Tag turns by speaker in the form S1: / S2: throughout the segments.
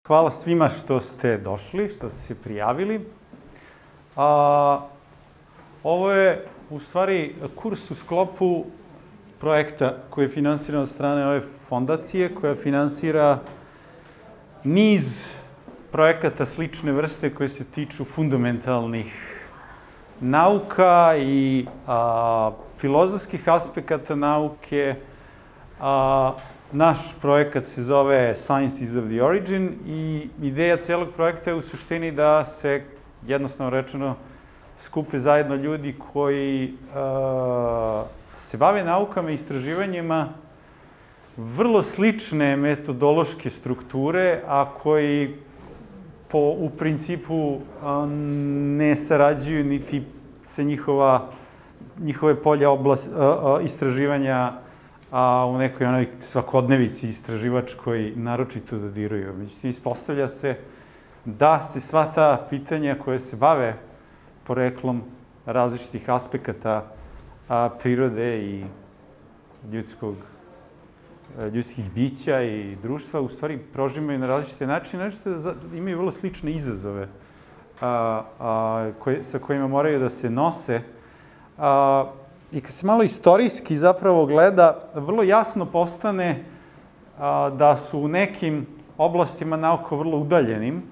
S1: Hvala svima što ste došli, što ste se prijavili. Ovo je u stvari kurs u sklopu projekta koji je finansiran od strane ove fondacije, koja finansira niz projekata slične vrste koje se tiču fundamentalnih nauka i filozofskih aspekata nauke. Naš projekat se zove Science is of the Origin i ideja celog projekta je u suštini da se, jednostavno rečeno, skupe zajedno ljudi koji se bave naukama i istraživanjima vrlo slične metodološke strukture, a koji u principu ne sarađuju niti se njihove polja istraživanja u nekoj onoj svakodnevici istraživačkoj naročito dodiruju. Međutim, ispostavlja se da se sva ta pitanja koje se bave poreklom različitih aspekata prirode i ljudskih bića i društva u stvari prožimaju na različite načine, imaju vrlo slične izazove sa kojima moraju da se nose. I kad se malo istorijski zapravo gleda, vrlo jasno postane da su u nekim oblastima nauka vrlo udaljenim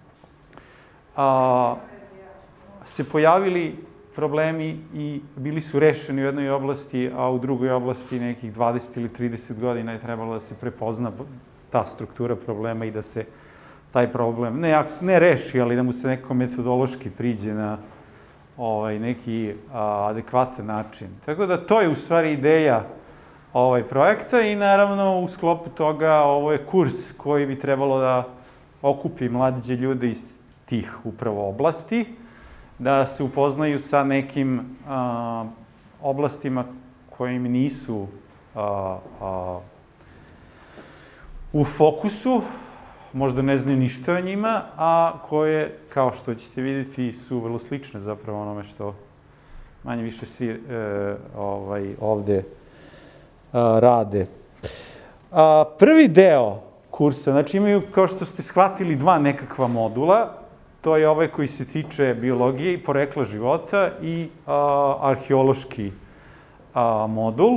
S1: se pojavili problemi i bili su rešeni u jednoj oblasti, a u drugoj oblasti nekih 20 ili 30 godina je trebalo da se prepozna ta struktura problema i da se taj problem ne reši, ali da mu se nekako metodološki priđe na neki adekvatan način. Tako da to je u stvari ideja projekta i naravno u sklopu toga ovo je kurs koji bi trebalo da okupi mlađe ljude iz tih upravo oblasti, da se upoznaju sa nekim oblastima koje im nisu u fokusu, možda ne znaju ništa o njima, a koje, kao što ćete vidjeti, su vrlo slične zapravo onome što manje više svi ovde rade. Prvi deo kursa, znači imaju, kao što ste shvatili, dva nekakva modula. To je ovaj koji se tiče biologije i porekla života i arheološki modul.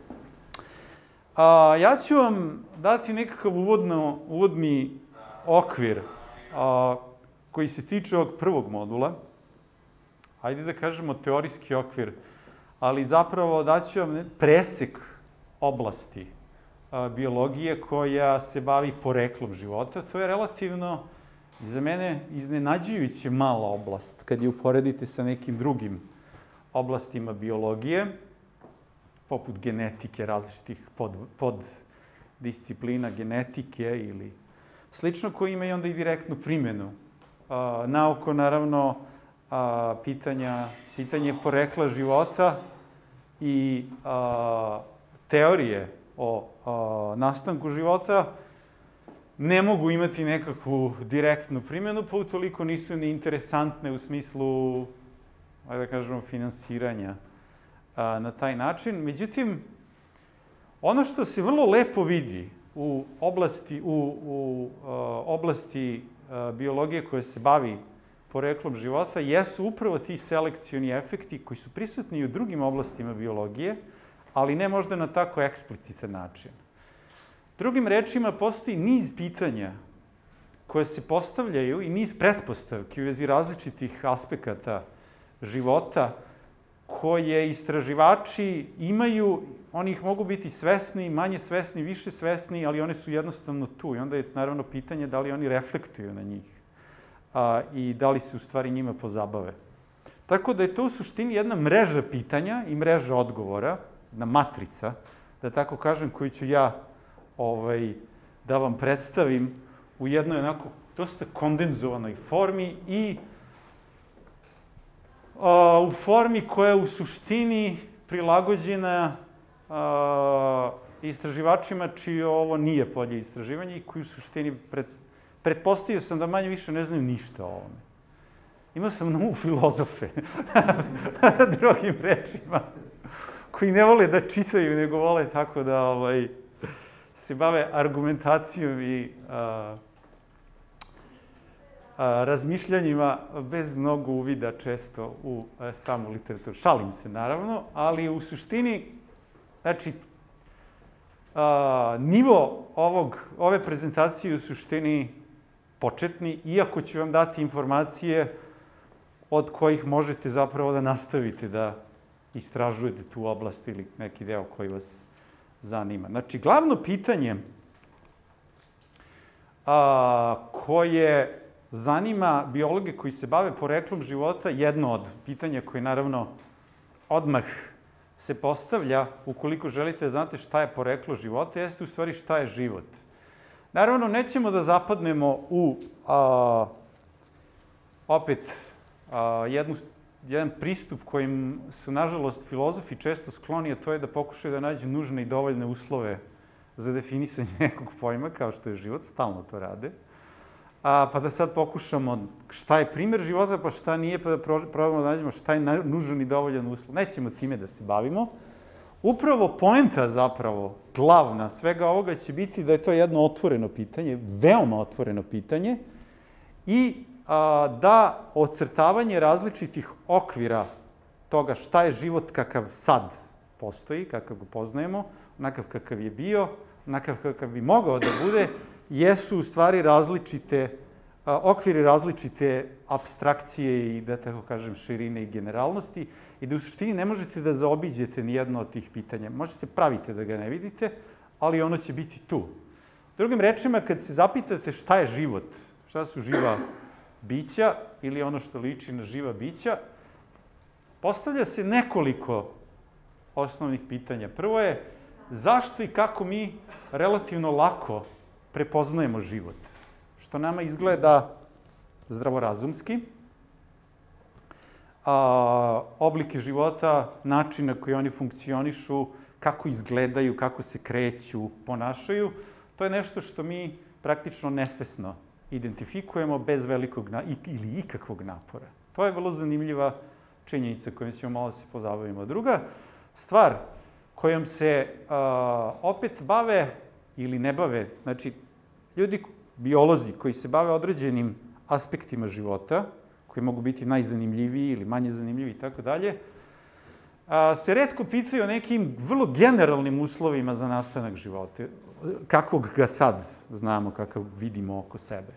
S1: Ja ću vam dati nekakav uvodni okvir koji se tiče ovog prvog modula. Hajde da kažemo teorijski okvir, ali zapravo daću vam presek oblasti biologije koja se bavi poreklom života. To je relativno, za mene, iznenađujuće mala oblast kad je uporedite sa nekim drugim oblastima biologije, poput genetike, različitih poddisciplina genetike ili slično, koji imaju onda i direktnu primjenu. Nauko, naravno, pitanje porekla života i teorije o nastanku života ne mogu imati nekakvu direktnu primjenu, pa utoliko nisu ni interesantne u smislu, da kažemo, finansiranja na taj način. Međutim, ono što se vrlo lepo vidi u oblasti biologije koja se bavi poreklom života jesu upravo ti selekcioni efekti koji su prisutni i u drugim oblastima biologije, ali ne možda na tako eksplicitan način. Drugim rečima, postoji niz pitanja koje se postavljaju i niz pretpostavki u vezi različitih aspekata života koje istraživači imaju, oni ih mogu biti svesni, manje svesni, više svesni, ali one su jednostavno tu i onda je naravno pitanje da li oni reflektuju na njih i da li se u stvari njima pozabave. Tako da je to u suštini jedna mreža pitanja i mreža odgovora, jedna matrica, da tako kažem, koju ću ja da vam predstavim u jednoj onako dosta kondenzovanoj formi i u formi koja je u suštini prilagođena istraživačima čije ovo nije polje istraživanja i koji u suštini pretpostavio sam da manje više ne znaju ništa o ovome. Imao sam na umu filozofe, drugim rečima, koji ne vole da čitaju, nego vole tako da se bave argumentacijom i razmišljanjima bez mnogo uvida često u samu literaturu. Šalim se, naravno, ali u suštini, znači, nivo ove prezentacije u suštini početni, iako ću vam dati informacije od kojih možete zapravo da nastavite da istražujete tu oblast ili neki deo koji vas zanima. Znači, glavno pitanje koje zanima biologe koji se bave poreklom života, jedno od pitanja koje naravno odmah se postavlja ukoliko želite da znate šta je poreklo života, jeste u stvari šta je život. Naravno, nećemo da zapadnemo u jedan pristup kojim su, nažalost, filozofi često skloni, a to je da pokušaju da nađu nužne i dovoljne uslove za definisanje nekog pojma, kao što je život, stalno to rade. Pa da sad pokušamo šta je primer života, pa šta nije, pa da probamo da nađemo šta je nužan i dovoljan uslov. Nećemo time da se bavimo. Upravo poenta, zapravo, glavna svega ovoga će biti da je to jedno otvoreno pitanje, veoma otvoreno pitanje, i da ocrtavanje različitih okvira toga šta je život kakav sad postoji, kakav ga poznajemo, onakav kakav je bio, onakav kakav bi mogao da bude, jesu u stvari okviri različite apstrakcije i, da tako kažem, širine i generalnosti, i da u suštini ne možete da zaobiđete ni jedno od tih pitanja. Možete se pravite da ga ne vidite, ali ono će biti tu. Drugim rečima, kad se zapitate šta je život, šta su živa bića ili ono što liči na živa bića, postavlja se nekoliko osnovnih pitanja. Prvo je zašto i kako mi relativno lako prepoznajemo život, što nama izgleda zdravorazumski. Oblike života, način na koji oni funkcionišu, kako izgledaju, kako se kreću, ponašaju, to je nešto što mi praktično nesvesno identifikujemo bez velikog ili ikakvog napora. To je vrlo zanimljiva činjenica kojom ćemo malo se pozabavimo. Druga stvar kojom se opet bave ili ne bave, znači ljudi, biolozi koji se bave određenim aspektima života, koji mogu biti najzanimljiviji ili manje zanimljivi i tako dalje, se retko pitaju o nekim vrlo generalnim uslovima za nastanak života, kakvog ga sad znamo, kakav vidimo oko sebe.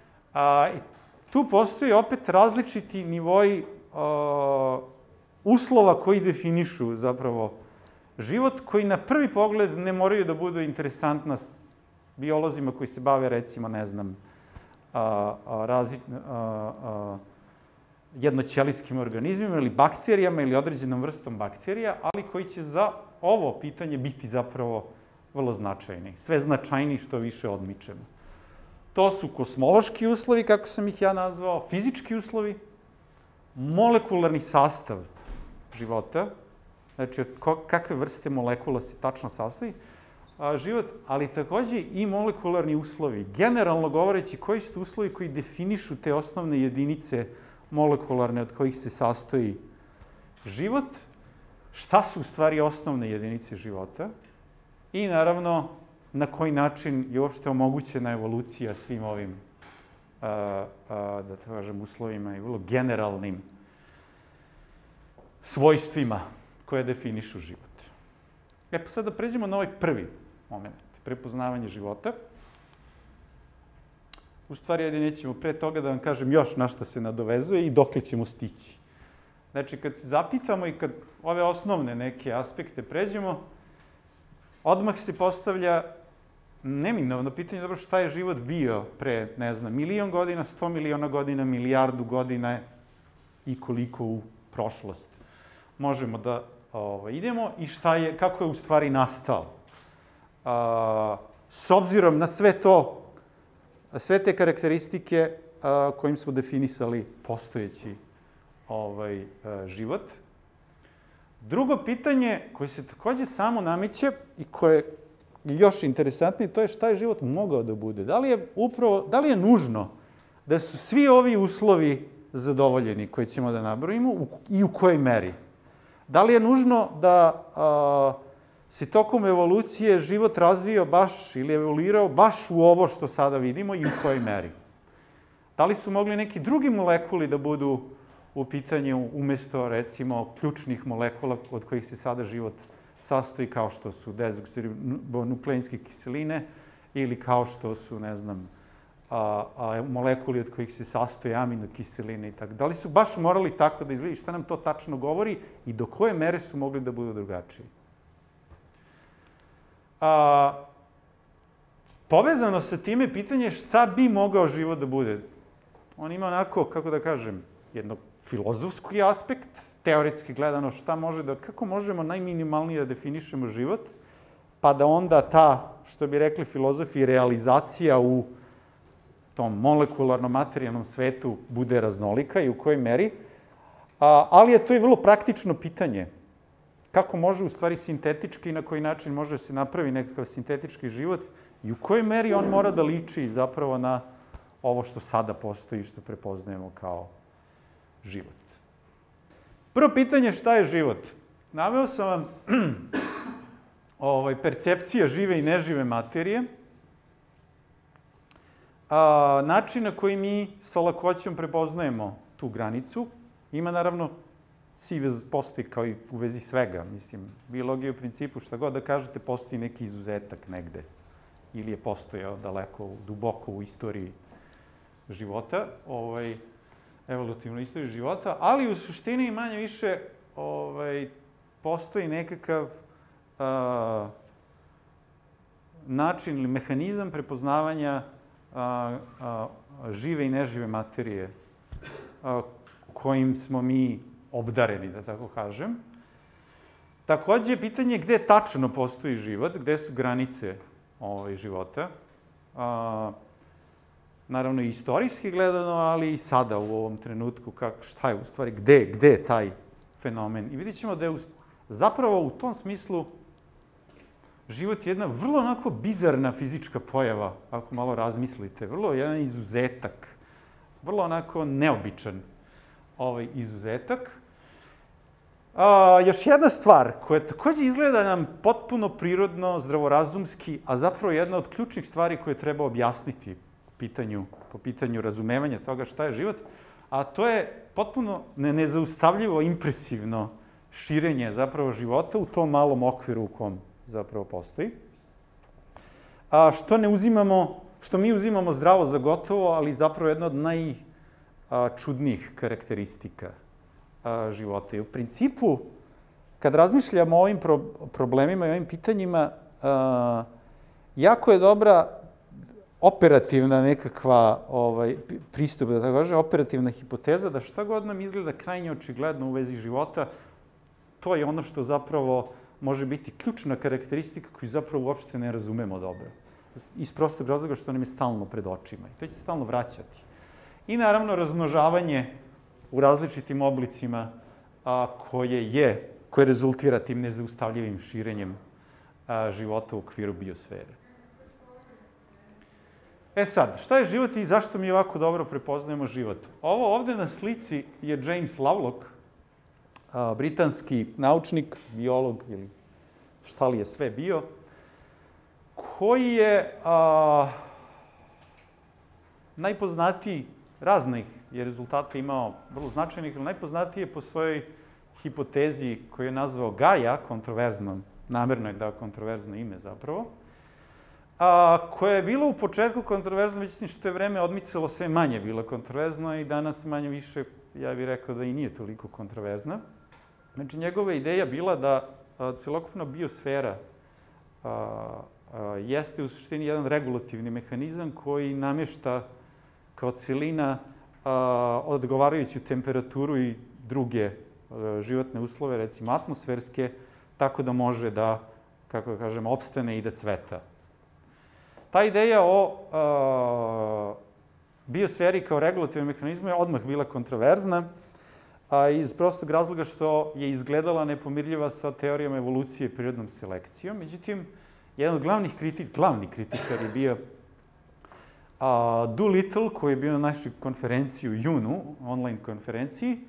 S1: Tu postoji opet različiti nivoji uslova koji definišu zapravo život, koji na prvi pogled ne moraju da budu interesantna biolozima koji se bave, recimo, ne znam, jednoćelijskim organizmima ili bakterijama ili određenom vrstom bakterija, ali koji će za ovo pitanje biti zapravo vrlo značajni. Sve značajniji što više odmičemo. To su kosmološki uslovi, kako sam ih ja nazvao, fizički uslovi, molekularni sastav života, znači od kakve vrste molekula se tačno sastoji život, ali takođe i molekularni uslovi. Generalno govoreći, koji su to uslovi koji definišu te osnovne jedinice molekularne od kojih se sastoji život, šta su u stvari osnovne jedinice života i naravno na koji način je uopšte omogućena evolucija svim ovim, da tako kažem, uslovima i vrlo generalnim svojstvima koje definišu život. Pa sad da pređemo na ovaj prvi moment, prepoznavanje života. U stvari, ajde nećemo pre toga da vam kažem još na šta se nadovezuje i dokle ćemo stići. Znači, kad se zapitamo i kad ove osnovne neke aspekte pređemo, odmah se postavlja neminovno pitanje, dobro, šta je život bio pre, ne znam, 1.000.000 godina, 100 miliona godina, 1 milijardu godina i koliko u prošlost možemo da idemo i kako je u stvari nastao. S obzirom na sve te karakteristike kojim smo definisali postojeći život. Drugo pitanje koje se takođe samo nameće i koje je još interesantnije, to je šta je život mogao da bude. Da li je nužno da su svi ovi uslovi zadovoljeni koje ćemo da nabrojimo i u kojoj meri? Da li je nužno da se tokom evolucije život razvio baš ili evoluirao baš u ovo što sada vidimo i u kojoj meri? Da li su mogli neki drugi molekuli da budu u pitanju umesto, recimo, ključnih molekula od kojih se sada život sastoji, kao što su dezoksiribonukleinske kiseline ili kao što su, ne znam, molekuli od kojih se sastoje aminokiseline i tako. Da li su baš morali tako da izgledaju? Šta nam to tačno govori i do koje mere su mogli da budu drugačiji? Povezano sa time pitanje šta bi mogao život da bude. On ima onako, kako da kažem, jedno filozofski aspekt, teoretski gledano kako možemo najminimalnije da definišemo život, pa da onda ta, što bi rekli filozofi, realizacija u tom molekularno-materijalnom svetu bude raznolika i u kojoj meri, ali je to i vrlo praktično pitanje. Kako može u stvari sintetički i na koji način može da se napravi nekakav sintetički život i u kojoj meri on mora da liči zapravo na ovo što sada postoji i što prepoznajemo kao život. Prvo pitanje, šta je život? Naveo sam vam percepcija žive i nežive materije, način na koji mi sa lakoćom prepoznajemo tu granicu. Ima, naravno, postoji kao i u vezi svega. Mislim, biologija u principu, šta god da kažete, postoji neki izuzetak negde. Ili je postojao daleko, duboko u istoriji života, evolutivnoj istoriji života, ali u suštini manje više postoji nekakav način ili mehanizam prepoznavanja žive i nežive materije kojim smo mi obdareni, da tako kažem. Takođe je pitanje gde tačno postoji život, gde su granice života. Naravno i istorijski gledano, ali i sada u ovom trenutku, šta je u stvari, gde je taj fenomen. I vidjet ćemo da je zapravo u tom smislu život je jedna vrlo onako bizarna fizička pojava, ako malo razmislite. Vrlo jedan izuzetak, vrlo onako neobičan izuzetak. Još jedna stvar koja takođe izgleda nam potpuno prirodno, zdravorazumski, a zapravo jedna od ključnih stvari koje treba objasniti po pitanju razumevanja toga šta je život, a to je potpuno nezaustavljivo, impresivno širenje zapravo života u tom malom okviru u kom zapravo postoji. Što mi uzimamo zdravo za gotovo, ali zapravo jedna od najčudnijih karakteristika života. I u principu, kad razmišljamo o ovim problemima i ovim pitanjima, jako je dobra operativna nekakva pristup, da tako kažem, operativna hipoteza da šta god nam izgleda krajnje očigledno u vezi života, to je ono što zapravo može biti ključna karakteristika koju zapravo uopšte ne razumemo dobro. Iz prostog razloga što nam je stalno pred očima. I to će se stalno vraćati. I naravno razmnožavanje u različitim oblicima koje rezultira tim nezaustavljivim širenjem života u okviru biosfere. Sad, šta je život i zašto mi ovako dobro prepoznajemo život? Ovo ovde na slici je James Lovelock, britanski naučnik, biolog ili šta li je sve bio, koji je najpoznatiji, raznih je rezultata imao vrlo značajnih, ali najpoznatiji je po svojoj hipotezi koju je nazvao Gaia, kontroverznom, namerno je dao kontroverzno ime zapravo, koja je bila u početku kontroverzna, međutim što je vreme odmicalo sve manje bilo kontroverzno i danas manje više, ja bih rekao da i nije toliko kontroverzna. Znači, njegova ideja bila da celokupna biosfera jeste u suštini jedan regulativni mehanizam koji namješta kao celina odgovarajuću temperaturu i druge životne uslove, recimo atmosferske, tako da može da, kako da kažem, opstane i da cveta. Ta ideja o biosferi kao regulativnom mehanizmu je odmah bila kontroverzna, iz prostog razloga što je izgledala nepomirljiva sa teorijama evolucije i prirodnom selekcijom. Međutim, jedan od glavni kritičar je bio Doolittle, koji je bio na našoj konferenciji u junu, online konferenciji.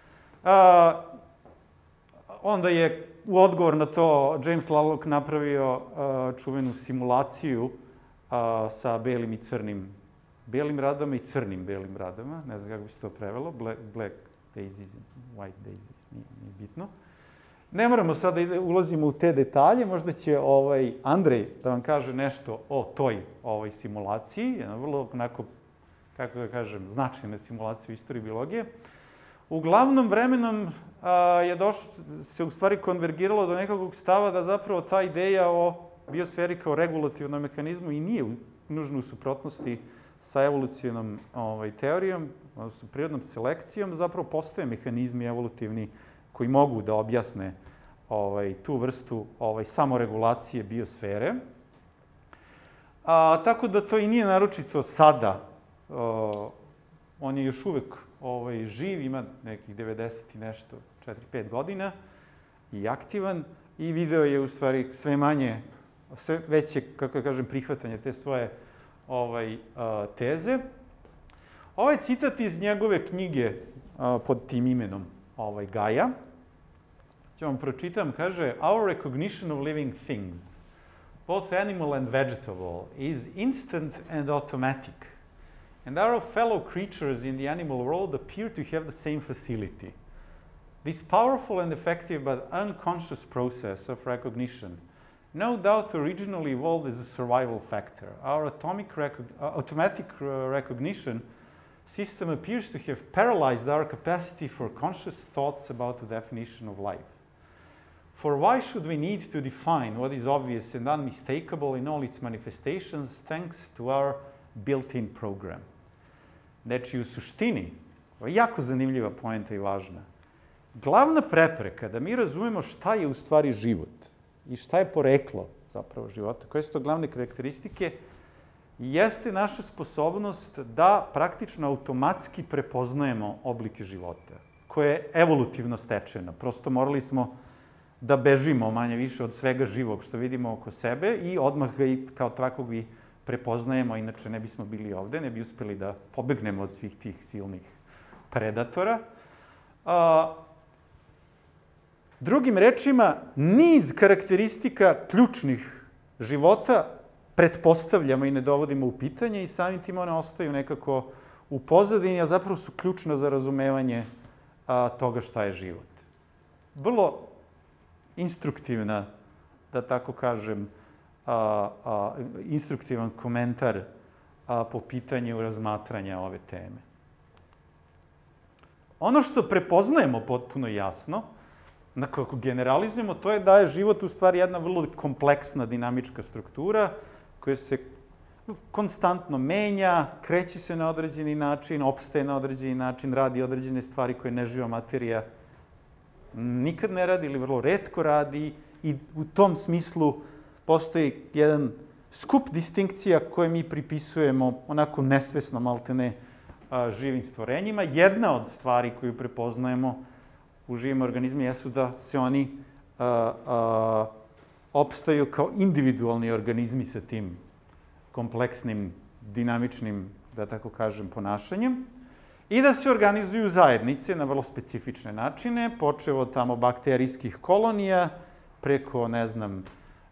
S1: Onda je u odgovor na to James Lovelock napravio čuvenu simulaciju sa belim i crnim belim radama i crnim belim radama, ne znam kako bi se to prevelo, black daisies, white daisies, nije bitno. Ne moramo sada da ulazimo u te detalje, možda će Andrej da vam kaže nešto o toj simulaciji, jedna vrlo onako, kako da kažem, značajna simulacija u istoriji biologije. Uglavnom, vremenom je se u stvari konvergiralo do nekakvog stava da zapravo ta ideja o biosferi kao regulativnom mehanizmu i nije nužno u suprotnosti sa evolucionom teorijom, odnosno prirodnom selekcijom, zapravo postoje mehanizmi evolutivni koji mogu da objasne tu vrstu samoregulacije biosfere. Tako da to i nije naročito sada. On je još uvek živ, ima nekih 90 i nešto, 4-5 godina i aktivan i video je u stvari sve manje, sve veće, kako da kažem, prihvatanje te svoje teze. Ovaj citat iz njegove knjige pod tim imenom Gaia, ću vam pročitam, kaže: Our recognition of living things, both animal and vegetable, is instant and automatic. And our fellow creatures in the animal world appear to have the same facility. This powerful and effective but unconscious process of recognition no doubt originally evolved as a survival factor. Our automatic recognition system appears to have paralyzed our capacity for conscious thoughts about the definition of life. For why should we need to define what is obvious and unmistakable in all its manifestations thanks to our built-in program? Znači, u suštini, ovo je jako zanimljiva poenta i važna, glavna prepreka da mi razumemo šta je u stvari život i šta je poreklo zapravo života, koje su to glavne karakteristike, jeste naša sposobnost da praktično automatski prepoznajemo oblike života, koje je evolutivno stečeno. Prosto morali smo da bežimo manje više od svega živog što vidimo oko sebe i odmah ga i kao takvog i prepoznajemo, inače ne bismo bili ovde, ne bi uspeli da pobegnemo od svih tih silnih predatora. Drugim rečima, niz karakteristika ključnih života pretpostavljamo i ne dovodimo u pitanje i samim tim one ostaju nekako u pozadini, a zapravo su ključna za razumevanje toga šta je život. Vrlo instruktivna, da tako kažem, instruktivan komentar po pitanju razmatranja ove teme. Ono što prepoznajemo potpuno jasno, kako generalizujemo, to je da je život u stvari jedna vrlo kompleksna dinamička struktura koja se konstantno menja, kreće se na određeni način, opstaje na određeni način, radi određene stvari koje neživa materija nikad ne radi ili vrlo retko radi i u tom smislu postoji jedan skup distinkcija koje mi pripisujemo onako nesvesno, maltene, živim stvorenjima. Jedna od stvari koju prepoznajemo u živim organizmima jesu da se oni opstaju kao individualni organizmi sa tim kompleksnim, dinamičnim, da tako kažem, ponašanjem i da se organizuju zajednice na vrlo specifične načine, počev od tamo bakterijskih kolonija, preko, ne znam,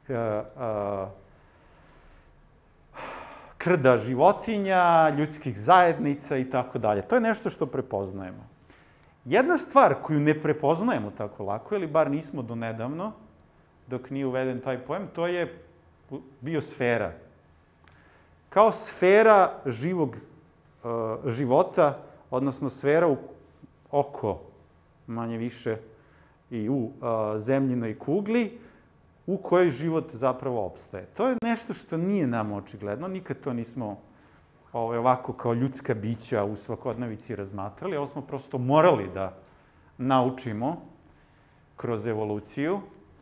S1: krda životinja, ljudskih zajednica i tako dalje. To je nešto što prepoznajemo. Jedna stvar koju ne prepoznajemo tako lako, ili bar nismo do nedavno, dok nije uveden taj pojam, to je biosfera. Kao sfera živog života, odnosno sfera oko, manje više, i u zemljinoj kugli, u kojoj život zapravo opstaje. To je nešto što nije nam očigledno, nikad to nismo ovako kao ljudska bića u svakodnevici razmatrali, ovo smo prosto morali da naučimo kroz evoluciju.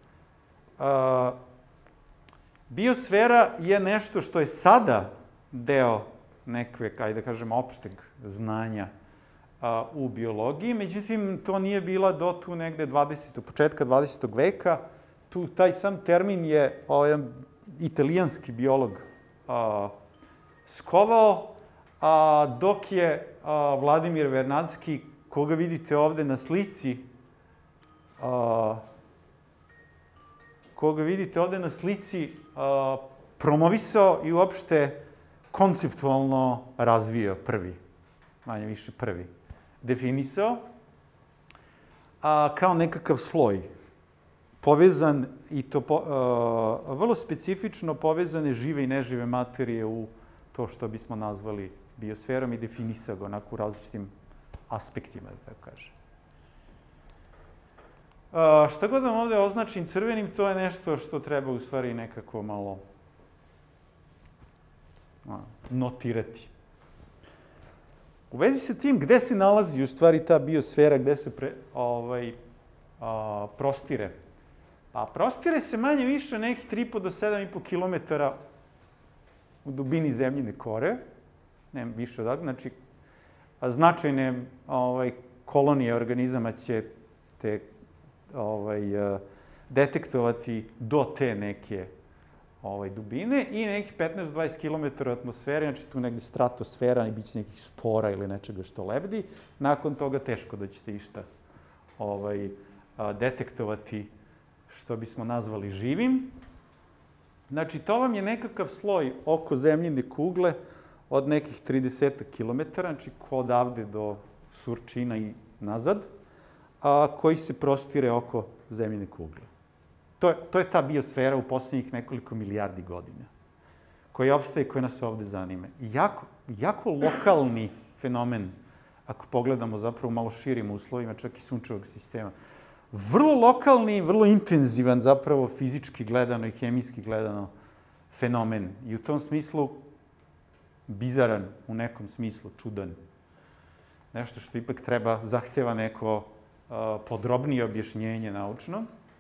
S1: Biosfera je nešto što je sada deo nekve, ajde da kažem, opšteg znanja u biologiji, međutim, to nije bila do tu negde početka 20. veka. Taj sam termin je jedan italijanski biolog skovao, dok je Vladimir Vernadski, koga vidite ovde na slici, promovisao i uopšte konceptualno razvio prvi, manje više prvi, definisao kao nekakav sloj, povezan i to vrlo specifično povezane žive i nežive materije u to što bismo nazvali biosferom i definisao ga onako u različitim aspektima, da tako kažem. Šta god vam ovde označim crvenim, to je nešto što treba u stvari nekako malo notirati. U vezi sa tim, gde se nalazi u stvari ta biosfera, gde se prostire? Pa prostire se manje više nekih 3,5 do 7,5 kilometara u dubini zemljine kore, ne više odak, znači značajne kolonije organizama će te detektovati do te neke dubine i nekih 15 do 20 km atmosfere, znači tu negde stratosfera i bit će nekih spora ili nečega što lebdi. Nakon toga teško da ćete išta detektovati što bismo nazvali živim. Znači, to vam je nekakav sloj oko zemljine kugle od nekih 30 km, znači odavde do Surčina i nazad, koji se prostire oko zemljine kugle. To je ta biosfera u poslednjih nekoliko milijardi godina, koja opstaje i koja nas ovde zanima. Jako lokalni fenomen, ako pogledamo zapravo u malo širim uslovima, čak i sunčevog sistema. Vrlo lokalni, vrlo intenzivan zapravo fizički gledano i hemijski gledano fenomen. I u tom smislu bizaran, u nekom smislu čudan. Nešto što ipak zahteva neko podrobnije objašnjenje naučno.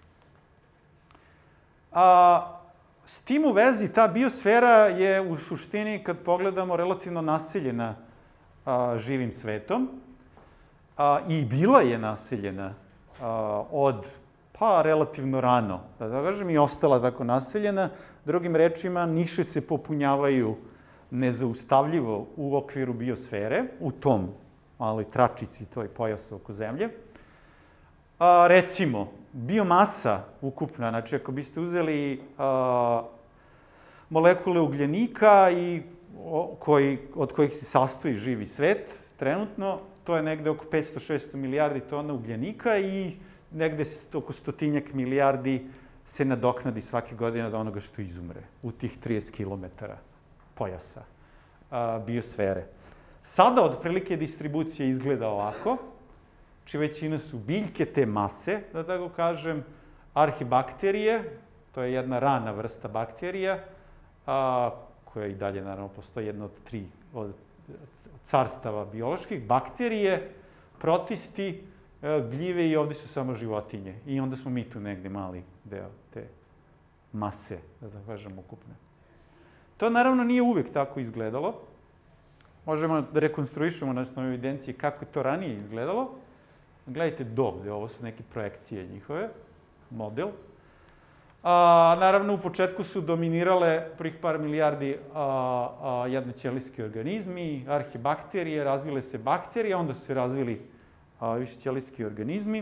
S1: S tim u vezi, ta biosfera je u suštini, kad pogledamo, relativno naseljena živim svetom i bila je naseljena od, relativno rano, da kažem, i ostala tako naseljena. Drugim rečima, niše se popunjavaju nezaustavljivo u okviru biosfere, u tom maloj tračici, toj pojasa oko Zemlje. Recimo, biomasa ukupna, znači ako biste uzeli molekule ugljenika od kojih se sastoji živi svet, trenutno, to je negde oko 500-600 milijardi tona ugljenika i negde oko 100 milijardi se nadoknadi svake godine od onoga što izumre u tih 30 km pojasa biosfere. Sada, otprilike, distribucija izgleda ovako, či većina su biljke te mase, da tako kažem, arhibakterije, to je jedna rana vrsta bakterija, koja i dalje, naravno, postoji jedna od 3 carstava bioloških, bakterije, protisti, gljive i ovde su samo životinje. I onda smo mi tu negde mali deo te mase, da tako kažem, ukupne. To, naravno, nije uvek tako izgledalo. Možemo da rekonstruišemo na osnovu evidencije kako je to ranije izgledalo. Gledajte dovde, ovo su neke projekcije njihove, model. Naravno, u početku su dominirale prvih par milijardi jednoćelijski organizmi, arhibakterije, razvile se bakterije, onda su se razvili višećelijski organizmi,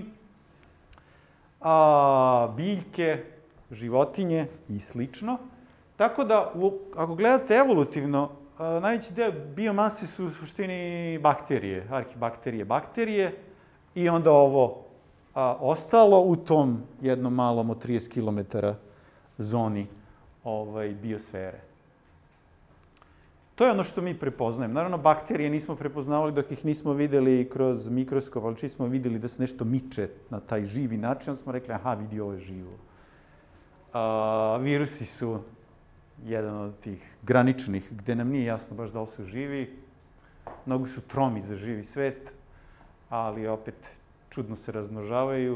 S1: biljke, životinje i slično. Tako da, ako gledate evolutivno, najveći deo biomase su u suštini bakterije, arhibakterije, bakterije, i onda ovo ostalo u tom jednom malom od 30 km zoni biosfere. To je ono što mi prepoznajemo. Naravno, bakterije nismo prepoznavali dok ih nismo videli kroz mikroskop, ali čim smo videli da se nešto miče na taj živi način, onda smo rekli, aha, vidi, ovo je živo. Virusi su jedan od tih graničnih, gde nam nije jasno baš da li su živi. Mnogo su tromi za živi svet, ali opet čudno se razmnožavaju.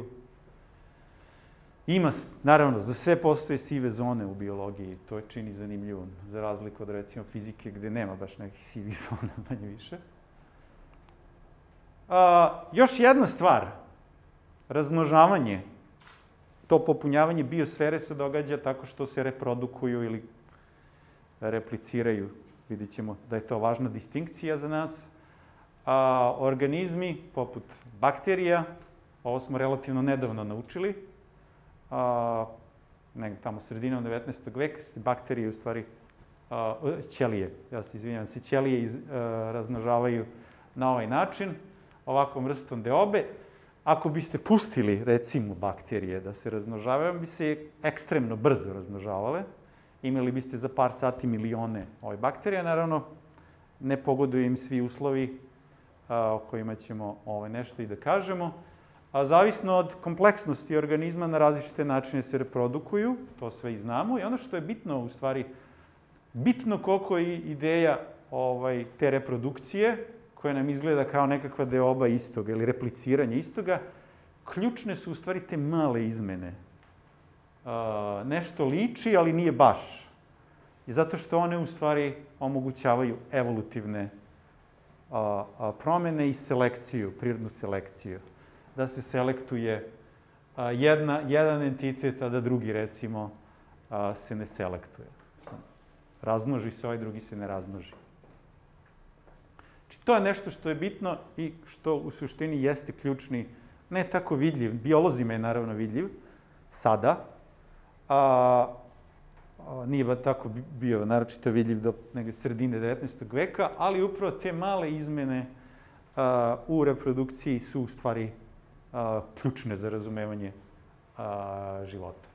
S1: Naravno, za sve postoje sive zone u biologiji, to je čini zanimljivo, za razliku od, recimo, fizike, gde nema baš nekih sivih zona, manje više. Još jedna stvar, razmnožavanje, to popunjavanje biosfere se događa tako što se reprodukuju ili repliciraju. Vidjet ćemo da je to važna distinkcija za nas. Organizmi, poput bakterija, ovo smo relativno nedavno naučili, negde tamo sredinom 19. veka se bakterije u stvari ćelije, ja se izvinjam se, ćelije razmnožavaju na ovaj način, ovakvom vrstom deobe. Ako biste pustili, recimo, bakterije da se razmnožavaju, bi se ekstremno brzo razmnožavale. Imali biste za par sati milione bakterija. Naravno, ne pogoduju im svi uslovi o kojima ćemo nešto i da kažemo. A zavisno od kompleksnosti organizma, na različite načine se reprodukuju, to sve i znamo. I ono što je bitno, u stvari, bitno koliko je ideja te reprodukcije, koja nam izgleda kao nekakva deoba istoga ili repliciranje istoga, ključne su u stvari te male izmene. Nešto liči, ali nije baš. I zato što one u stvari omogućavaju evolutivne promene i selekciju, prirodnu selekciju. Da se selektuje jedan entitet, a da drugi, recimo, se ne selektuje. Razmnoži se, ovaj drugi se ne razmnoži. To je nešto što je bitno i što u suštini jeste ključni, ne tako vidljiv, biolozima je naravno vidljiv, sada, nije tako bio naročito vidljiv do negde sredine 19. veka, ali upravo te male izmene u reprodukciji su u stvari ključne za razumevanje života.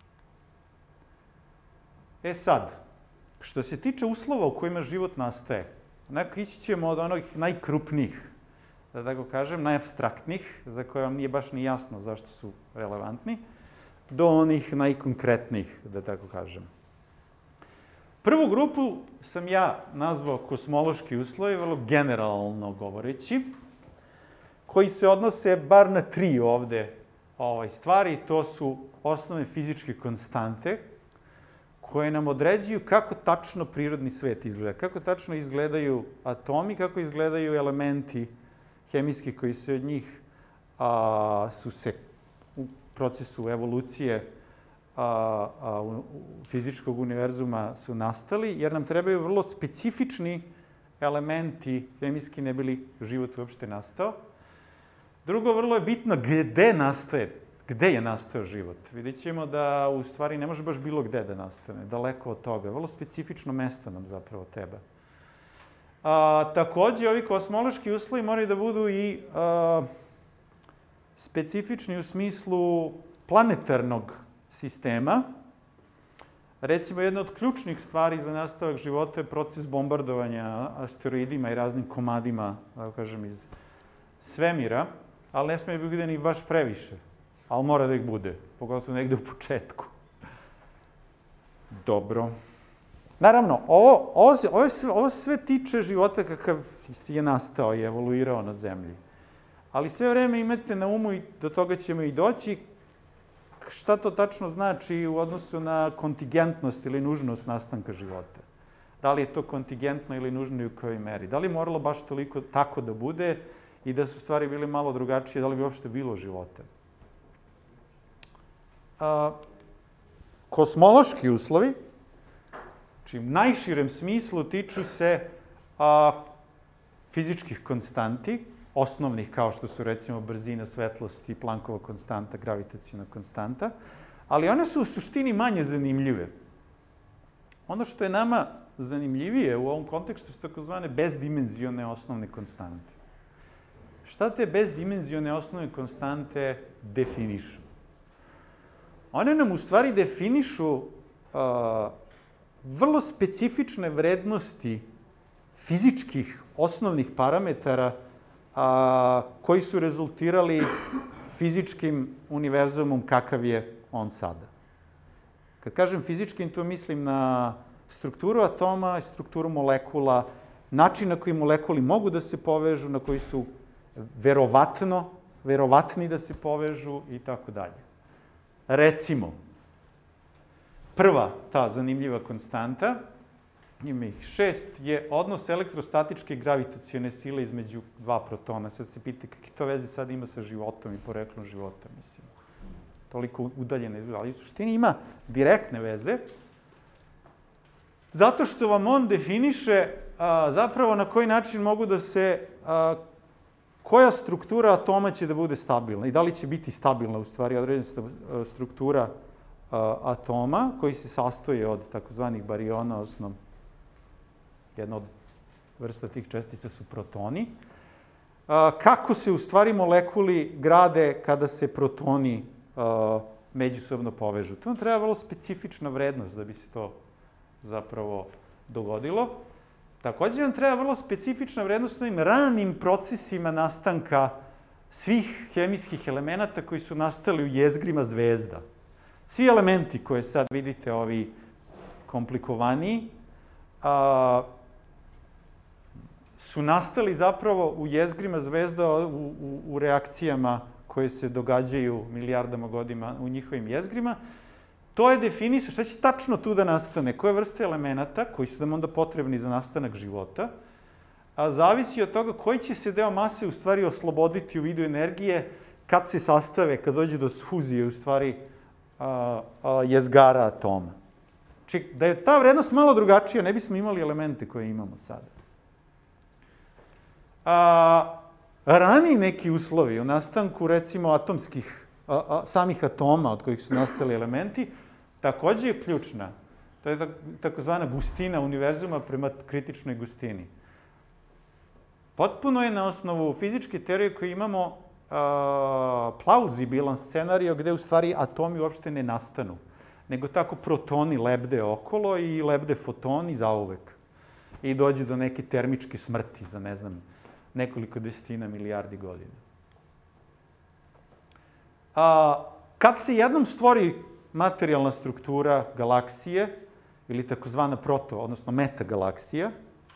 S1: Sad, što se tiče uslova u kojima život nastaje, ići ćemo od onih najkrupnijih, da tako kažem, najapstraktnijih, za koje vam nije baš ni jasno zašto su relevantni, do onih najkonkretnijih, da tako kažem. Prvu grupu sam ja nazvao kosmološki uslovi, vrlo generalno govoreći, koji se odnose bar na 3 ovde stvari. To su osnovne fizičke konstante, koje nam određuju kako tačno prirodni svet izgleda, kako tačno izgledaju atomi, kako izgledaju elementi hemijski koji se od njih su se u procesu evolucije fizičkog univerzuma su nastali, jer nam trebaju vrlo specifični elementi hemijski ne bi li život uopšte nastao. Drugo, vrlo je bitno gde je nastao život. Vidjet ćemo da u stvari ne može baš bilo gde da nastane, daleko od toga. Vrlo specifično mesto nam zapravo treba. Takođe, ovi kosmološki uslovi moraju da budu i specifični u smislu planetarnog sistema. Recimo, jedna od ključnih stvari za nastavak života je proces bombardovanja asteroidima i raznim komadima, da kažem, iz svemira, ali ne smije biti ni baš previše. Ali mora da ih bude, pogotovo negde u početku. Dobro. Naravno, ovo sve tiče života kakav je nastao i evoluirao na Zemlji. Ali sve vreme imate na umu, i do toga ćemo i doći, šta to tačno znači u odnosu na kontingentnost ili nužnost nastanka života. Da li je to kontingentno ili nužno i u kojoj meri? Da li moralo baš toliko tako da bude i da su stvari bile malo drugačije, da li bi uopšte bilo života? Kosmološki uslovi, znači u najširem smislu, tiču se fizičkih konstanti, osnovnih kao što su recimo brzina svetlosti, Planckova konstanta, gravitacijona konstanta, ali one su u suštini manje zanimljive. Ono što je nama zanimljivije u ovom kontekstu su takozvane bezdimenzione osnovne konstante. Šta te bezdimenzione osnovne konstante definišu? One nam u stvari definišu vrlo specifične vrednosti fizičkih osnovnih parametara koji su rezultirali fizičkim univerzumom kakav je on sada. Kad kažem fizičkim, to mislim na strukturu atoma i strukturu molekula, način na koji molekuli mogu da se povežu, na koji su verovatni da se povežu i tako dalje. Recimo, prva ta zanimljiva konstanta, ima ih 6, je odnos elektrostatičke i gravitacione sile između 2 protona. Sad se pita kakve to veze sad ima sa životom i poreklom života, mislim. Toliko udaljene izgleda, ali u suštini ima direktne veze, zato što vam on definiše zapravo na koji način mogu da se, koja struktura atoma će da bude stabilna i da li će biti stabilna, u stvari, određena struktura atoma koji se sastoji od takozvanih bariona, odnosno Jedna od vrsta tih čestica su protoni. Kako se u stvari molekuli grade kada se protoni međusobno povežu? Tu nam treba vrlo specifična vrednost da bi se to zapravo dogodilo. Takođe nam treba vrlo specifična vrednost u ovim ranim procesima nastanka svih hemijskih elemenata koji su nastali u jezgrima zvezda. Svi elementi koje sad vidite, ovi komplikovaniji, su nastali zapravo u jezgrima zvezda u reakcijama koje se događaju milijardama godina u njihovim jezgrima. To je definisano, šta će tačno tu da nastane, koje vrste elemenata koji su nam onda potrebni za nastanak života, a zavisi od toga koji će se deo mase u stvari osloboditi u vidu energije kad se sastave, kad dođe do fuzije u stvari jezgara atoma. Znači, da je ta vrednost malo drugačija, ne bismo imali elemente koje imamo sada. Raniji neki uslovi u nastanku, recimo, atomskih, samih atoma od kojih su nastali elementi, takođe je ključna. To je takozvana gustina univerzuma prema kritičnoj gustini. Potpuno je na osnovu fizičke teorije koju imamo plauzibilan scenario gde u stvari atomi uopšte ne nastanu, nego tako protoni lebde okolo i lebde fotoni zauvek. I dođe do neke termičke smrti za, ne znam, nekoliko desetina milijardi godina. Kad se jednom stvori materijalna struktura galaksije, ili takozvana odnosno metagalaksija,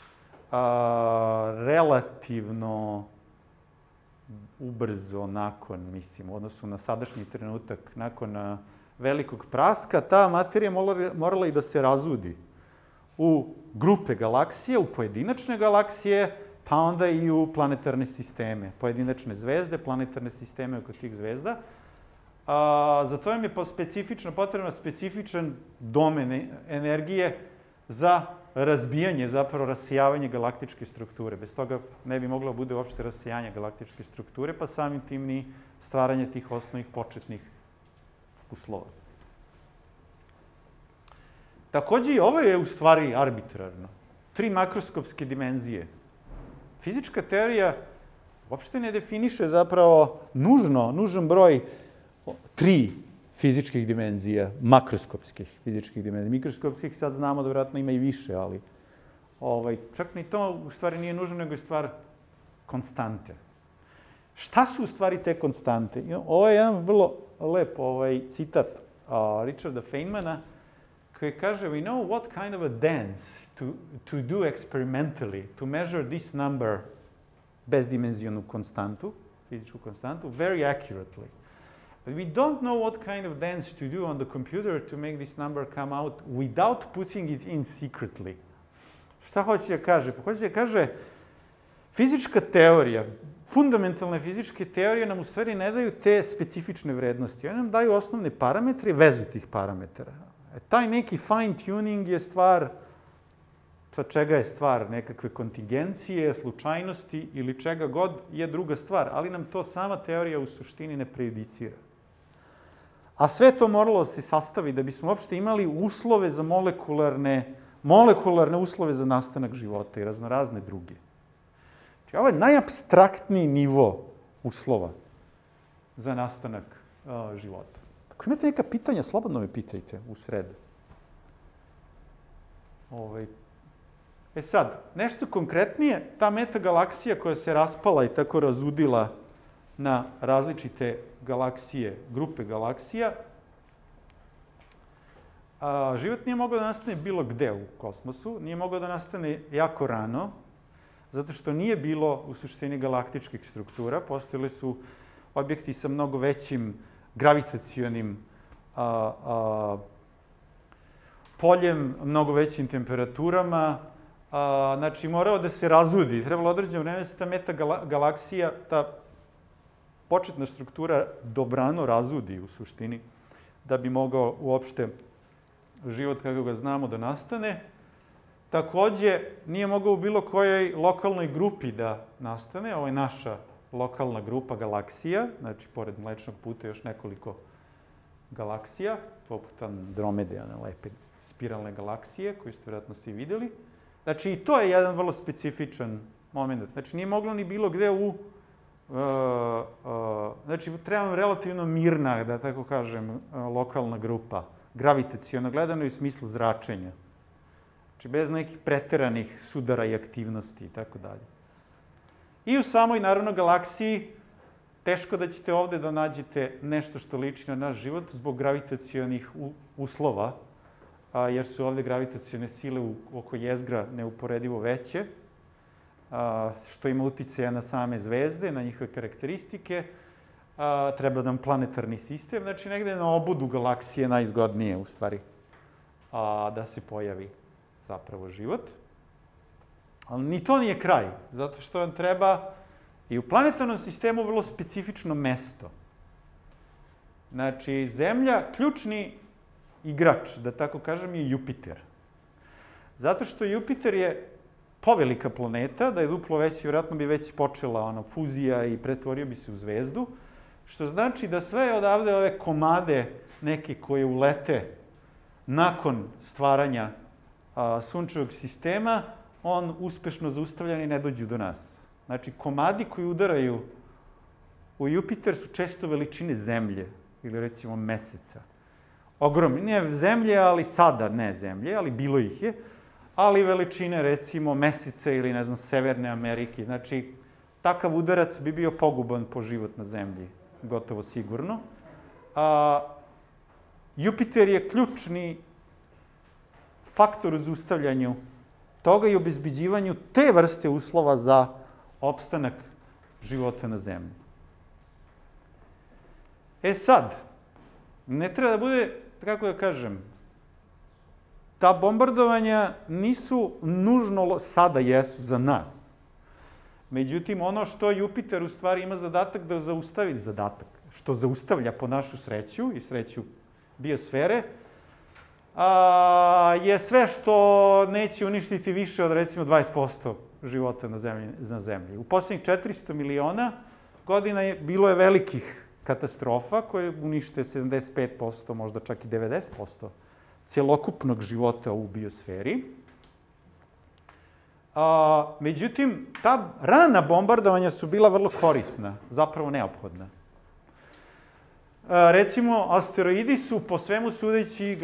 S1: relativno ubrzo nakon, mislim, u odnosu na sadašnji trenutak, nakon velikog praska, ta materija morala i da se razudi u grupe galaksije, u pojedinačne galaksije, pa onda i u planetarne sisteme. Pojedinačne zvezde, planetarne sisteme oko tih zvezda. Za to im je potrebno specifičan domen energije za razbijanje, zapravo rasijavanje galaktičke strukture. Bez toga ne bi moglo bude uopšte rasijanje galaktičke strukture, pa samim tim ni stvaranje tih osnovnih početnih uslova. Takođe i ovo je u stvari arbitrarno. 3 makroskopske dimenzije. Fizička teorija uopšte ne definiše zapravo nužan broj 3 fizičkih dimenzija, makroskopskih fizičkih dimenzija. Mikroskopskih sad znamo da vjerojatno ima i više, ali čak ni to u stvari nije nužno, nego je stvar konstante. Šta su u stvari te konstante? Ovo je jedan vrlo lep citat Richarda Feynmana, koji kaže, we know what kind of a dance to do experimentally, to measure this number, bezdimenzionu konstantu, fizičku konstantu, very accurately. But we don't know what kind of dance to do on the computer to make this number come out without putting it in secretly. Šta hoće da kaže? Hoće da kaže, fizička teorija, fundamentalne fizičke teorije nam u stvari ne daju te specifične vrednosti. One nam daju osnovne parametre i vezu tih parametara. Taj neki fine tuning je stvar, sa čega je stvar, nekakve kontingencije, slučajnosti ili čega god je druga stvar, ali nam to sama teorija u suštini ne prejudicira. A sve to moralo da se sastavi da bismo uopšte imali uslove za molekularne uslove za nastanak života i raznorazne druge. Znači, ovo je najapstraktniji nivo uslova za nastanak života. Ako imate neka pitanja, slobodno me pitajte u sredu. Sad, nešto konkretnije, ta metagalaksija koja se raspala i tako razudila na različite galaksije, grupe galaksija, život nije mogao da nastane bilo gde u kosmosu, nije mogao da nastane jako rano, zato što nije bilo u suštini galaktičkih struktura, postojali su objekti sa mnogo većim gravitacionim poljem, mnogo većim temperaturama, znači morao da se razudi. Trebalo određeno vreme da se ta metagalaksija, ta početna struktura dobrano razudi u suštini, da bi mogao uopšte život kako ga znamo da nastane. Takođe, nije mogao u bilo kojoj lokalnoj grupi da nastane. Ovo je naša lokalna grupa galaksija, znači pored Mlečnog puta još nekoliko galaksija, poput Andromede, one lepe spiralne galaksije, koje ste vjerojatno svi videli. Znači, i to je jedan vrlo specifičan moment. Znači, nije moglo ni bilo gde znači, treba nam relativno mirna, da tako kažem, lokalna grupa, gravitacijono gledano i u smislu zračenja. Znači, bez nekih preteranih sudara i aktivnosti i tako dalje. I u samoj, naravno, galaksiji, teško da ćete ovde da nađete nešto što liči na naš život zbog gravitacionih uslova, jer su ovde gravitacione sile oko jezgra neuporedivo veće, što ima uticaja na same zvezde, na njihove karakteristike. Treba nam planetarni sistem, znači negde na obodu galaksije najzgodnije, u stvari, da se pojavi zapravo život. Ali ni to nije kraj, zato što vam treba i u planetarnom sistemu vrlo specifično mesto. Znači, Zemlja, ključni igrač, da tako kažem, je Jupiter. Zato što Jupiter je povelika planeta, da je duplo veći, vjerojatno bi već počela fuzija i pretvorio bi se u zvezdu, što znači da sve odavde ove komade neke koje ulete nakon stvaranja sunčevog sistema, on uspešno zaustavljan i ne dođu do nas. Znači, komadi koji udaraju u Jupiter su često veličine Zemlje, ili recimo Meseca. Ogromni, ne Zemlje, ali sada ne Zemlje, ali bilo ih je, ali veličine, recimo, Meseca ili, ne znam, Severne Amerike. Znači, takav udarac bi bio poguban po život na Zemlji, gotovo sigurno. Jupiter je ključni faktor u zaustavljanju toga i obezbeđivanju te vrste uslova za opstanak života na Zemlji. E sad, ne treba da bude, kako da kažem, ta bombardovanja nisu nužno, sada jesu za nas. Međutim, ono što Jupiter u stvari ima zadatak da zaustavi zadatak, što zaustavlja po našu sreću i sreću biosfere, je sve što neće uništiti više od, recimo, 20% života na Zemlji. U poslednjih 400 miliona godina bilo je velikih katastrofa koje unište 75%, možda čak i 90% celokupnog života u biosferi. Međutim, ta rana bombardovanja su bila vrlo korisna, zapravo neophodna. Recimo, asteroidi su po svemu sudeći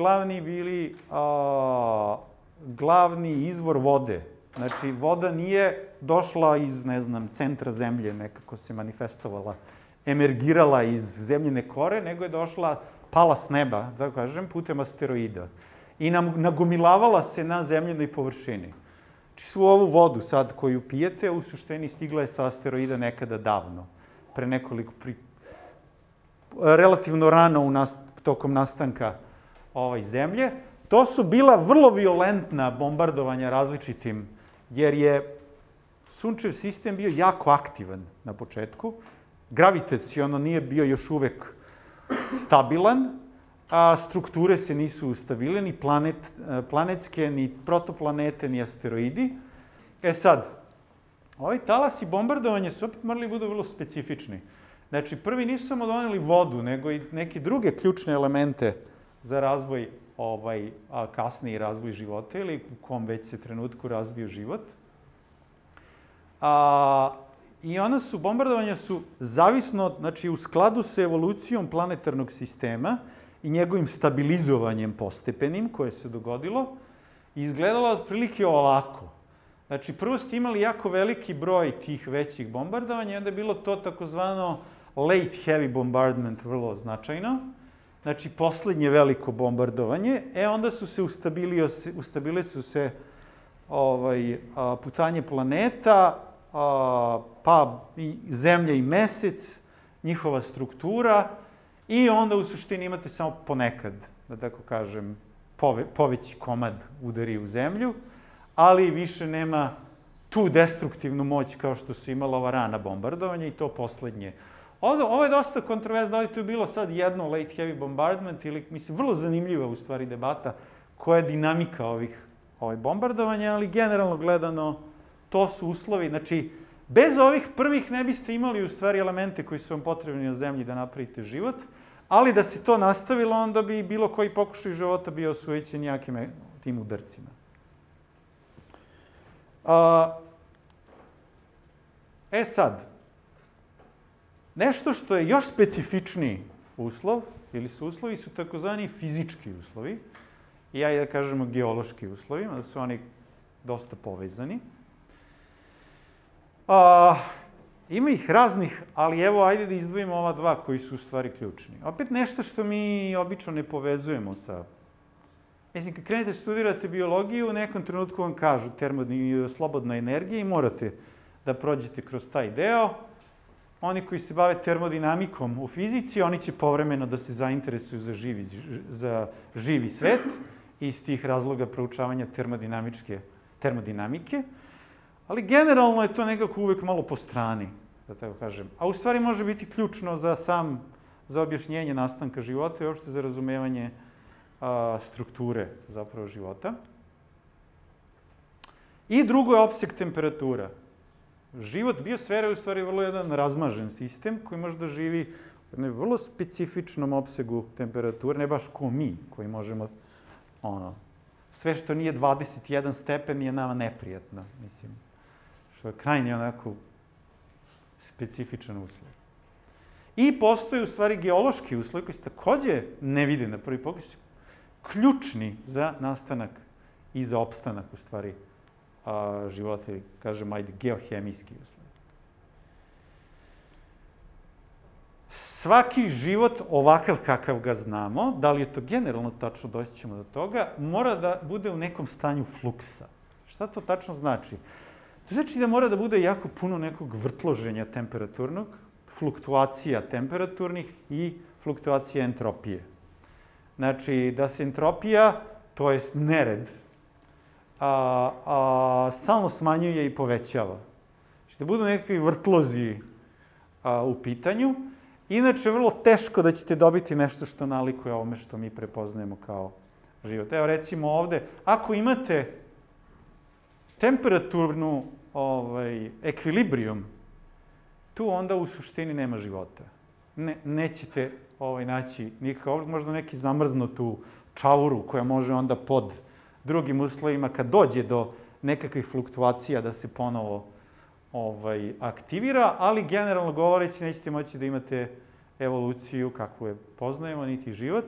S1: glavni izvor vode. Znači, voda nije došla iz, ne znam, centra Zemlje, nekako se manifestovala, emergirala iz zemljine kore, nego je došla, pala s neba, da kažem, putem asteroida. I nagomilavala se na zemljenoj površini. Znači, svu ovu vodu sad koju pijete, u suštini stigla je sa asteroida nekada davno, pre nekoliko, relativno rano tokom nastanka Zemlje. To su bila vrlo violentna bombardovanja različitim, jer je sunčev sistem bio jako aktivan na početku. Gravitaciono nije bio još uvek stabilan, a strukture se nisu ustabile, ni planetske, ni protoplanete, ni asteroidi. E sad, ovi talasi bombardovanja su opet morali budu vrlo specifični. Znači, prvi nisu samo doneli vodu, nego i neke druge ključne elemente za razvoj, kasniji razvoj života ili u kom već se trenutku razvio život. I bombardovanja su zavisno, znači u skladu sa evolucijom planetarnog sistema i njegovim stabilizovanjem postepenim koje se dogodilo, izgledalo otprilike ovako. Znači, prvo ste imali jako veliki broj tih većih bombardovanja i onda je bilo to takozvano late heavy bombardment, vrlo značajno. Znači, poslednje veliko bombardovanje. Onda su se ustabile su se putanje planeta, pa i Zemlja i Mesec, njihova struktura i onda u suštini imate samo ponekad, da tako kažem, poveći komad udari u Zemlju, ali više nema tu destruktivnu moć kao što su imala ova rana bombardovanja i to poslednje. Ovo je dosta kontroverzno, da li to je bilo sad jedno late heavy bombardment ili, mislim, vrlo zanimljiva u stvari debata koja je dinamika ovih bombardovanja, ali generalno gledano to su uslovi. Znači, bez ovih prvih ne biste imali u stvari elemente koji su vam potrebni na Zemlji da napravite život, ali da se to nastavilo, onda bi bilo koji pokušaj života bio osujećen jakim tim udarcima. Sad, nešto što je još specifičniji uslov, ili su uslovi, su takozvani fizički uslovi, i ajde da kažemo geološki uslovi, da su oni dosta povezani. Ima ih raznih, ali evo, ajde da izdvojimo ova dva koji su u stvari ključni. Opet nešto što mi obično ne povezujemo sa... Mislim, kad krenete studirate biologiju, u nekom trenutku vam kažu slobodna energija i morate da prođete kroz taj deo. Oni koji se bave termodinamikom u fizici, oni će povremeno da se zainteresuju za živi svet i iz tih razloga proučavanja termodinamike. Ali generalno je to nekako uvek malo po strani, da tako kažem. A u stvari može biti ključno za objašnjenje nastanka života i uopšte za razumevanje strukture zapravo života. I drugo je opseg temperatura. Život biosfere je u stvari vrlo jedan razmažen sistem koji može da živi u jednom vrlo specifičnom opsegu temperature, ne baš ko mi, koji možemo, sve što nije 21 stepen je nama neprijatno, mislim, što je krajnje onako specifičan uslov. I postoje u stvari geološki uslovi koji se takođe ne vide na prvi pogled, ključni za nastanak i za opstanak u stvari života, ili kažemo, ajde, geohemijski uslovi. Svaki život ovakav kakav ga znamo, da li je to generalno tačno, doći ćemo do toga, mora da bude u nekom stanju fluksa. Šta to tačno znači? To znači da mora da bude jako puno nekog vrtloženja temperaturnog, fluktuacija temperaturnih i fluktuacija entropije. Znači, da se entropija, to jest nered, stalno smanjuje i povećava. Znači, da budu nekakvi vrtlozi u pitanju. Inače, vrlo teško da ćete dobiti nešto što nalikuje ovome što mi prepoznajemo kao život. Evo, recimo ovde, ako imate temperaturnu ekvilibrijum, tu onda u suštini nema života. Nećete naći nikakav, možda neki zamrznutu čauru koja može onda pod drugim uslovima, kad dođe do nekakvih fluktuacija, da se ponovo aktivira, ali generalno govoreći nećete moći da imate evoluciju kakvu je poznajemo, niti život.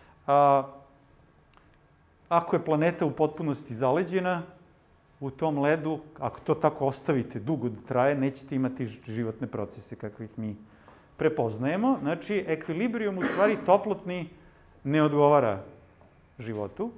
S1: Ako je planeta u potpunosti zaleđena u tom ledu, ako to tako ostavite dugo da traje, nećete imati životne procese kakvih mi prepoznajemo. Znači, ekvilibrijum u stvari toplotni ne odgovara životu.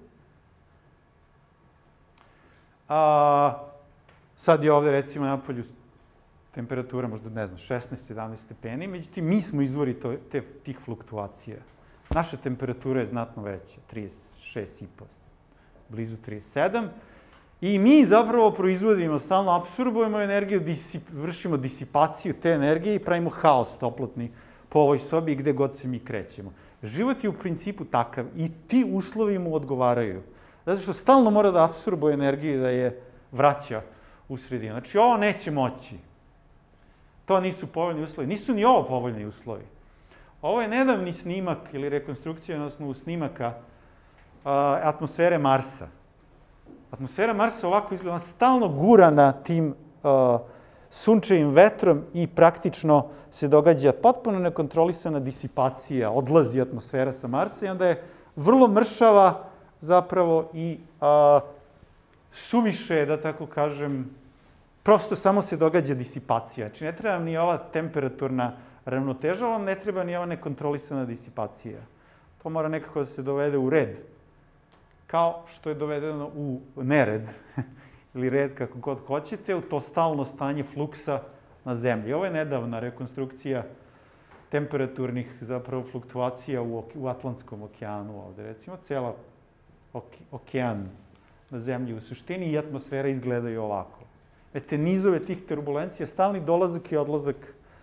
S1: Sad je ovde, recimo, napolju temperatura možda, ne znam, 16-17 stepeni, međutim, mi smo izvori tih fluktuacija. Naša temperatura je znatno veća, 36,5, blizu 37, i mi zapravo proizvodimo, stalno apsorbujemo energiju, vršimo disipaciju te energije i pravimo haos toplotni po ovoj sobi gde god se mi krećemo. Život je u principu takav i ti uslovi mu odgovaraju. Zato što stalno mora da apsorbuje energiju i da je vraća u sredinu. Znači, ovo neće moći. To nisu povoljni uslovi. Nisu ni ovo povoljni uslovi. Ovo je nedavni snimak ili rekonstrukcija na osnovu snimaka atmosfere Marsa. Atmosfera Marsa ovako izgleda, ona stalno gura na tim sunčevim vetrom i praktično se događa potpuno nekontrolisana disipacija, odlazi atmosfera sa Marsa i onda je vrlo mršava zapravo i suviše, da tako kažem, prosto samo se događa disipacija. Znači, ne treba ni ova temperaturna ravnoteža, vam ne treba ni ova nekontrolisana disipacija. To mora nekako da se dovede u red. Kao što je dovedeno u nered, ili red kako god hoćete, u to stalno stanje fluksa na Zemlji. Ovo je nedavna rekonstrukcija temperaturnih zapravo fluktuacija u Atlantskom okeanu ovde. Recimo, cela okean na Zemlji u suštini i atmosfera izgledaju ovako. Vidite, nizove tih turbulencija, stalni dolazak i odlazak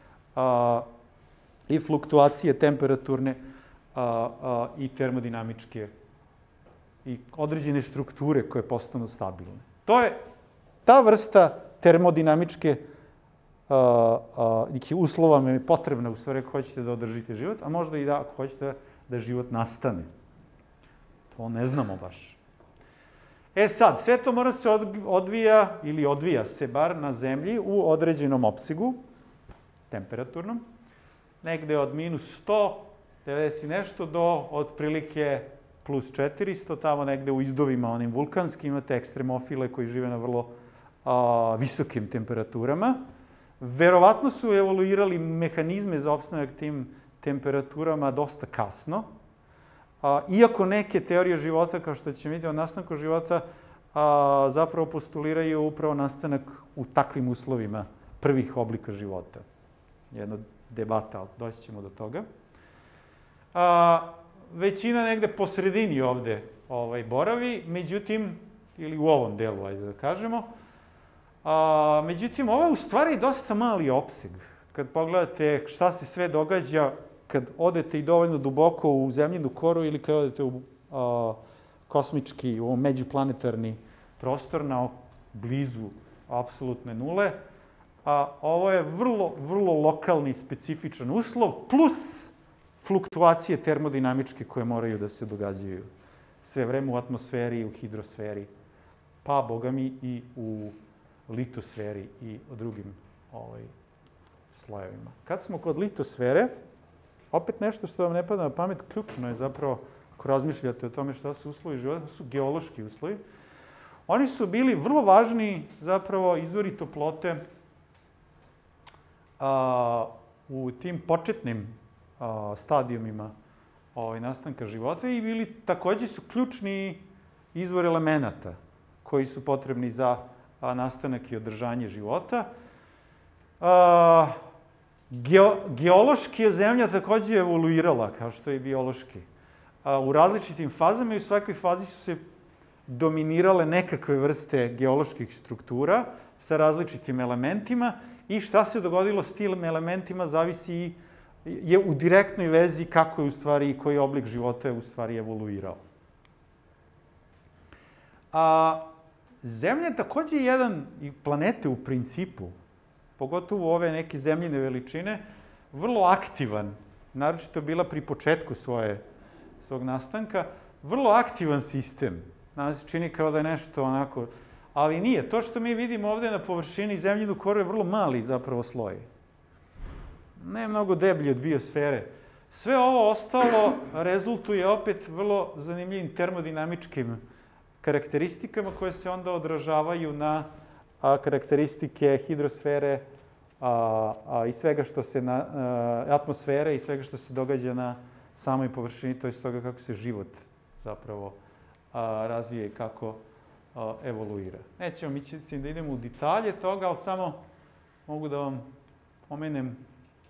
S1: i fluktuacije temperaturne i termodinamičke i određene strukture koje postanu stabilne. To je ta vrsta termodinamičke uslova vam je potrebna, u stvari, ako hoćete da održite život, a možda i da, ako hoćete da život nastane. To ne znamo baš. Sad, sve to mora se odvija, ili odvija se bar na zemlji u određenom opsegu, temperaturnom, negde od minus 100, 90 i nešto, do otprilike plus 400, tamo negde u izdovima onim vulkanskim, imate ekstremofile koji žive na vrlo visokim temperaturama. Verovatno su evoluirali mehanizme za opstanak tim temperaturama dosta kasno, iako neke teorije života, kao što ćemo vidjeti o nastanku života, zapravo postuliraju upravo nastanak u takvim uslovima prvih oblika života. Jedna debata, ali doći ćemo do toga. Većina negde po sredini ovde boravi, međutim, ili u ovom delu, ajde da kažemo, međutim, ovo je u stvari dosta mali opseg. Kad pogledate šta se sve događa kad odete i dovoljno duboko u zemljinu koru ili kad odete u kosmički, u međuplanetarni prostor na blizu apsolutne nule, ovo je vrlo lokalni, specifičan uslov, plus fluktuacije termodinamičke koje moraju da se događaju sve vreme u atmosferi, u hidrosferi, pa, boga mi, i u litosferi i o drugim slojevima. Kad smo kod litosfere, opet nešto što vam ne pada na pamet, ključno je zapravo, ako razmišljate o tome šta su uslovi života, to su geološki uslovi. Oni su bili vrlo važni zapravo izvori toplote u tim početnim stadijumima nastanka života i bili takođe su ključni izvor elemenata koji su potrebni za nastanak i održanje života. Geološki je Zemlja takođe evoluirala, kao što je i biološki. U različitim fazama i u svakoj fazi su se dominirale nekakve vrste geoloških struktura sa različitim elementima i šta se dogodilo s tim elementima zavisi je u direktnoj vezi kako je u stvari i koji oblik života je u stvari evoluirao. Zemlja je takođe jedan, i planete u principu, pogotovo ove neke zemljine veličine, vrlo aktivan, naročito bila pri početku svog nastanka, vrlo aktivan sistem. Nama se čini kao da je nešto onako, ali nije. To što mi vidimo ovde na površini zemljinu koru je vrlo mali zapravo sloj. Ne mnogo deblji od biosfere. Sve ovo ostalo rezultuje opet vrlo zanimljivim termodinamičkim karakteristikama koje se onda odražavaju na karakteristike hidrosfere i svega što se atmosfere i svega što se događa na samoj površini, to je toga kako se život zapravo razvije i kako evoluira. Nećemo mi da idemo u detalje toga, ali samo mogu da vam pomenem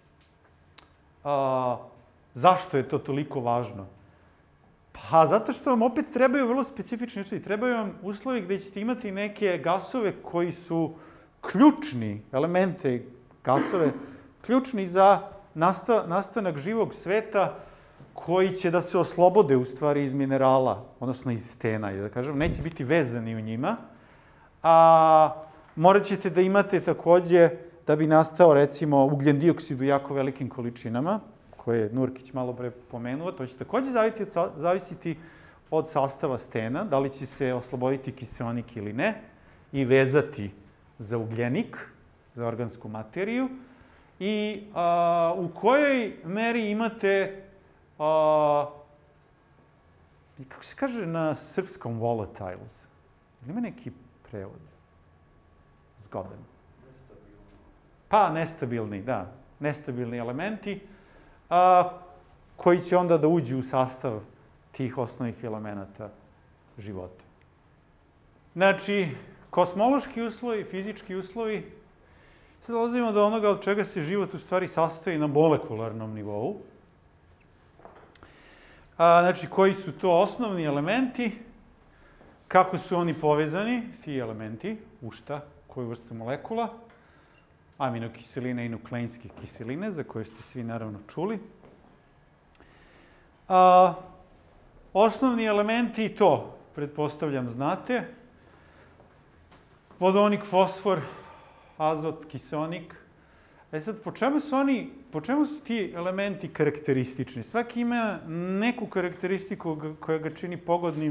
S1: zašto je to toliko važno. Pa zato što vam opet trebaju vrlo specifični uslovi. Trebaju vam uslovi gde ćete imati neke gasove koji su ključni, elemente gasove, ključni za nastanak živog sveta koji će da se oslobode u stvari iz minerala, odnosno iz stena, da kažem, neće biti vezani u njima. Morat ćete da imate takođe, da bi nastao recimo ugljen dioksid u jako velikim količinama, koje je Nurkić malo pre pomenuo, to će takođe zavisiti od sastava stena, da li će se osloboditi kiseonik ili ne, i vezati za ugljenik, za organsku materiju, i u kojoj meri imate, kako se kaže na srpskom, volatiles? Ima neki prevod? Zgodan. Pa, nestabilni, da. Nestabilni elementi koji će onda da uđu u sastav tih osnovnih elemenata života. Znači, kosmološki uslovi, fizički uslovi, sad dolazimo do onoga od čega se život u stvari sastoji na molekularnom nivou. Znači, koji su to osnovni elementi, kako su oni povezani, ti elementi, u šta, koju vrstu molekula, aminokiseline i nukleinske kiseline, za koje ste svi naravno čuli. Osnovni elementi, i to, pretpostavljam, znate. Vodonik, fosfor, azot, kiseonik. Sad, po čemu su ti elementi karakteristični? Svaki ima neku karakteristiku koja ga čini pogodnim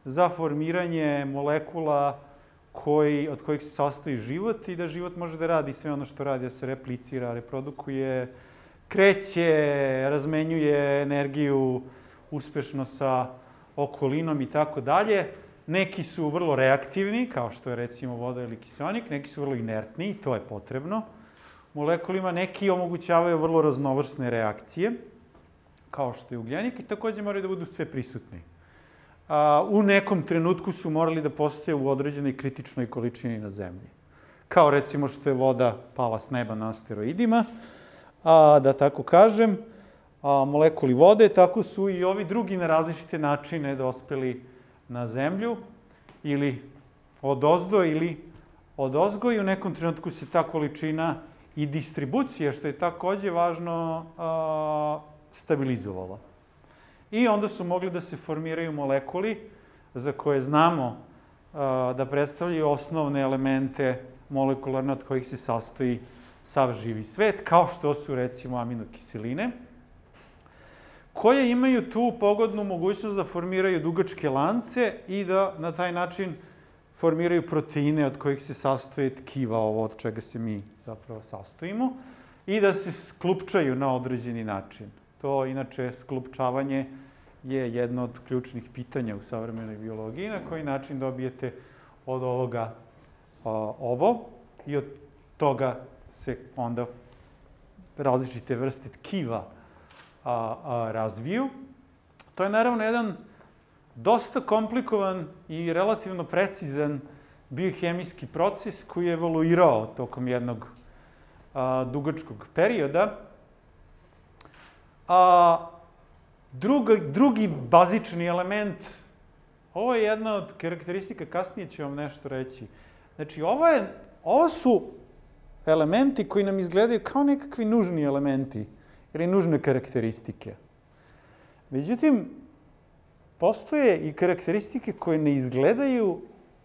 S1: za formiranje molekula od kojih se sastoji život i da život može da radi sve ono što radi, da se replicira, reprodukuje, kreće, razmenjuje energiju uspešno sa okolinom i tako dalje. Neki su vrlo reaktivni, kao što je recimo voda ili kiseonik, neki su vrlo inertni i to je potrebno molekulima. Neki omogućavaju vrlo raznovrsne reakcije, kao što je ugljenik, i takođe moraju da budu sve prisutni. U nekom trenutku su morali da postoje u određenoj kritičnoj količini na zemlji. Kao recimo što je voda pala s neba na asteroidima, da tako kažem, molekuli vode, tako su i ovi drugi na različite načine dospeli na zemlju, ili odozdo ili odozgo, i u nekom trenutku se ta količina i distribucija, što je takođe važno, stabilizovala. I onda su mogli da se formiraju molekuli za koje znamo da predstavljaju osnovne elemente molekularne od kojih se sastoji sav živi svet, kao što su recimo aminokiseline, koje imaju tu pogodnu mogućnost da formiraju dugačke lance i da na taj način formiraju proteine od kojih se sastoje tkiva, ovo od čega se mi zapravo sastojimo, i da se sklupčaju na određeni način. To, inače, sklupčavanje je jedno od ključnih pitanja u savremenoj biologiji, na koji način dobijete od ovoga ovo, i od toga se onda različite vrste tkiva razviju. To je naravno jedan dosta komplikovan i relativno precizan biohemijski proces koji je evoluirao tokom jednog dugačkog perioda. Drugi bazični element, ovo je jedna od karakteristika, kasnije ću vam nešto reći. Znači, ovo su elementi koji nam izgledaju kao nekakvi nužni elementi ili nužne karakteristike. Međutim, postoje i karakteristike koje ne izgledaju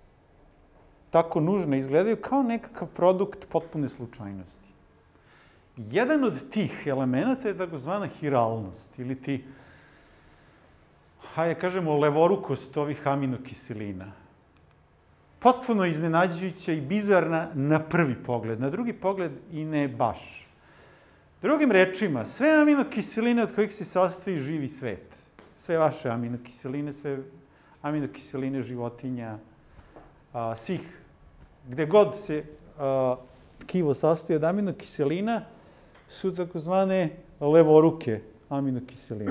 S1: tako nužno, izgledaju kao nekakav produkt potpune slučajnosti. Jedan od tih elemenata je takozvana hiralnost, ili ti, hajde kažemo, levorukost ovih aminokiselina. Potpuno iznenađujuća i bizarna na prvi pogled, na drugi pogled i ne baš. Drugim rečima, sve aminokiseline od kojih se sastoji živi svet, sve vaše aminokiseline, sve aminokiseline životinja, svih, gde god se tkivo sastoji od aminokiselina, su takozvane levoruke aminokiseline.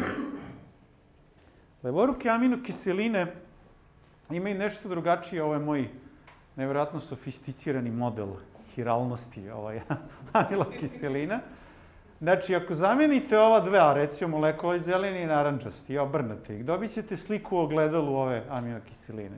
S1: Levoruke aminokiseline imaju nešto drugačije, ovo je moj nevjerojatno sofisticirani model hiralnosti aminokiselina. Znači, ako zamenite ova dva, recimo molekula zeleni i narančasti, i obrnete ih, dobit ćete sliku u ogledalu ove aminokiseline.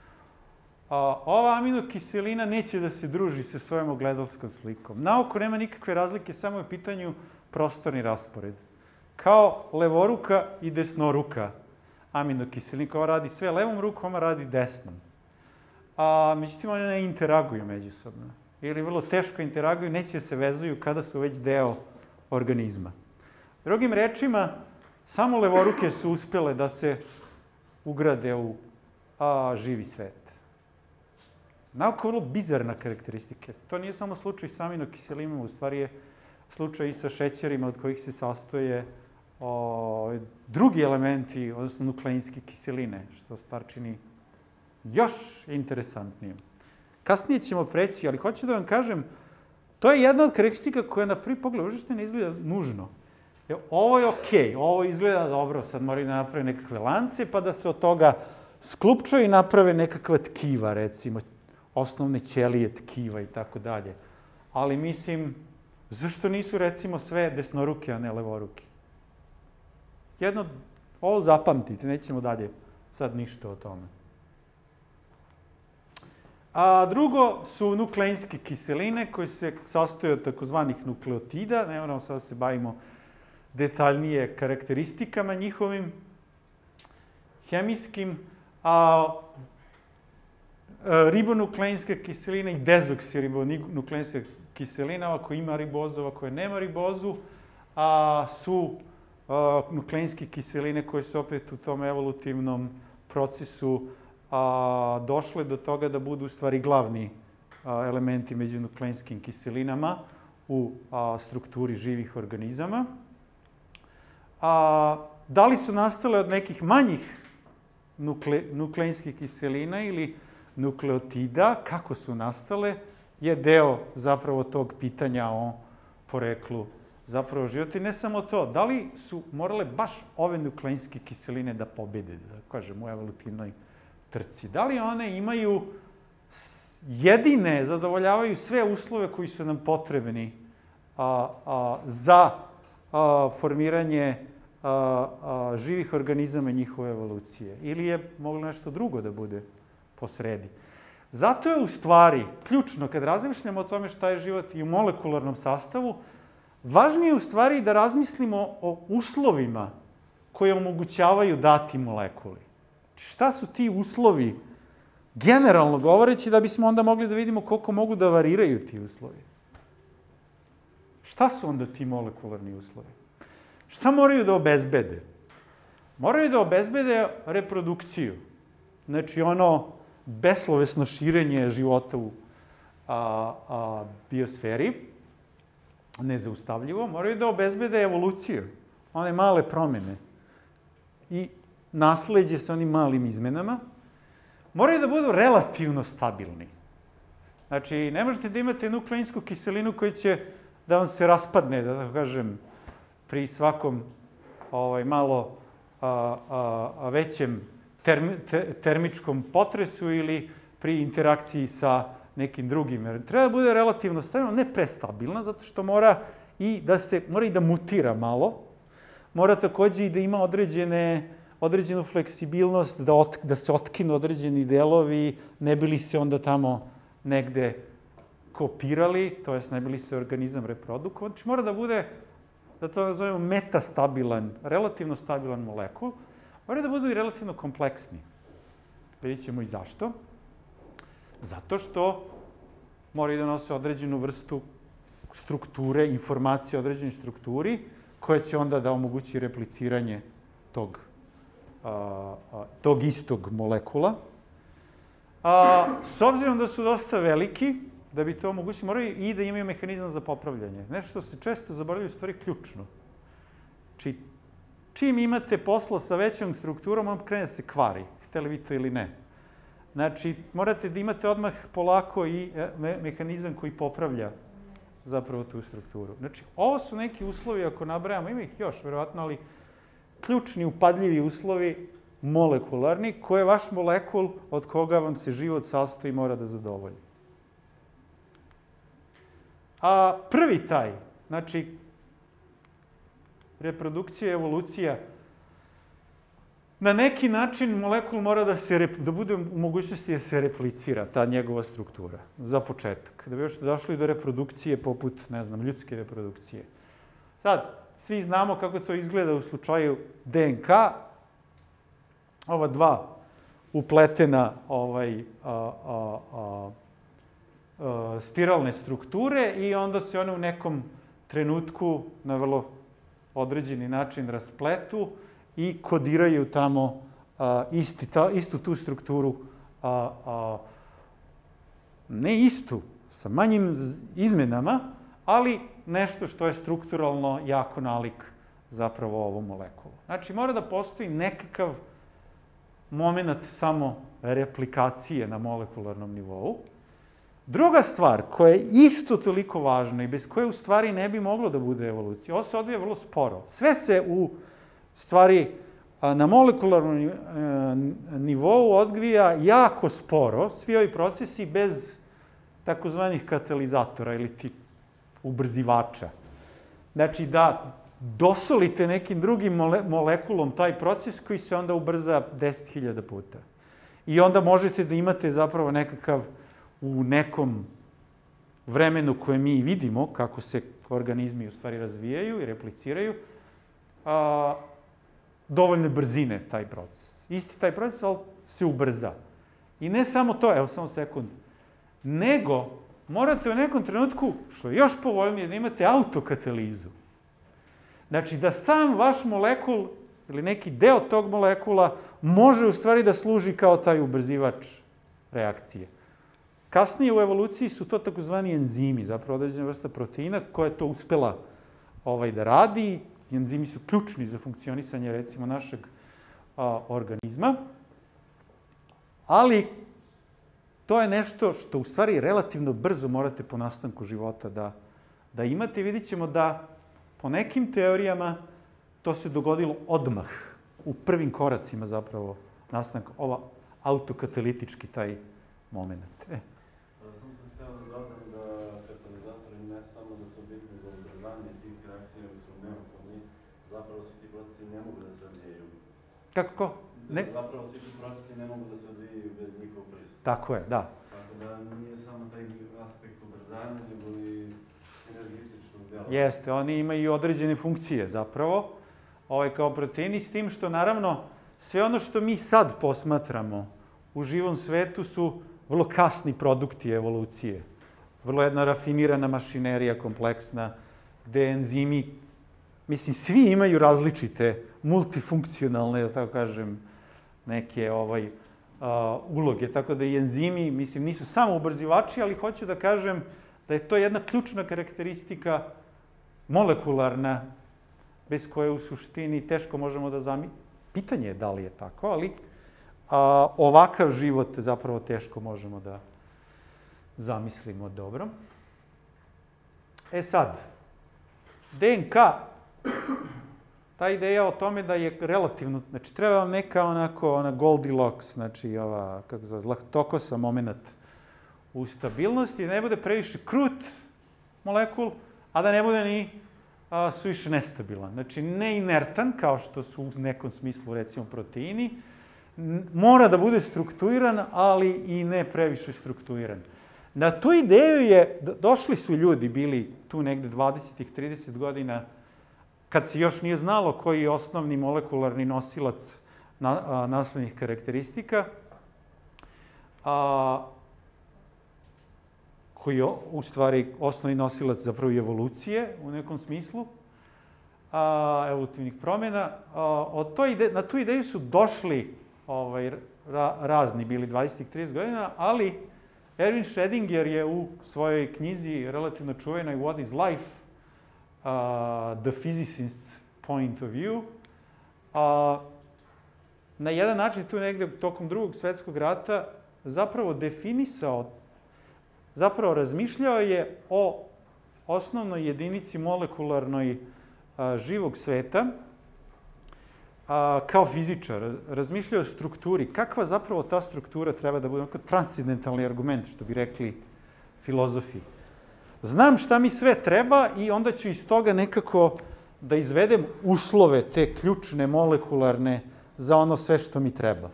S1: Ova aminokiselina neće da se druži sa svojom ogledalskom slikom. Naoko nema nikakve razlike, samo je u pitanju prostorni raspored. Kao levoruka i desnoruka aminokiselina, koja radi sve levom rukom, ova radi desnom. Međutim, one ne interaguju međusobno. Ili vrlo teško interaguju, neće se vezuju kada su već deo organizma. Drugim rečima, samo levoruke su uspjele da se ugrade u živi svet. Naoko je vrlo bizarna karakteristika. To nije samo slučaj sa aminokiselinama, u stvari je slučaj i sa šećerima od kojih se sastoje drugi elementi, odnosno nukleinske kiseline, što stvar čini još interesantnijim. Kasnije ćemo preći, ali hoću da vam kažem, to je jedna od karakteristika koja na prvi pogled uopšte ne izgleda nužno. Ovo je okej, ovo izgleda dobro, sad moraju da naprave nekakve lance, pa da se od toga sklupčaju i naprave nekakva tkiva, recimo, osnovne ćelije tkiva i tako dalje. Ali mislim, zašto nisu recimo sve desnoruke, a ne levoruke? Ovo zapamtite, nećemo dalje sad ništa o tome. A drugo su nukleinske kiseline koje se sastoje od takozvanih nukleotida. Ne moramo sad da se bavimo detaljnije karakteristikama njihovim hemijskim. Ribonukleinske kiseline i dezoksiribonukleinske kiselina, ako ima ribozu, ako nema ribozu, su nukleinske kiseline koje su opet u tom evolutivnom procesu došle do toga da budu u stvari glavni elementi među nukleinskim kiselinama u strukturi živih organizama. Da li su nastale od nekih manjih nukleinskih kiselina ili nukleotida, kako su nastale, je deo zapravo tog pitanja o poreklu zapravo života. I ne samo to, da li su morale baš ove nukleinske kiseline da pobede, da kažem, u evolutivnoj trci? Da li one imaju jedine, zadovoljavaju sve uslove koji su nam potrebni za formiranje živih organizama i njihove evolucije? Ili je moglo nešto drugo da bude posredi? Zato je u stvari ključno, kad razmišljamo o tome šta je život i u molekularnom sastavu, važnije je u stvari da razmislimo o uslovima koje omogućavaju dati molekuli. Šta su ti uslovi, generalno govoreći, da bismo onda mogli da vidimo koliko mogu da variraju ti uslovi? Šta su onda ti molekularni uslovi? Šta moraju da obezbede? Moraju da obezbede reprodukciju. Znači, ono beslovesno širenje života u biosferi, nezaustavljivo. Moraju da obezbede evoluciju, one male promene i nasleđe sa onim malim izmenama. Moraju da budu relativno stabilni. Znači, ne možete da imate nukleinsku kiselinu koja će da vam se raspadne, da tako kažem, pri svakom malo većem termičkom potresu ili pri interakciji sa nekim drugim. Treba da bude relativno stabilna, ne prestabilna, zato što mora i da mutira malo. Mora takođe i da ima određenu fleksibilnost, da se otkinu određeni delovi, ne bi li se onda tamo negde kopirali, to jest ne bi li se organizam reprodukovao. Znači mora da bude, da to nazovemo metastabilan, relativno stabilan molekul. Mora da budu i relativno kompleksni. Vidjet ćemo i zašto. Zato što moraju da nose određenu vrstu strukture, informacije o određenoj strukturi, koja će onda da omogući repliciranje tog istog molekula. S obzirom da su dosta veliki, da bi to omogućili, moraju i da imaju mehanizam za popravljanje. Nešto što se često zaboravljaju, u stvari ključno. Znači, čim imate posla sa većom strukturom, on krene da se kvari, hteli vi to ili ne. Znači, morate da imate odmah polako i mehanizam koji popravlja zapravo tu strukturu. Znači, ovo su neki uslovi, ako nabrajamo, ima ih još, verovatno, ali ključni, upadljivi uslovi, molekularni, koje vaš molekul od koga vam se život sastoji mora da zadovolji. Prvi taj, znači, reprodukcija i evolucija, na neki način molekul mora da bude u mogućnosti da se replicira, ta njegova struktura, za početak. Da bi još došli do reprodukcije poput, ne znam, ljudske reprodukcije. Sad, svi znamo kako to izgleda u slučaju DNK. Ova dva upletena spiralne strukture i onda se one u nekom trenutku na vrlo određeni način raspletu i kodiraju tamo istu tu strukturu, ne istu, sa manjim izmenama, ali nešto što je strukturalno jako nalik zapravo ovom molekulu. Znači, mora da postoji nekakav moment samo replikacije na molekularnom nivou. Druga stvar koja je isto toliko važna i bez koje u stvari ne bi moglo da bude evolucija, ovo se odvija vrlo sporo. Sve se u stvari na molekularnom nivou odvija jako sporo, svi ovi procesi bez takozvanih katalizatora ili ti ubrzivača. Znači da dosolite nekim drugim molekulom taj proces koji se onda ubrza 10.000 puta. I onda možete da imate zapravo nekakav u nekom vremenu koje mi vidimo, kako se organizmi u stvari razvijaju i repliciraju, dovoljne brzine taj proces. Isti taj proces, ali se ubrza. I ne samo to, evo samo sekund, nego morate u nekom trenutku, što je još povoljnije, da imate autokatalizu. Znači da sam vaš molekul ili neki deo tog molekula može u stvari da služi kao taj ubrzivač reakcije. Kasnije u evoluciji su to takozvani enzimi, zapravo određena vrsta proteina koja je to uspela da radi. Enzimi su ključni za funkcionisanje, recimo, našeg organizma, ali to je nešto što u stvari relativno brzo morate po nastanku života da imate. Vidit ćemo da po nekim teorijama to se dogodilo odmah, u prvim koracima zapravo nastanka, ova autokatalitički taj moment.
S2: Samo sam htio da dodam da katalizatori ne samo da su bitni za ubrzanje tih reakcija, nego su neophodni, zapravo svi ti procesi ne mogu da se odvijaju.
S1: Kako?
S2: Zapravo svi ti procesi ne mogu da se odvijaju bez njihovog prisustva.
S1: Tako je, da.
S2: Tako da nije samo taj aspekt ubrzanja, nego i sinergističnog dela.
S1: Jeste, oni imaju određene funkcije zapravo, kao proteini, s tim što naravno sve ono što mi sad posmatramo u živom svetu su vrlo kasni produkti evolucije. Vrlo jedna rafinirana mašinerija, kompleksna, gde enzimi, mislim, svi imaju različite multifunkcionalne, da tako kažem, neke uloge. Tako da i enzimi, mislim, nisu samo ubrzivači, ali hoću da kažem da je to jedna ključna karakteristika molekularna, bez koje u suštini teško možemo da zamislimo. Pitanje je da li je tako, ali ovakav život zapravo teško možemo da zamislimo dobro. Sad, DNK, ta ideja o tome da je relativno, znači treba vam neka ona Goldilocks, znači ova, kako zove, zlatokosa moment u stabilnosti, da ne bude previše krut molekul, a da ne bude ni suviše nestabilan. Znači, ne inertan, kao što su u nekom smislu, recimo, proteini, mora da bude strukturiran, ali i ne previše strukturiran. Na tu ideju došli su ljudi, bili tu negde 20-ih, 30 godina, kad se još nije znalo koji je osnovni molekularni nosilac naslednih karakteristika, koji je u stvari osnovni nosilac zapravo evolucije u nekom smislu, evolutivnih promjena. Na tu ideju su došli razni, bili 20-ih, 30 godina, ali Erwin Schrödinger je u svojoj knjizi relativno čuvenoj What is Life? The Physicist's Point of View, na jedan način tu negde tokom Drugog svetskog rata zapravo definisao, zapravo razmišljao je o osnovnoj jedinici molekularnoj živog sveta kao fizičar. Razmišljao o strukturi. Kakva zapravo ta struktura treba da bude? Transcendentalni argument, što bi rekli filozofi. Znam šta mi sve treba i onda ću iz toga nekako da izvedem uslove te ključne molekularne za ono sve što mi treba.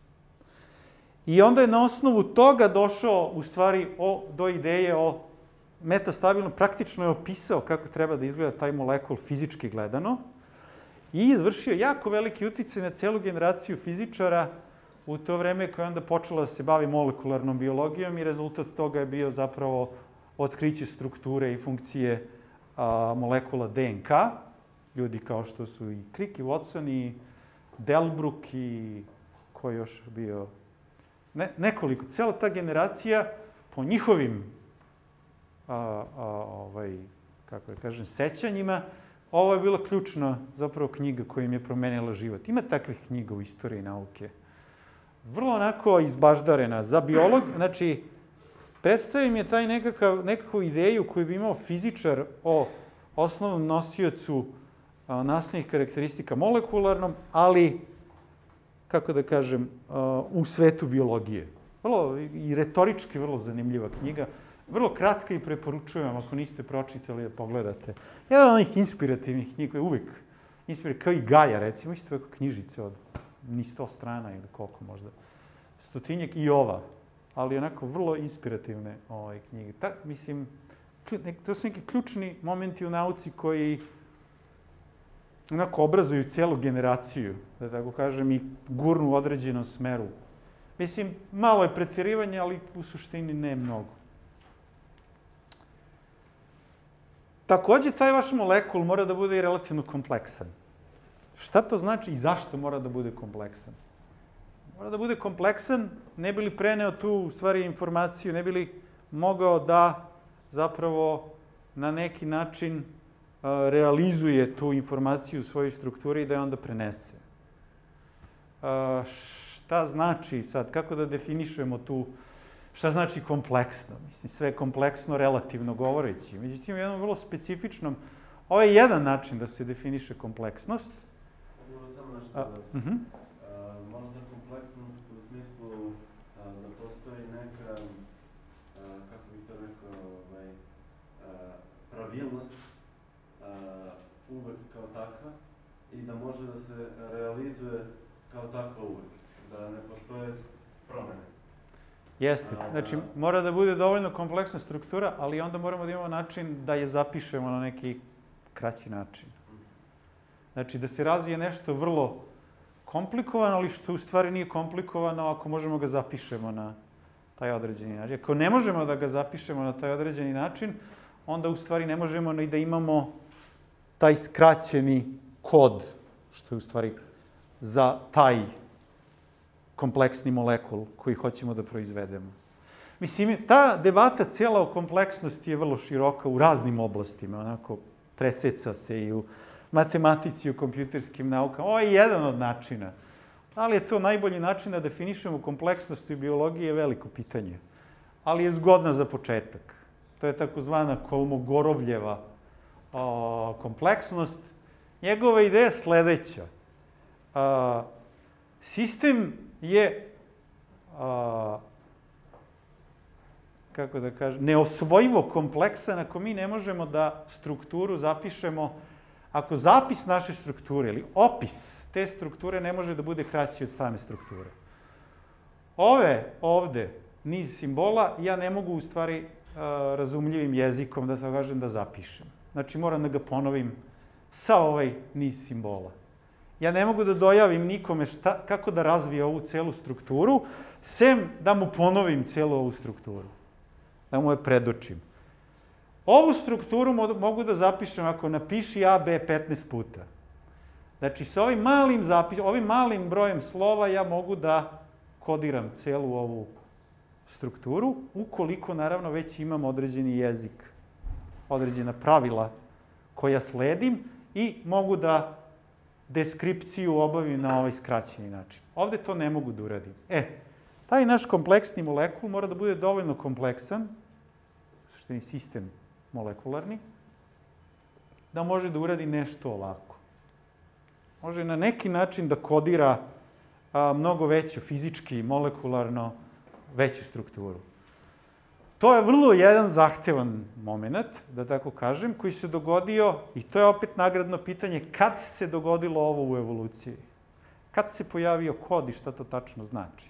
S1: I onda je na osnovu toga došao, u stvari, do ideje o metastabilnom, praktično je opisao kako treba da izgleda taj molekul fizički gledano i izvršio jako veliki uticaj na celu generaciju fizičara u to vreme koja je onda počela da se bavi molekularnom biologijom i rezultat toga je bio zapravo otkriće strukture i funkcije molekula DNK. Ljudi kao što su i Crick i Watson i Delbruck i ko je još bio nekoliko. Cela ta generacija po njihovim kako da kažem, sećanjima, ovo je bila ključna zapravo knjiga koja im je promenila život. Ima takvih knjiga u istoriji nauke. Vrlo onako izbaždarena za biolog. Znači, predstavim je taj nekakvu ideju koju bi imao fizičar o osnovnom nosiocu naslednih karakteristika molekularnom, ali, kako da kažem, u svetu biologije. Vrlo i retorički vrlo zanimljiva knjiga. Vrlo kratka i preporučujem vam, ako niste pročitali, da pogledate. Jedan od onih inspirativnih knjiga je uvek inspirativna, kao i Gaja, recimo, isto tako knjižice od ni 100 strana ili koliko možda, 100-tinjak i ova, ali onako vrlo inspirativne knjige. Mislim, to su neki ključni momenti u nauci koji onako obrazuju celu generaciju, da tako kažem, i gurnu u određenom smeru. Mislim, malo je pretjerivanje, ali u suštini ne mnogo. Takođe, taj vaš molekul mora da bude i relativno kompleksan. Šta to znači i zašto mora da bude kompleksan? Mora da bude kompleksan, ne bi li preneo tu, u stvari, informaciju, ne bi li mogao da zapravo na neki način realizuje tu informaciju u svojoj strukturi i da je onda prenese. Šta znači sad, kako da definišemo tu, šta znači kompleksno? Mislim, sve je kompleksno relativno govoreći. Međutim, u jednom vrlo specifičnom, ovo je jedan način da se definiše kompleksnost.
S2: Samo nešto možda kompleksnost u smislu da postoji neka, kako bih to rekao, pravilnost uvek kao takva i da može da se realizuje kao takva uvek, da ne postoje promene.
S1: Jeste. Znači, mora da bude dovoljno kompleksna struktura, ali onda moramo da imamo način da je zapišemo na neki kraći način. Znači, da se razvije nešto vrlo komplikovano, ali što u stvari nije komplikovano ako možemo ga zapišemo na taj određeni način. Ako ne možemo da ga zapišemo na taj određeni način, onda u stvari ne možemo ni da imamo taj skraćeni kod, što je u stvari za taj kompleksni molekul koji hoćemo da proizvedemo. Mislim, ta debata cijela o kompleksnosti je vrlo široka u raznim oblastima, onako preseca se i u matematici, u kompjuterskim naukama. Ovo je jedan od načina. Da li je to najbolji način da definišemo kompleksnost u biologiji je veliko pitanje, ali je zgodna za početak. To je takozvana Kolmogorovljeva kompleksnost. Njegova ideja je sledeća. Sistem je, kako da kažem, neosvojivo kompleksan ako mi ne možemo da strukturu zapišemo, ako zapis naše strukture ili opis te strukture ne može da bude kraći od same strukture. Ovde niz simbola ja ne mogu u stvari razumljivim jezikom, da tako kažem, da zapišem. Znači moram da ga ponovim sa ovaj niz simbola. Ja ne mogu da dojavim nikome kako da razvije ovu celu strukturu, sem da mu ponovim celu ovu strukturu, da mu je predočim. Ovu strukturu mogu da zapišem ako napiši A, B 15 puta. Znači, sa ovim malim brojem slova ja mogu da kodiram celu ovu strukturu, ukoliko, naravno, već imam određeni jezik, određena pravila koja sledim i mogu da deskripciju obavim na ovaj skraćeni način. Ovde to ne mogu da uradim. Taj naš kompleksni molekul mora da bude dovoljno kompleksan, što je sistem molekularni, da može da uradi nešto ovako. Može na neki način da kodira mnogo veću, fizički, molekularno, veću strukturu. To je vrlo jedan zahtevan moment, da tako kažem, koji se dogodio, i to je opet nagradno pitanje, kad se dogodilo ovo u evoluciji? Kad se pojavio kod i šta to tačno znači?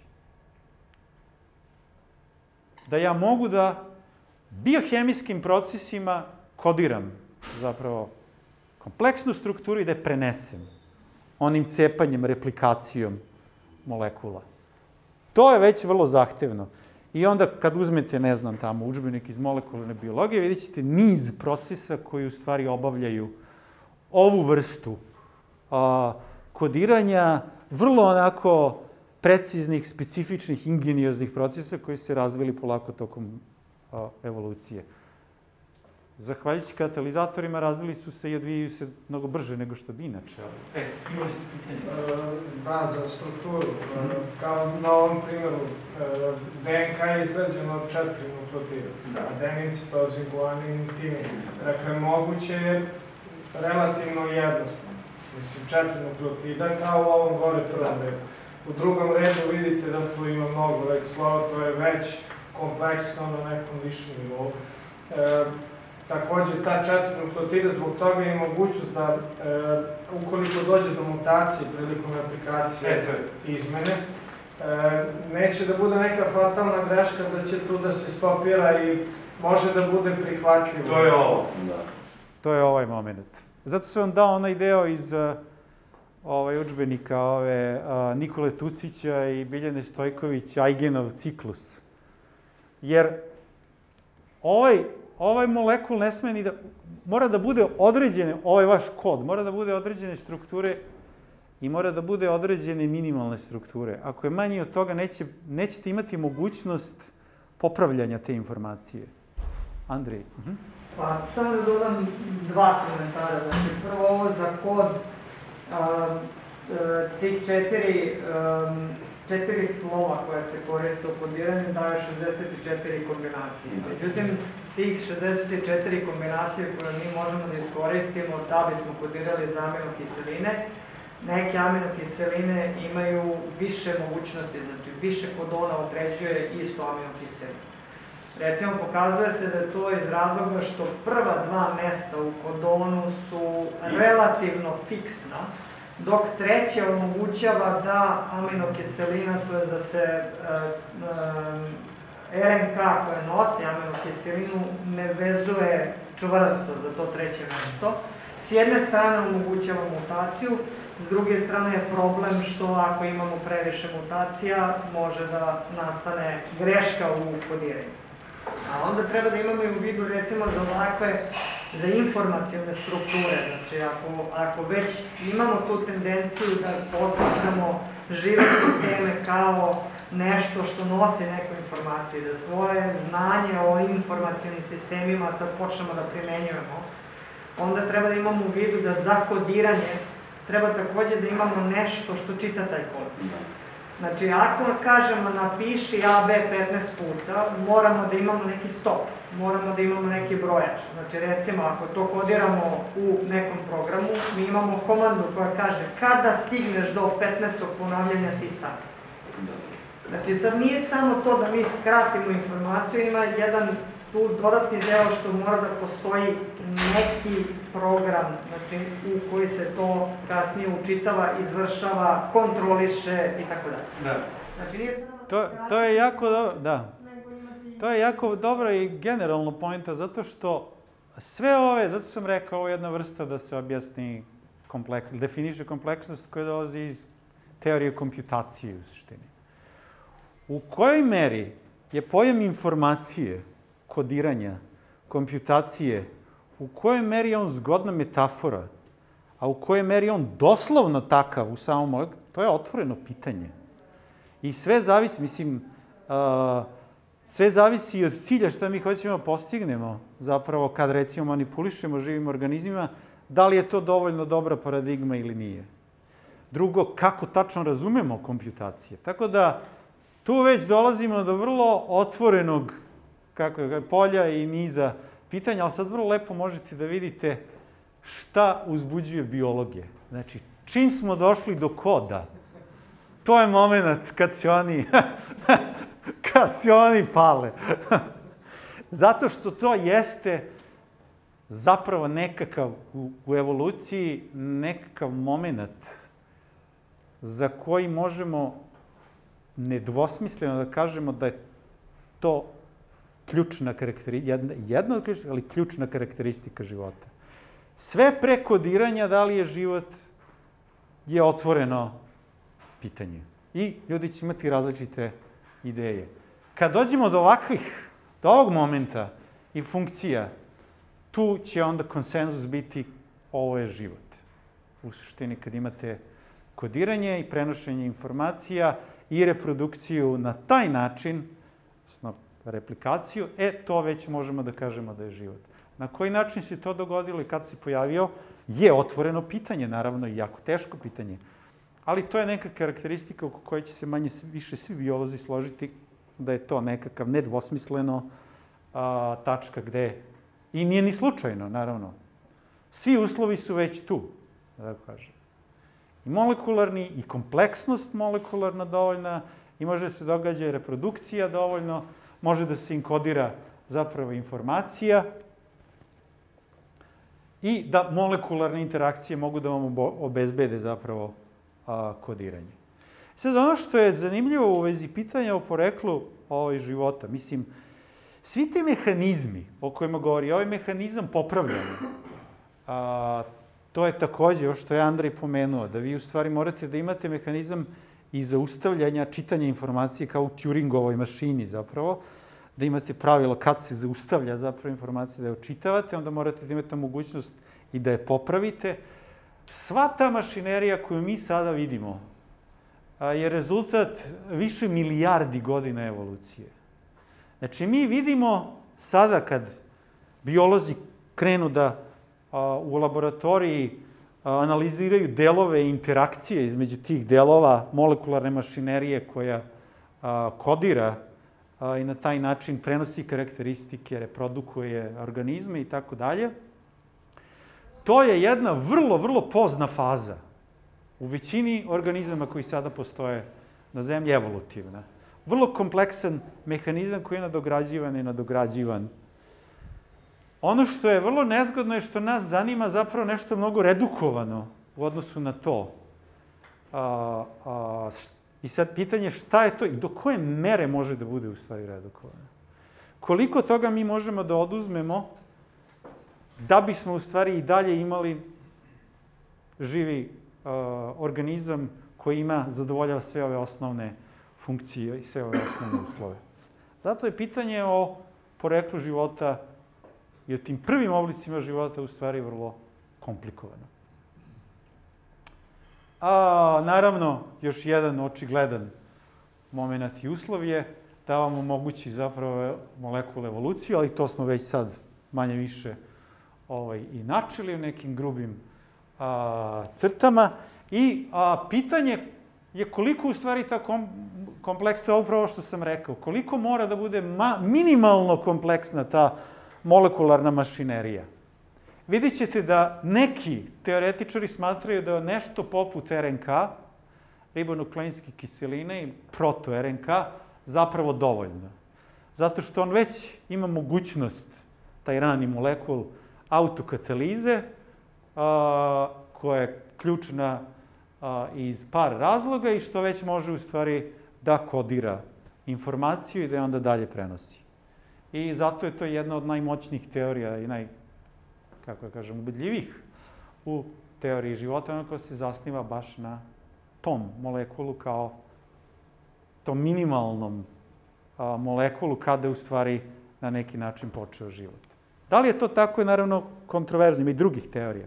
S1: Da ja mogu da biohemijskim procesima kodiram zapravo kompleksnu strukturu i da je prenesem onim cepanjem, replikacijom molekula. To je već vrlo zahtevno. I onda kad uzmete, ne znam, tamo udžbenik iz molekularne biologije, vidjet ćete niz procesa koji u stvari obavljaju ovu vrstu kodiranja, vrlo onako preciznih, specifičnih, ingenioznih procesa koji se razvili polako tokom evolucije. Zahvaljujući katalizatorima razvili su se i odvijaju se mnogo brže nego što bi inače. Imali ste pitanje?
S3: Da, za strukturu. Kao na ovom primjeru, DNK je izgrađeno od 4 nukleotida. Adenin, citozin, guanin i timin. Dakle, moguće je relativno jednostavno. Mislim, 4 nukleotida kao u ovom gore prvom redu. U drugom redu vidite da tu ima mnogo već slova, to je već kompleksno na nekom višem nivou. Takođe, ta 4 nukleotida zbog toga je mogućnost da, ukoliko dođe do mutacije prilikom aplikacije izmene, neće da bude neka fatalna greška da će tu da se stopira i može da bude prihvatljivo.
S2: To je ovo.
S1: To je ovaj moment. Zato sam vam dao onaj deo iz udžbenika Nikole Tucića i Biljane Stojković, Eigenov ciklus. Jer ovaj molekul ne sme ni da, mora da bude određene, ovaj vaš kod, mora da bude određene strukture i mora da bude određene minimalne strukture. Ako je manji od toga, nećete imati mogućnost popravljanja te informacije. Andrej?
S4: Pa, samo da dodam dva komentara. Znači, prvo ovo za kod tih četiri slova koja se koriste u kodiranju daju 64 kombinacije. Međutim, tih 64 kombinacije koje mi možemo da iskoristimo da bismo kodirali za aminokiseline, neke aminokiseline imaju više mogućnosti, znači više kodona određuje istu aminokiselinu. Recimo, pokazuje se da je to iz razloga što prva dva mesta u kodonu su relativno fiksna, dok treće omogućava da aminokiselina, to je da se RNK koja nosi aminokiselinu ne vezuje čvrsto za to treće mesto. S jedne strane omogućava mutaciju, s druge strane je problem što ako imamo previše mutacija može da nastane greška u kodiranju. A onda treba da imamo i u vidu recimo za informacione strukture. Znači ako već imamo tu tendenciju da posmatramo žive sisteme kao nešto što nosi neku informaciju, da svoje znanje o informacionim sistemima sad počnemo da primenjujemo, onda treba da imamo u vidu da za kodiranje treba takođe da imamo nešto što čita taj kod. Znači, ako kažemo napiši AB 15 puta, moramo da imamo neki stop, moramo da imamo neki brojač. Znači, recimo, ako to kodiramo u nekom programu, mi imamo komandu koja kaže kada stigneš do 15. ponavljanja ti stani. Znači, sad nije samo to da mi skratimo informaciju, ima jedan tu dodatni deo što mora da postoji neki program, znači, u koji se to kasnije učitava, izvršava, kontroliše i tako dalje. Znači, nije samo...
S1: To je jako dobro, da. To je jako dobro i generalno poenta, zato što sve ove, zato sam rekao, ovo je jedna vrsta da se objasni definiše kompleksnost koja dolazi iz teorije komputacije u suštini. U kojoj meri je pojam informacije, kodiranja, komputacije, u kojoj meri je on zgodna metafora, a u kojoj meri je on doslovno takav u samom, to je otvoreno pitanje. I sve zavisi, sve zavisi i od cilja šta mi hoćemo postignemo, zapravo kad recimo manipulišemo živim organizmima, da li je to dovoljno dobra paradigma ili nije. Drugo, kako tačno razumemo komputacije. Tako da tu već dolazimo do vrlo otvorenog polja i niza pitanja, ali sad vrlo lepo možete da vidite šta uzbuđuje biologije. Znači, čim smo došli do koda, to je moment kad se oni pale. Zato što to jeste zapravo nekakav, u evoluciji, nekakav moment za koji možemo nedvosmisleno da kažemo da je to ključna karakteristika, jedna od ključnih, ali ključna karakteristika života. Sve pre kodiranja da li je život je otvoreno pitanje. I ljudi će imati različite ideje. Kad dođemo do ovog momenta i funkcija, tu će onda konsenzus biti ovo je život. U suštini kad imate kodiranje i prenošenje informacija i reprodukciju na taj način, replikaciju, to već možemo da kažemo da je život. Na koji način se to dogodilo i kad se pojavio, je otvoreno pitanje, naravno, i jako teško pitanje. Ali to je neka karakteristika oko koje će se manje više svi biolozi složiti da je to nekakav nedvosmisleno tačka gde... I nije ni slučajno, naravno. Svi uslovi su već tu, da kažem. I molekularni, i kompleksnost molekularna dovoljna, i može da se događa i reprodukcija dovoljno, može da se inkodira zapravo informacija i da molekularne interakcije mogu da vam obezbede zapravo kodiranje. Sad, ono što je zanimljivo u vezi pitanja o poreklu života, mislim, svi ti mehanizmi o kojima govori, ovaj mehanizam popravljanja, to je takođe, još što je Andrej pomenuo, da vi u stvari morate da imate mehanizam i zaustavljanja čitanja informacije kao u Turingovoj mašini zapravo, da imate pravilo kad se zaustavlja zapravo informacija, da je očitavate, onda morate da imate mogućnost i da je popravite. Sva ta mašinerija koju mi sada vidimo je rezultat više milijardi godina evolucije. Znači, mi vidimo sada kad biolozi krenu da u laboratoriji analiziraju delove i interakcije između tih delova molekularne mašinerije koja kodira i na taj način prenosi karakteristike, reprodukuje organizme i tako dalje. To je jedna vrlo, vrlo pozna faza u većini organizama koji sada postoje na Zemlji, evolutivna. Vrlo kompleksan mehanizam koji je nadograđivan i nadograđivan. Ono što je vrlo nezgodno je što nas zanima zapravo nešto mnogo redukovano u odnosu na to. I sad pitanje šta je to i do koje mere može da bude u stvari redukovano. Koliko toga mi možemo da oduzmemo da bismo u stvari i dalje imali živi organizam koji zadovoljava sve ove osnovne funkcije i sve ove osnovne uslove. Zato je pitanje o poreklu života i o tim prvim oblicima života u stvari vrlo komplikovano. Naravno, još jedan očigledan moment i uslov je da vam omogući zapravo molekulu evoluciju, ali to smo već sad manje više i načeli u nekim grubim crtama. I pitanje je koliko u stvari ta kompleksna, to je upravo što sam rekao, koliko mora da bude minimalno kompleksna ta molekularna mašinerija. Vidjet ćete da neki teoretičari smatraju da nešto poput RNK, ribonukleinske kiseline ili proto-RNK, zapravo dovoljno. Zato što on već ima mogućnost, taj rani molekul, autokatalize, koja je ključna iz par razloga i što već može u stvari da kodira informaciju i da je onda dalje prenosi. I zato je to jedna od najmoćnijih teorija i kako da kažem, ubedljivih u teoriji života, ona koja se zasniva baš na tom molekulu kao tom minimalnom molekulu kada je u stvari na neki način počeo život. Da li je to tako je naravno kontroverzno, ima i drugih teorija.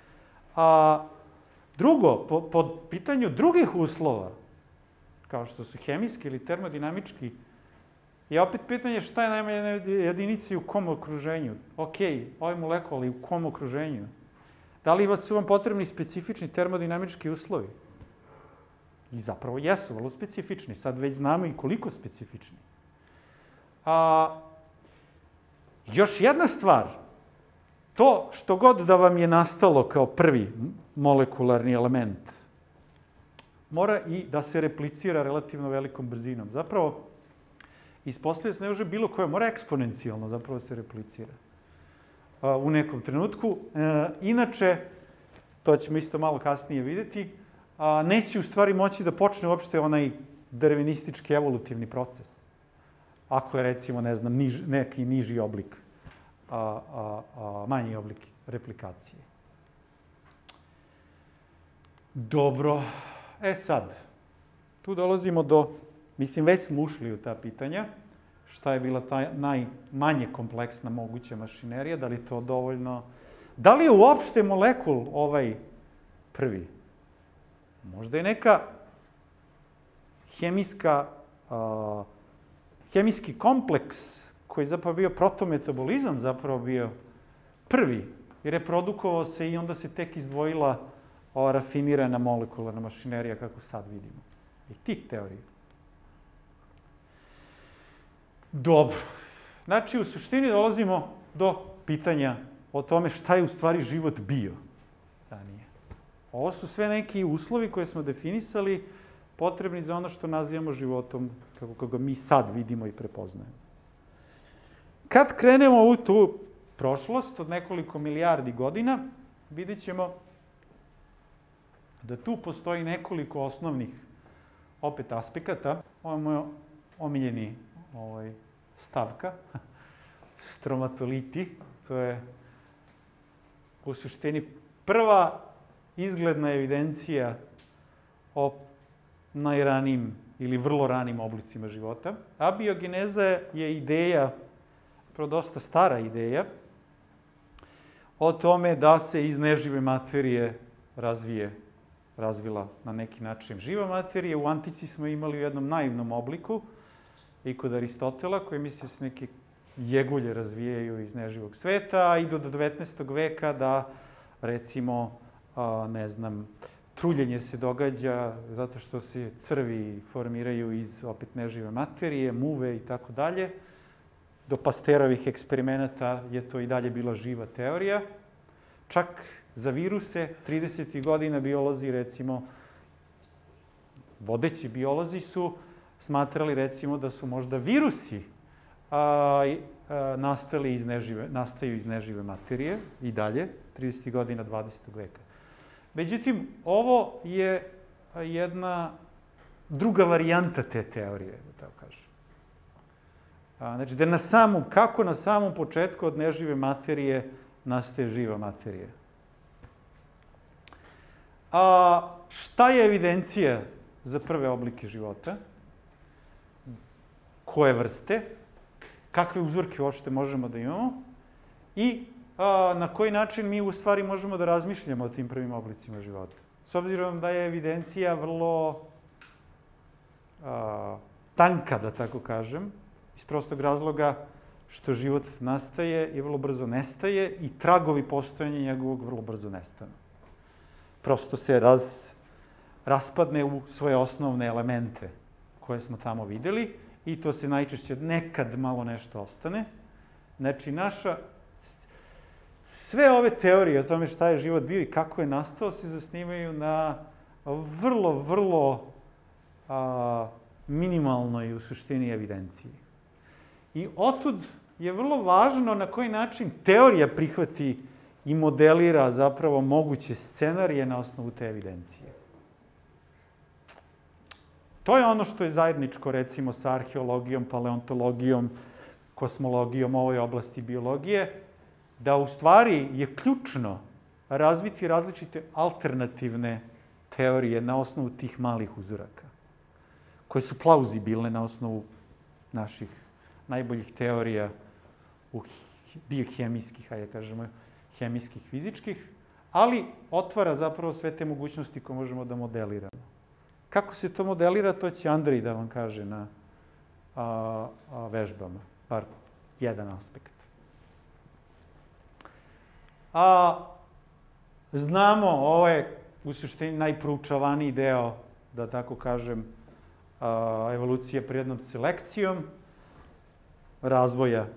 S1: Drugo, pod pitanju drugih uslova, kao što su hemijski ili termodinamički, je opet pitanje šta je najmanja jedinica i u kom okruženju. Ok, ovaj molekul, ali u kom okruženju? Da li su vam potrebni specifični termodinamički uslovi? I zapravo jesu, vrlo specifični. Sad već znamo i koliko specifični. Još jedna stvar, to što god da vam je nastalo kao prvi molekularni element, mora i da se replicira relativno velikom brzinom. Zapravo, ispostavlja se ne može bilo koje, mora eksponencijalno zapravo se replicira u nekom trenutku. Inače, to ćemo isto malo kasnije videti, neće u stvari moći da počne uopšte onaj darvinistički evolutivni proces. Ako je, recimo, ne znam, neki niži oblik, manji oblik replikacije. Dobro. Sad, tu dolazimo do, mislim, već smo ušli u ta pitanja, šta je bila ta najmanje kompleksna moguća mašinerija, da li je to dovoljno, da li je uopšte molekul ovaj prvi? Možda je neka hemijski kompleks koji je zapravo bio protometabolizam, zapravo bio prvi i reprodukovao se i onda se tek izdvojila ova rafinirana molekularna mašinerija kako sad vidimo. I tih teorija. Dobro. Znači, u suštini dolazimo do pitanja o tome šta je u stvari život bio ranije. Ovo su sve neki uslovi koje smo definisali potrebni za ono što nazivamo životom kako ga mi sad vidimo i prepoznajemo. Kad krenemo u tu prošlost od nekoliko milijardi godina, vidjet ćemo da tu postoji nekoliko osnovnih opet aspekata. Ovo je moj omiljeni stavka, stromatoliti. To je u suštini prva izgledna evidencija o najranijim ili vrlo ranim oblicima života. Abiogeneza je ideja, prvo dosta stara ideja, o tome da se iz nežive materije razvila na neki način živa materija. U antici smo imali u jednom naivnom obliku i kod Aristotela, koji misli da se neke jegulje razvijaju iz neživog sveta, i do 19. veka da, recimo, ne znam, truljenje se događa zato što se crvi formiraju iz opet nežive materije, muve i tako dalje. Do Pasterovih eksperimenata je to i dalje bila živa teorija. Čak za viruse, 30. godina biolozi, recimo, vodeći biolozi su smatrali, recimo, da su možda virusi nastaju iz nežive materije i dalje, 30. godina 20. veka. Međutim, ovo je jedna druga varijanta te teorije, da tako kažem. Znači, da kako na samom početku od nežive materije nastaje živa materija. Šta je evidencija za prve oblike života? Koje vrste? Kakve uzorke uopšte možemo da imamo? I na koji način mi u stvari možemo da razmišljamo o tim prvim oblicima života? S obzirom da je evidencija vrlo tanka, da tako kažem, iz prostog razloga što život nastaje i vrlo brzo nestaje i tragovi postojanja njegovog vrlo brzo nestanu. Prosto se raspadne u svoje osnovne elemente koje smo tamo videli i to se najčešće nekad malo nešto ostane. Znači, sve ove teorije o tome šta je život bio i kako je nastao se zasnivaju na vrlo minimalnoj u suštini evidenciji. I otud je vrlo važno na koji način teorija prihvati i modelira zapravo moguće scenarije na osnovu te evidencije. To je ono što je zajedničko, recimo, sa arheologijom, paleontologijom, kosmologijom, ovoj oblasti biologije, da u stvari je ključno razviti različite alternativne teorije na osnovu tih malih uzoraka, koje su plauzibilne na osnovu naših najboljih teorija biohemijskih, hajde kažemo, hemijskih, fizičkih, ali otvara zapravo sve te mogućnosti koje možemo da modeliramo. Kako se to modelira, to će Andrej da vam kaže na vežbama, bar jedan aspekt. Znamo, ovo je u suštini najproučavaniji deo, da tako kažem, evolucije prirodnom selekcijom, razvoja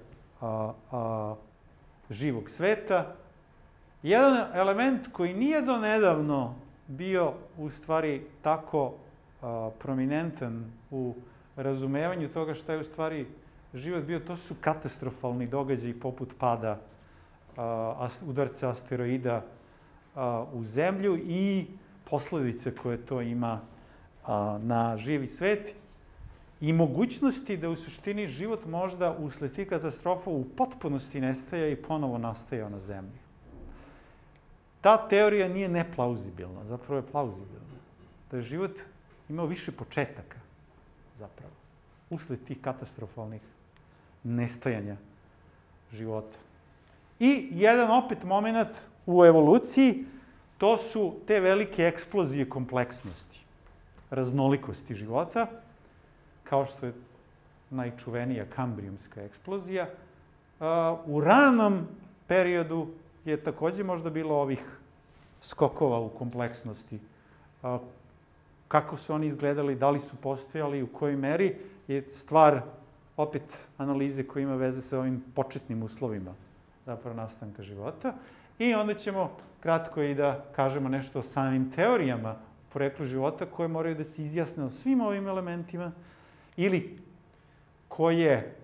S1: živog sveta. Jedan element koji nije donedavno bio u stvari tako prominentan u razumevanju toga šta je u stvari život bio, to su katastrofalni događaji poput pada udarca asteroida u Zemlju i posledice koje to ima na živi svet i mogućnosti da u suštini život možda usled tih katastrofa u potpunosti nestaje i ponovo nastaje na Zemlji. Ta teorija nije neplauzibilna, zapravo je plauzibilna. Da je život imao više početaka, zapravo, usled tih katastrofalnih nestajanja života. I jedan opet moment u evoluciji, to su te velike eksplozije kompleksnosti, raznolikosti života, kao što je najčuvenija kambrijumska eksplozija. U ranom periodu je takođe možda bilo ovih skokova u kompleksnosti. Kako su oni izgledali, da li su postojali, u kojoj meri, je stvar opet analize koja ima veze sa ovim početnim uslovima zapravo nastanka života. I onda ćemo kratko i da kažemo nešto o samim teorijama poreklu života koje moraju da se izjasne o svim ovim elementima ili koje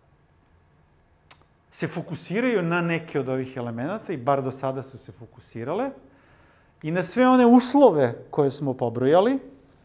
S1: se fokusiraju na neke od ovih elemenata i bar do sada su se fokusirale i na sve one uslove koje smo pobrojali,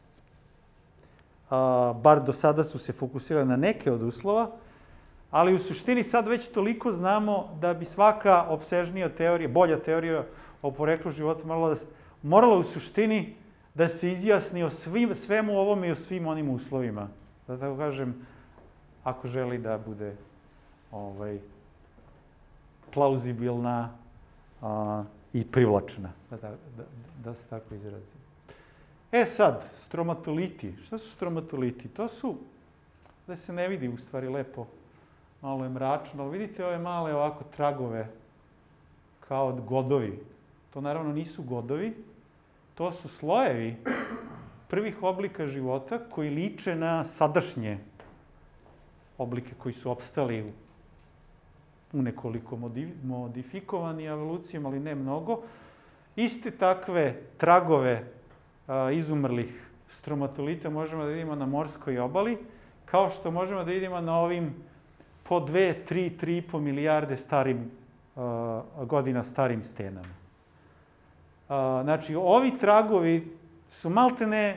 S1: bar do sada su se fokusirale na neke od uslova, ali u suštini sad već toliko znamo da bi svaka opsežnija teorija, bolja teorija o poreklu života morala u suštini da se izjasni o svemu ovome i o svim onim uslovima. Da tako kažem, ako želi da bude plauzibilna i privlačna, da se tako izrazim. Sad, stromatoliti. Šta su stromatoliti? To su, da se ne vidi u stvari lepo, malo je mračno, ali vidite ove male ovako tragove, kao godovi. To naravno nisu godovi, to su slojevi prvih oblika života koji liče na sadašnje oblike koji su opstali u nekoliko modifikovani evolucijom, ali ne mnogo. Iste takve tragove izumrlih stromatolita možemo da vidimo na morskoj obali, kao što možemo da vidimo na ovim po 2, 3, 3,5 milijarde godina starim stenama. Znači, ovi tragovi su maltene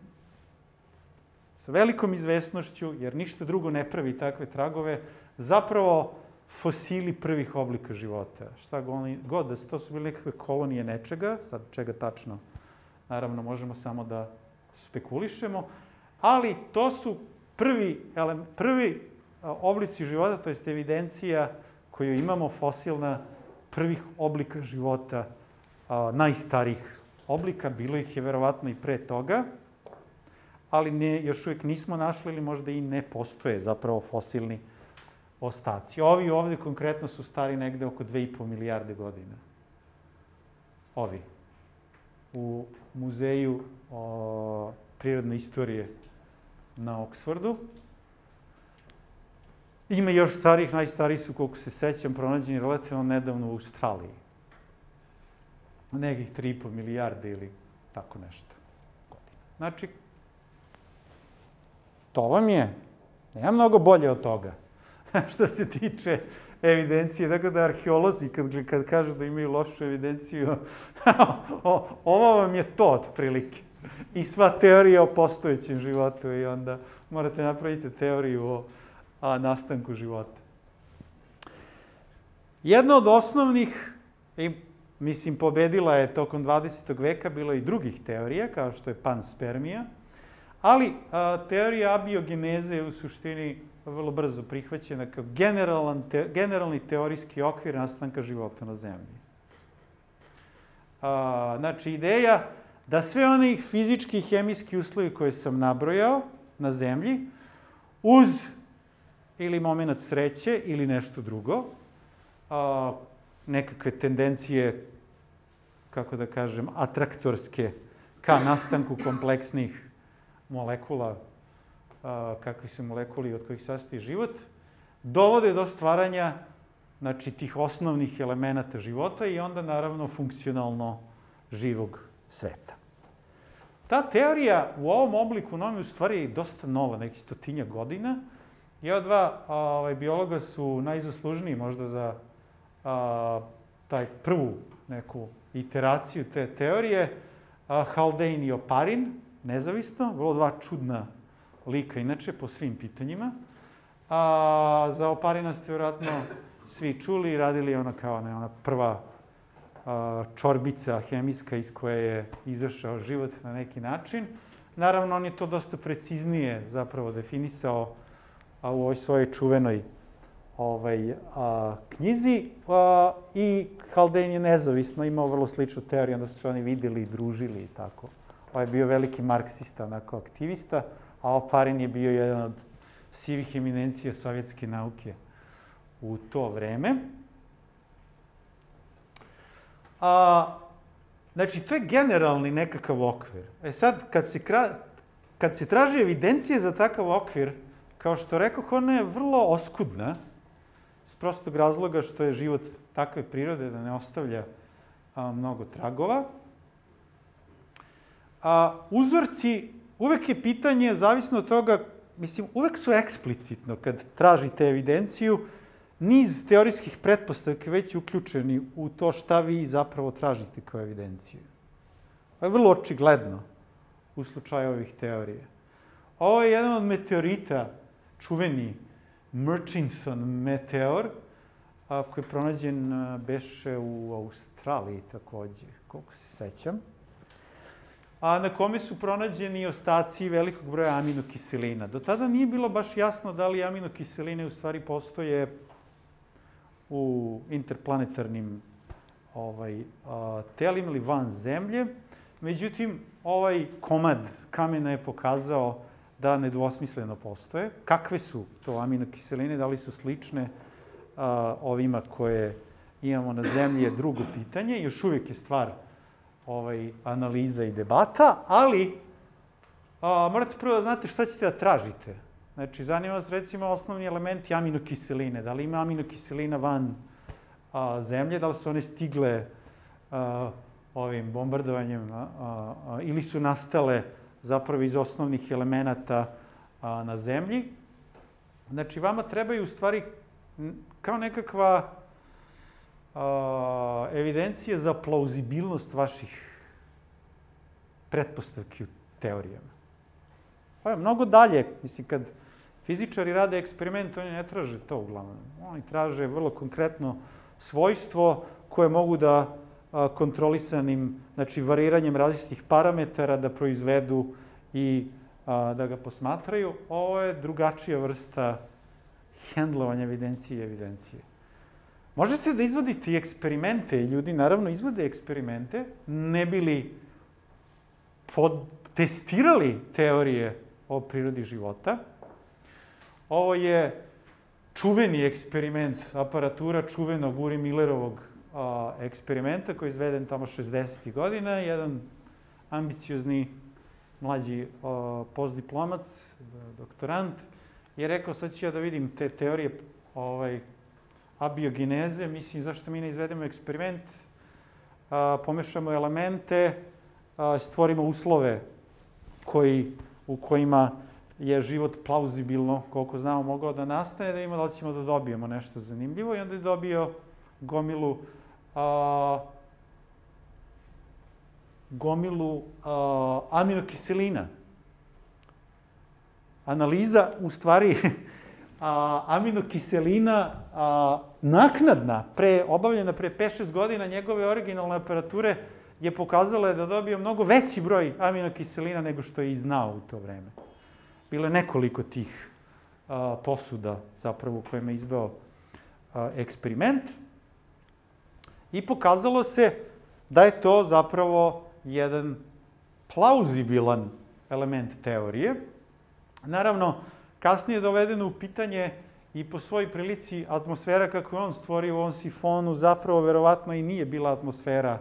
S1: sa velikom izvesnošću, jer ništa drugo ne pravi takve tragove, zapravo fosili prvih oblika života. Šta god, da to su bile nekakve kolonije nečega, sad čega tačno, naravno možemo samo da spekulišemo, ali to su prvi oblici života, to jest evidencija koju imamo fosilna prvih oblika života, najstarijih oblika, bilo ih je verovatno i pre toga, ali još uvijek nismo našli ili možda i ne postoje zapravo fosilni ostaci. Ovi ovde konkretno su stari negde oko 2,5 milijarde godina. Ovi. U muzeju prirodne istorije na Oksfordu. Ima još starijih, najstariji su, koliko se sećam, pronađeni relativno nedavno u Australiji. Nekih 3,5 milijarde ili tako nešto godina. Znači, to vam je, nema mnogo bolje od toga, što se tiče evidencije. Tako da arheolozi, kad kažu da imaju lošu evidenciju, ovo vam je to otprilike. I sva teorija o postojećem životu i onda morate napraviti teoriju o nastanku života. Jedna od osnovnih, mislim, pobedila je tokom 20. veka, bilo i drugih teorija, kao što je panspermija, ali teorija abiogeneze je u suštini vrlo brzo prihvaćena kao generalni teorijski okvir nastanka života na Zemlji. Znači, ideja da sve one fizički i hemijski uslovi koje sam nabrojao na Zemlji, uz ili moment sreće ili nešto drugo, nekakve tendencije, kako da kažem, atraktorske ka nastanku kompleksnih molekula, kakvi su molekuli od kojih sastoji život, dovode do stvaranja, znači, tih osnovnih elemenata života i onda, naravno, funkcionalno živog sveta. Ta teorija u ovom obliku nam je u stvari dosta nova, nekih 100 godina. I ova dva biologa su najzaslužniji možda za taj prvu neku iteraciju te teorije. Haldane i Oparin, nezavisno, vrlo dva čudna lika, inače, po svim pitanjima. Za Oparina ste vjerojatno svi čuli, radili ona kao ona prva čorbica hemijska iz koje je izašao život na neki način. Naravno, on je to dosta preciznije zapravo definisao u ovoj svojoj čuvenoj knjizi. I Haldane je nezavisno imao vrlo sličnu teoriju, onda su se oni videli i družili i tako. On je bio veliki marksista, onako aktivista, a Oparin je bio jedan od sivih eminencija sovjetske nauke u to vreme. Znači, to je generalni nekakav okvir. Sad, kad se traži evidencije za takav okvir, kao što rekoh, ona je vrlo oskudna, iz prostog razloga što je život takve prirode da ne ostavlja mnogo tragova. Uzorci, uvek je pitanje, zavisno od toga, mislim, uvek su eksplicitno, kad tražite evidenciju, niz teorijskih pretpostavki već uključeni u to šta vi zapravo tražite kao evidenciju. Ovo je vrlo očigledno u slučaju ovih teorija. Ovo je jedan od meteorita, čuveni Murchison meteor, koji je pronađen beše u Australiji takođe, koliko se sećam, na kome su pronađeni ostaci velikog broja aminokiselina. Do tada nije bilo baš jasno da li aminokiseline u stvari postoje u interplanetarnim telima ili van zemlje. Međutim, ovaj komad kamena je pokazao da nedvosmisleno postoje. Kakve su to aminokiseline, da li su slične ovima koje imamo na zemlji je drugo pitanje. Još uvijek je stvar analiza i debata, ali morate prvo da znate šta ćete da tražite. Znači, zanima vas recimo osnovni elementi aminokiseline. Da li ima aminokiselina van zemlje, da li su one stigle ovim bombardovanjem ili su nastale zapravo iz osnovnih elemenata na zemlji. Znači, vama trebaju u stvari kao nekakva evidencija za plauzibilnost vaših pretpostavki u teorijama. Pa je mnogo dalje. Mislim, kad fizičari rade eksperiment, oni ne traže to uglavnom. Oni traže vrlo konkretno svojstvo koje mogu da kontrolisanim, znači variranjem različitih parametara da proizvedu i da ga posmatraju. Ovo je drugačija vrsta hendlovanja evidencije i evidencije. Možete da izvodite i eksperimente, ljudi naravno izvode eksperimente, ne bi li testirali teorije o prirodi života. Ovo je čuveni eksperiment, aparatura čuvenog Uri Millerovog eksperimenta koji je izveden tamo 60. godina. Jedan ambiciozni mlađi postdiplomac, doktorant, je rekao sad ću ja da vidim te teorije abiogeneze, mislim zašto mi ne izvedemo eksperiment, pomešamo elemente, stvorimo uslove u kojima je život plauzibilno, koliko znamo, mogao da nastane, da vidimo da li ćemo da dobijemo nešto zanimljivo i onda je dobio gomilu aminokiselina. Analiza, u stvari, aminokiselina naknadna, obavljena pre 5-6 godina njegove originalne aparature, je pokazala da dobio mnogo veći broj aminokiselina nego što je i znao u to vreme. Bilo je nekoliko tih posuda, zapravo, u kojima je izveo eksperiment. I pokazalo se da je to zapravo jedan plauzibilan element teorije. Naravno, kasnije je dovedeno u pitanje i po svojoj prilici atmosfera kako je on stvorio u ovom sifonu, zapravo verovatno i nije bila atmosfera,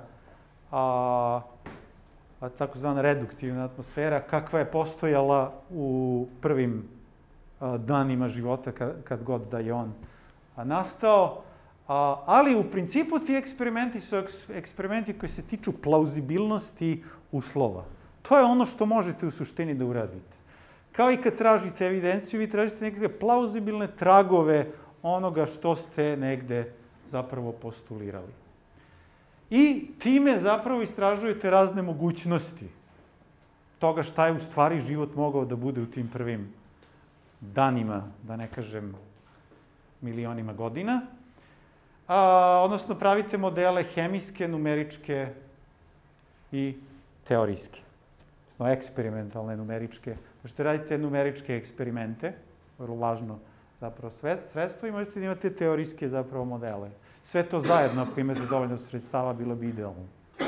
S1: takozvana reduktivna atmosfera, kakva je postojala u prvim danima života, kad god da je on nastao. Ali u principu ti eksperimenti su eksperimenti koji se tiču plauzibilnosti uslova. To je ono što možete u suštini da uradite. Kao i kad tražite evidenciju, vi tražite nekakve plauzibilne tragove onoga što ste negde zapravo postulirali. I time zapravo istražujete razne mogućnosti toga šta je u stvari život mogao da bude u tim prvim danima, da ne kažem milionima godina. Odnosno, pravite modele hemijske, numeričke i teorijske. Odnosno, eksperimentalne numeričke. Možete raditi numeričke eksperimente, vrlo važno zapravo sredstvo, i možete da imate teorijske zapravo modele. Sve to zajedno, ako imate dovoljno sredstava, bilo bi idealno.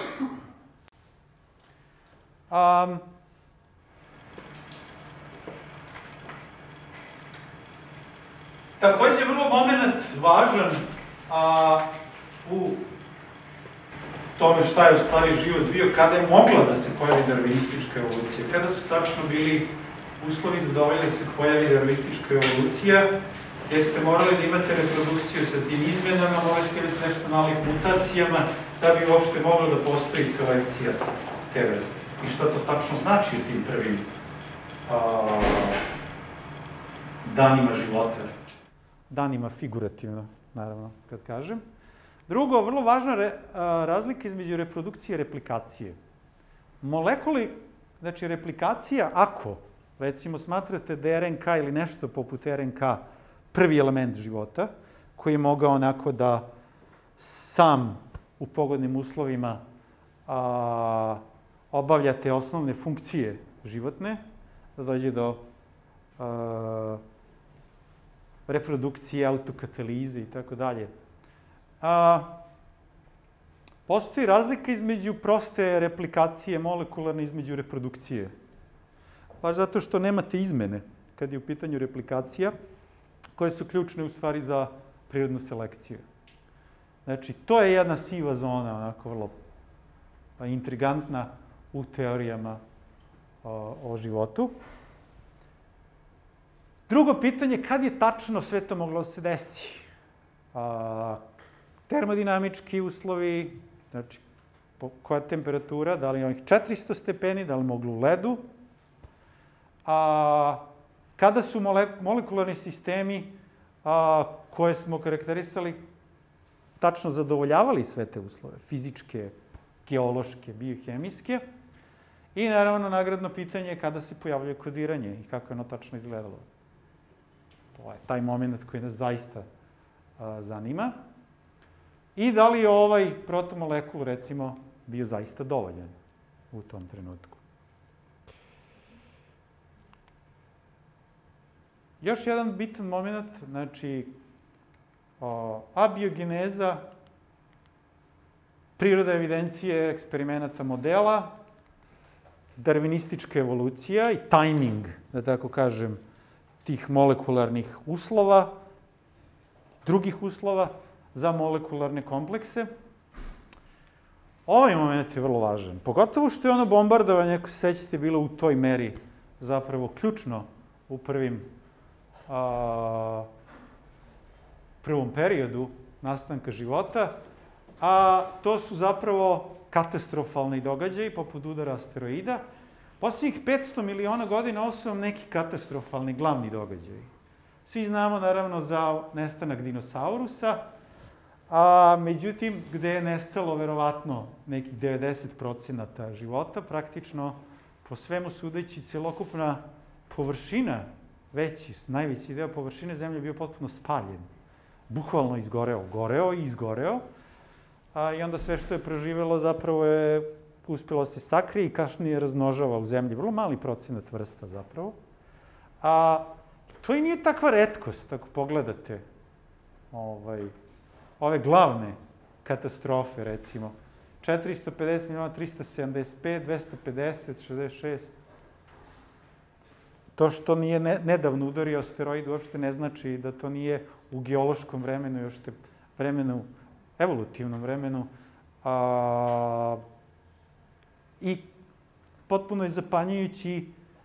S1: Takođe, vrlo moment važan u tome šta je u stvari život bio, kada je mogla da se pojavi darvinistička evolucija, kada su tačno bili uslovi za dovoljno da se pojavi darvinistička evolucija, jer ste morali da imate reprodukciju sa tim izmenama, morali ste imati nešto nalik mutacijama, da bi uopšte mogla da postoji selekcija te vrste. I šta to tačno znači u tim prvim danima života? Danima figurativno, naravno, kad kažem. Drugo, vrlo važna razlika između reprodukcije i replikacije. Molekuli, znači replikacija, ako, recimo, smatrate da je RNK ili nešto poput RNK prvi element života, koji je mogao onako da sam u pogodnim uslovima obavlja te osnovne funkcije životne, da dođe do reprodukcije, autokatalize i tako dalje. postoji razlika između proste replikacije molekularne između reprodukcije. Baš zato što nemate izmene kad je u pitanju replikacija, koje su ključne u stvari za prirodnu selekciju. Znači, to je jedna siva zona, onako vrlo intrigantna u teorijama o životu. Drugo pitanje, kad je tačno sve to moglo da se desi? Termodinamički uslovi, znači, koja je temperatura, da li je onih 400 stepeni, da li moglo u ledu, kada su molekularni sistemi koje smo karakterisali tačno zadovoljavali sve te uslove, fizičke, geološke, biohemijske, i naravno nagradno pitanje kada se pojavljuje kodiranje i kako je ono tačno izgledalo. To je taj moment koji nas zaista zanima. I da li je ovaj protomolekul, recimo, bio zaista dovoljan u tom trenutku. Još jedan bitan moment, znači, abiogeneza, priroda evidencije eksperimenata modela, darvinistička evolucija i tajming, da tako kažem, tih molekularnih uslova, drugih uslova za molekularne komplekse. Ovaj moment je vrlo važan, pogotovo što je ono bombardovanje, ako se sećate, bilo u toj meri zapravo ključno u prvom periodu nastanka života, a to su zapravo katastrofalni događaji, poput udara asteroida. Posljednjih 500 miliona godina ovo su vam neki katastrofalni glavni događaji. Svi znamo, naravno, za nestanak dinosaurusa, međutim, gde je nestalo, verovatno, nekih 90% života, praktično, po svemu sudeći, celokupna površina, najveći deo površine Zemlje je bio potpuno spaljen. Bukvalno izgoreo, goreo i izgoreo. I onda sve što je preživelo zapravo je uspjelo se sakrije i kasnije razmnožava u Zemlji. Vrlo mali procenat vrsta zapravo. To i nije takva retkost, ako pogledate ove glavne katastrofe, recimo. 450 miliona, 375, 250, 66. To što nije nedavno udario asteroid uopšte ne znači da to nije u geološkom vremenu i uopšte vremenu, evolutivnom vremenu. I potpuno je zapanjujući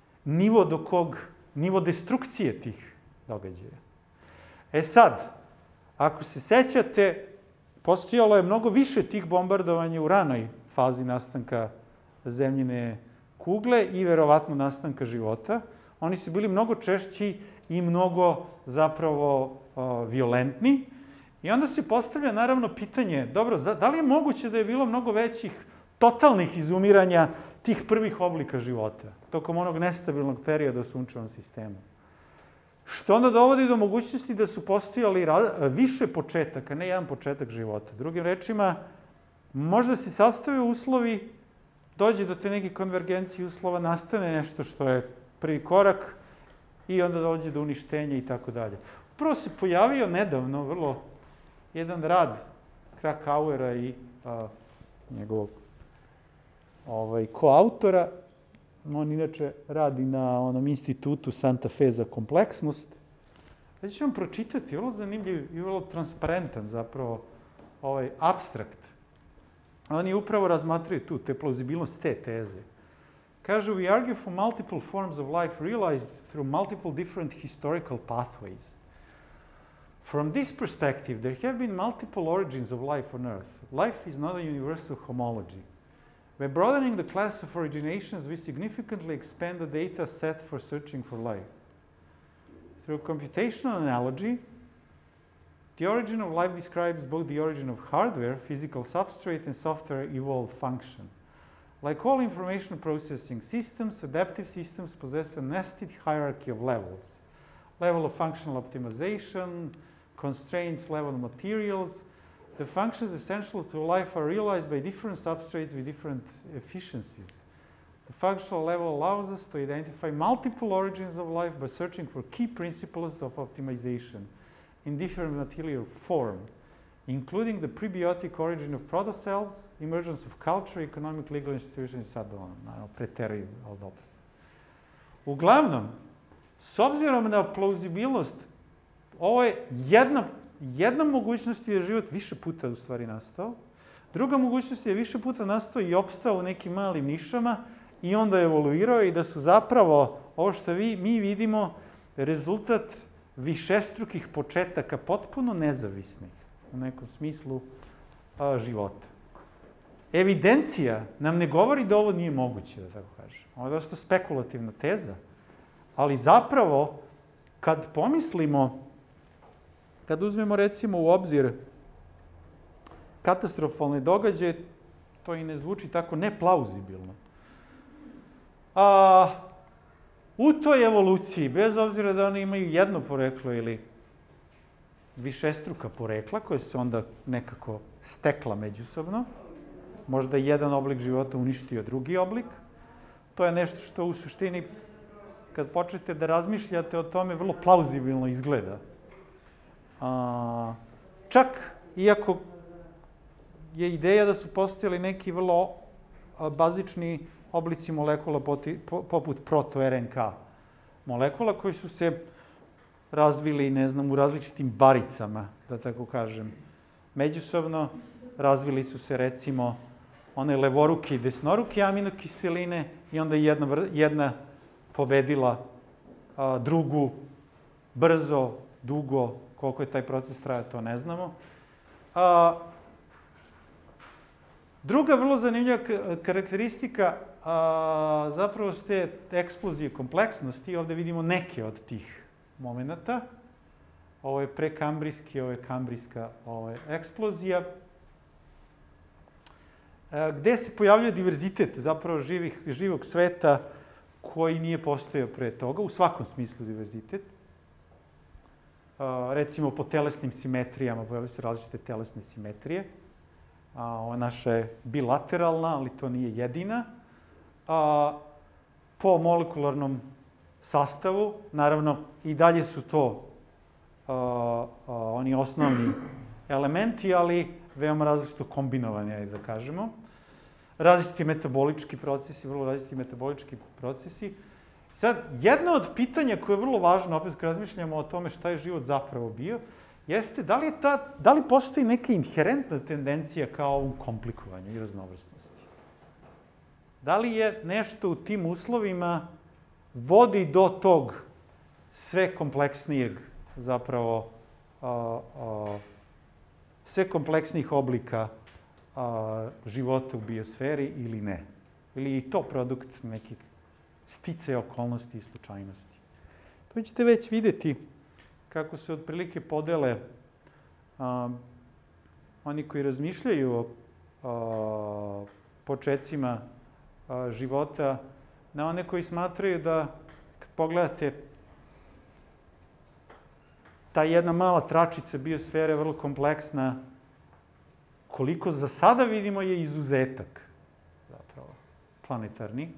S1: nivo destrukcije tih događaja. Sad, ako se sećate, postojalo je mnogo više tih bombardovanja u ranoj fazi nastanka zemljine kugle i verovatno nastanka života. Oni su bili mnogo češći i mnogo zapravo violentni. I onda se postavlja naravno pitanje, dobro, da li je moguće da je bilo mnogo većih totalnih izumiranja tih prvih oblika života tokom onog nestabilnog perioda u sunčevom sistemu? Što onda dovodi do mogućnosti da su postojali više početaka, ne jedan početak života. Drugim rečima, možda se sastave uslovi, dođe do te neke konvergencije uslova, nastane nešto što je prvi korak i onda dođe do uništenja i tako dalje. Upravo se pojavio nedavno vrlo jedan rad Krakauera i njegovog koautora. On inače radi na onom institutu Santa Fe za kompleksnost. Ja ću vam pročitati, vrlo zanimljiv i vrlo transparentan zapravo apstrakt. Oni upravo razmatraju tu, plauzibilnost te teze. Kažu, we argue for multiple forms of life realized through multiple different historical pathways. From this perspective, there have been multiple origins of life on Earth. Life is not a universal homology. By broadening the class of originations, we significantly expand the data set for searching for life. Through computational analogy, the origin of life describes both the origin of hardware, physical substrate, and software evolved function. Like all information processing systems, adaptive systems possess a nested hierarchy of levels. Level of functional optimization, constraints, level of materials. The functions essential to life are realized by different substrates with different efficiencies. The functional level allows us to identify multiple origins of life by searching for key principles of optimization in different material form. including the prebiotic origin of protocells, emergence of culture, economic, legal institutions, i sad naravno, preteruju, ali dobro. Uglavnom, s obzirom na plauzibilnost, ovo je jedna mogućnost je život više puta u stvari nastao, druga mogućnost je više puta nastao i opstao u nekim malim nišama i onda evoluirao i da su zapravo ovo što mi vidimo rezultat višestrukih početaka potpuno nezavisnih u nekom smislu života. Evidencija nam ne govori da ovo nije moguće, da tako kažem. Ovo je dosta spekulativna teza, ali zapravo kad pomislimo, kad uzmemo recimo u obzir katastrofalne događaje, to i ne zvuči tako neplauzibilno. U toj evoluciji, bez obzira da oni imaju jedno poreklo ili višestruka porekla, koje se onda nekako stekla međusobno, možda jedan oblik života uništio drugi oblik, to je nešto što u suštini, kad počnete da razmišljate o tome, vrlo plauzibilno izgleda. Čak, iako je ideja da su postojali neki vrlo bazični oblici molekula poput proto-RNK molekula koji su se razvili, ne znam, u različitim baricama, da tako kažem. Međusobno razvili su se, recimo, one levoruke i desnoruke aminokiseline i onda jedna pobedila drugu brzo, dugo, koliko je taj proces trajao, to ne znamo. Druga vrlo zanimljiva karakteristika zapravo su te eksplozije kompleksnosti. Ovde vidimo neke od tih momenata. Ovo je prekambrijski, ovo je kambrijska eksplozija, gde se pojavljuje diverzitet zapravo živog sveta koji nije postojao pre toga, u svakom smislu diverzitet. Recimo, po telesnim simetrijama, pojavljaju se različite telesne simetrije. Ova naša je bilateralna, ali to nije jedina. Po molekularnom sastavu, naravno, i dalje su to oni osnovni elementi, ali veoma različito kombinovani, ajde da kažemo. Različiti metabolički procesi, vrlo različiti metabolički procesi. Sad, jedno od pitanja koje je vrlo važno, opet kad razmišljamo o tome šta je život zapravo bio, jeste da li postoji neka inherentna tendencija ka ovom komplikovanju i raznovrsnosti? Da li je nešto u tim uslovima vodi do tog sve kompleksnijeg, zapravo, sve kompleksnijih oblika života u biosferi ili ne? Ili je i to produkt nekih sticaja okolnosti i slučajnosti? To ćete već videti kako se otprilike podele oni koji razmišljaju o početcima života na one koji smatraju da, kad pogledate, ta jedna mala tračica biosfere je vrlo kompleksna, koliko za sada vidimo je izuzetak, zapravo, planetarni.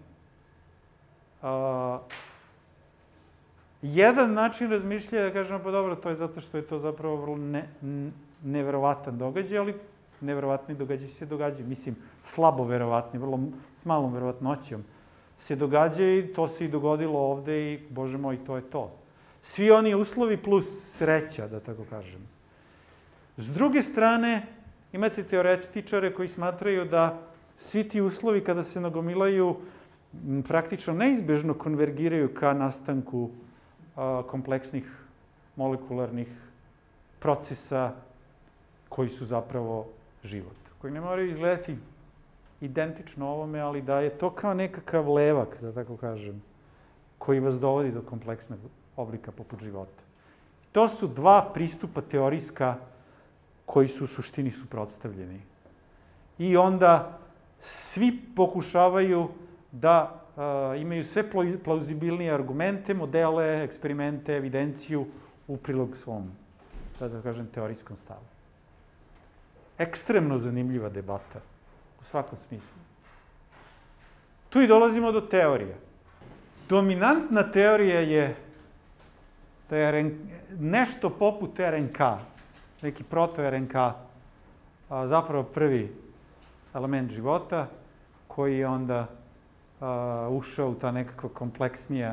S1: Jedan način razmišljanja je da kažemo, pa dobro, to je zato što je to zapravo vrlo neverovatan događaj, ali neverovatni događaj se događaju. Mislim, slabo verovatni, vrlo s malom verovatnoćom se događaju i to se i dogodilo ovde i, bože moj, to je to. Svi oni uslovi plus sreća, da tako kažem. S druge strane, imate teoretičare koji smatraju da svi ti uslovi kada se nagomilaju praktično neizbežno konvergiraju ka nastanku kompleksnih molekularnih procesa koji su zapravo život. Koji ne moraju izgledati identično ovome, ali da je to kao nekakav levak, da tako kažem, koji vas dovodi do kompleksnog oblika poput života. To su dva pristupa teorijska koji su u suštini suprotstavljeni. I onda svi pokušavaju da imaju sve plauzibilnije argumente, modele, eksperimente, evidenciju u prilog svom, da kažem, teorijskom stavu. Ekstremno zanimljiva debata, u svakom smislu. Tu i dolazimo do teorije. Dominantna teorija je da je nešto poput RNK, neki proto-RNK zapravo prvi element života koji je onda ušao u ta nekakva kompleksnija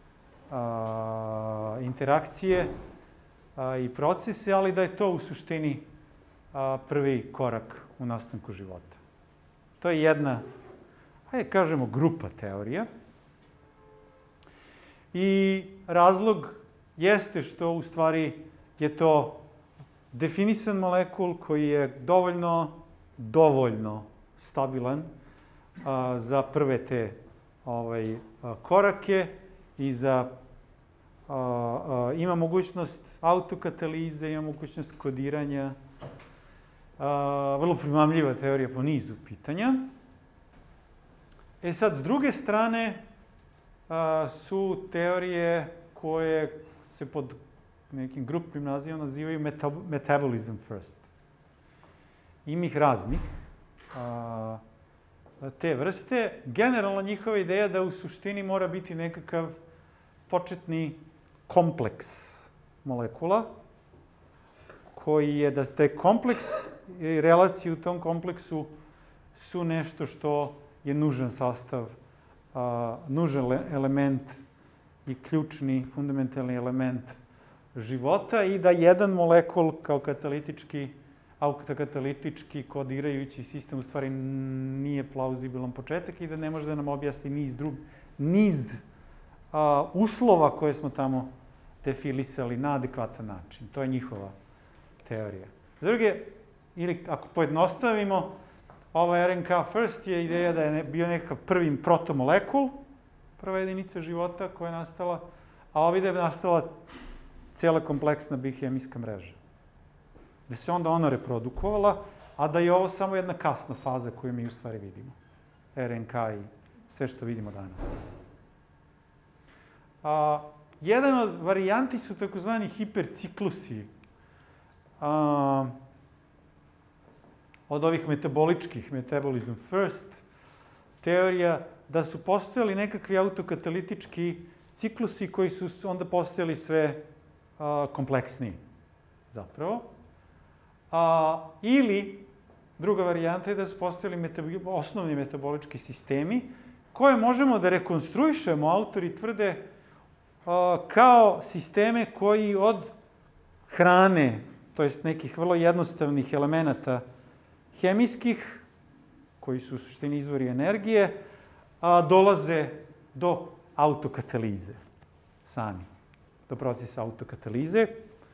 S1: interakcije i procese, ali da je to u suštini prvi korak u nastanku života. To je jedna, hajde kažemo, grupa teorija. I razlog jeste što u stvari je to definisan molekul koji je dovoljno stabilan za prve te korake i ima mogućnost autokatalize, ima mogućnost kodiranja. Vrlo primamljiva teorija po nizu pitanja. Sad, s druge strane, su teorije koje se pod nekim grupnim nazivom nazivaju metabolism first. Ima ih raznih te vrste. Generalno njihova ideja da u suštini mora biti nekakav početni kompleks molekula, koji je da taj kompleks i relacije u tom kompleksu su nešto što je nužan sastav, nužan element i ključni, fundamentalni element života i da jedan molekul kao autokatalitički kodirajući sistem u stvari nije plauzibilan početak i da ne može da nam objasni niz uslova koje smo tamo definisali na adekvatan način. To je njihova teorija. Druge, ili ako pojednostavimo, ova RNK first je ideja da je bio nekakav prvi protomolekul, prva jedinica života koja je nastala, a ovdje je nastala cijela kompleksna biohemijska mreža. Da se onda ona reprodukovala, a da je ovo samo jedna kasna faza koju mi u stvari vidimo. RNK i sve što vidimo danas. Jedan od varijanti su takozvani hiperciklusi. Od ovih metaboličkih, metabolism first, teorija da su postojali nekakvi autokatalitički ciklusi koji su onda postojali sve kompleksniji, zapravo. Ili, druga varijanta je da su postojali osnovni metabolički sistemi koje možemo da rekonstruišemo, autori tvrde, kao sisteme koji od hrane, to jest nekih vrlo jednostavnih elemenata hemijskih, koji su u suštini izvori energije, dolaze do autokatalize sami, do procesa autokatalize.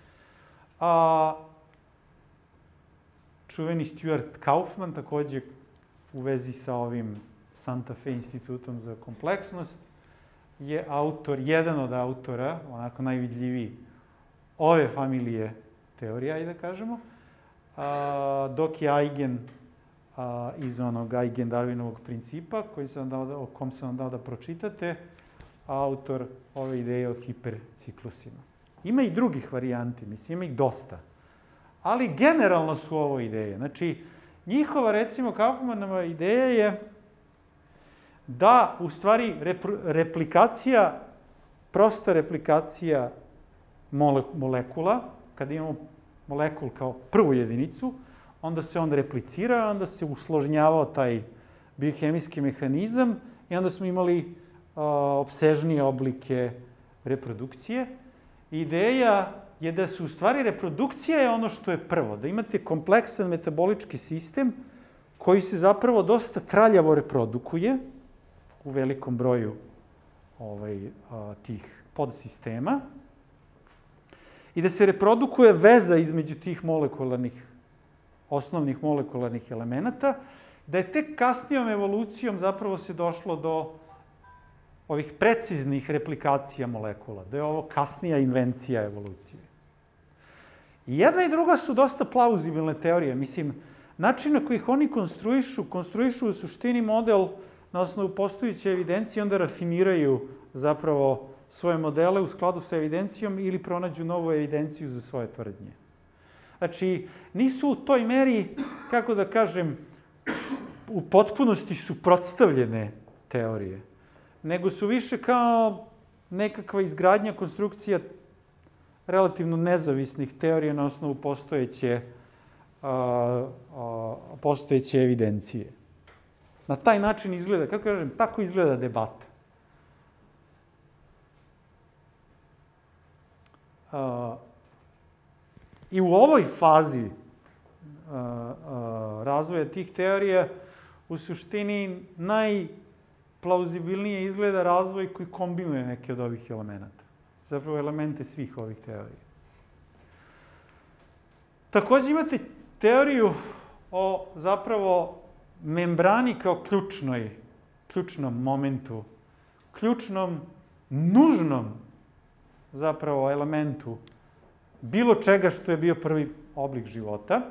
S1: Čuveni Stuart Kauffman, takođe u vezi sa ovim Santa Fe institutom za kompleksnost, je jedan od autora, onako najvidljiviji, ove familije teorija, da kažemo, dok je Eigen iz onog Eigen-Darwinovog principa, o kom sam vam dao da pročitate, autor ove ideje o hiperciklusima. Ima i drugih varijanti, mislim, ima ih dosta. Ali generalno su ovo ideje. Znači, njihova, recimo, Kaufmanova ideja je da, u stvari, prosta replikacija molekula, kada imamo molekul kao prvu jedinicu, onda se on replicira, onda se usložnjavao taj biohemijski mehanizam i onda smo imali opsežnije oblike reprodukcije. Ideja je da su, u stvari, reprodukcija je ono što je prvo, da imate kompleksan metabolički sistem koji se zapravo dosta traljavo reprodukuje u velikom broju tih podsistema i da se reprodukuje veza između tih osnovnih molekularnih elemenata, da je tek kasnijom evolucijom zapravo se došlo do ovih preciznih replikacija molekula, da je ovo kasnija invencija evolucije. I jedna i druga su dosta plauzibilne teorije. Mislim, način na koji ih oni konstruišu u suštini model na osnovu postojeće evidencije, onda rafiniraju zapravo svoje modele u skladu sa evidencijom ili pronađu novu evidenciju za svoje tvrdnje. Znači, nisu u toj meri, kako da kažem, u potpunosti suprotstavljene teorije, nego su više kao nekakva izgradnja konstrukcija relativno nezavisnih teorija na osnovu postojeće postojeće evidencije. Na taj način izgleda, kako kažem, tako izgleda debata. I u ovoj fazi razvoja tih teorija u suštini najplauzibilnije izgleda razvoj koji kombinuje neke od ovih elemenata. Zapravo elemente svih ovih teorija. Takođe imate teoriju o zapravo membrani kao ključnom momentu, ključnom, nužnom zapravo elementu bilo čega što je bio prvi oblik života.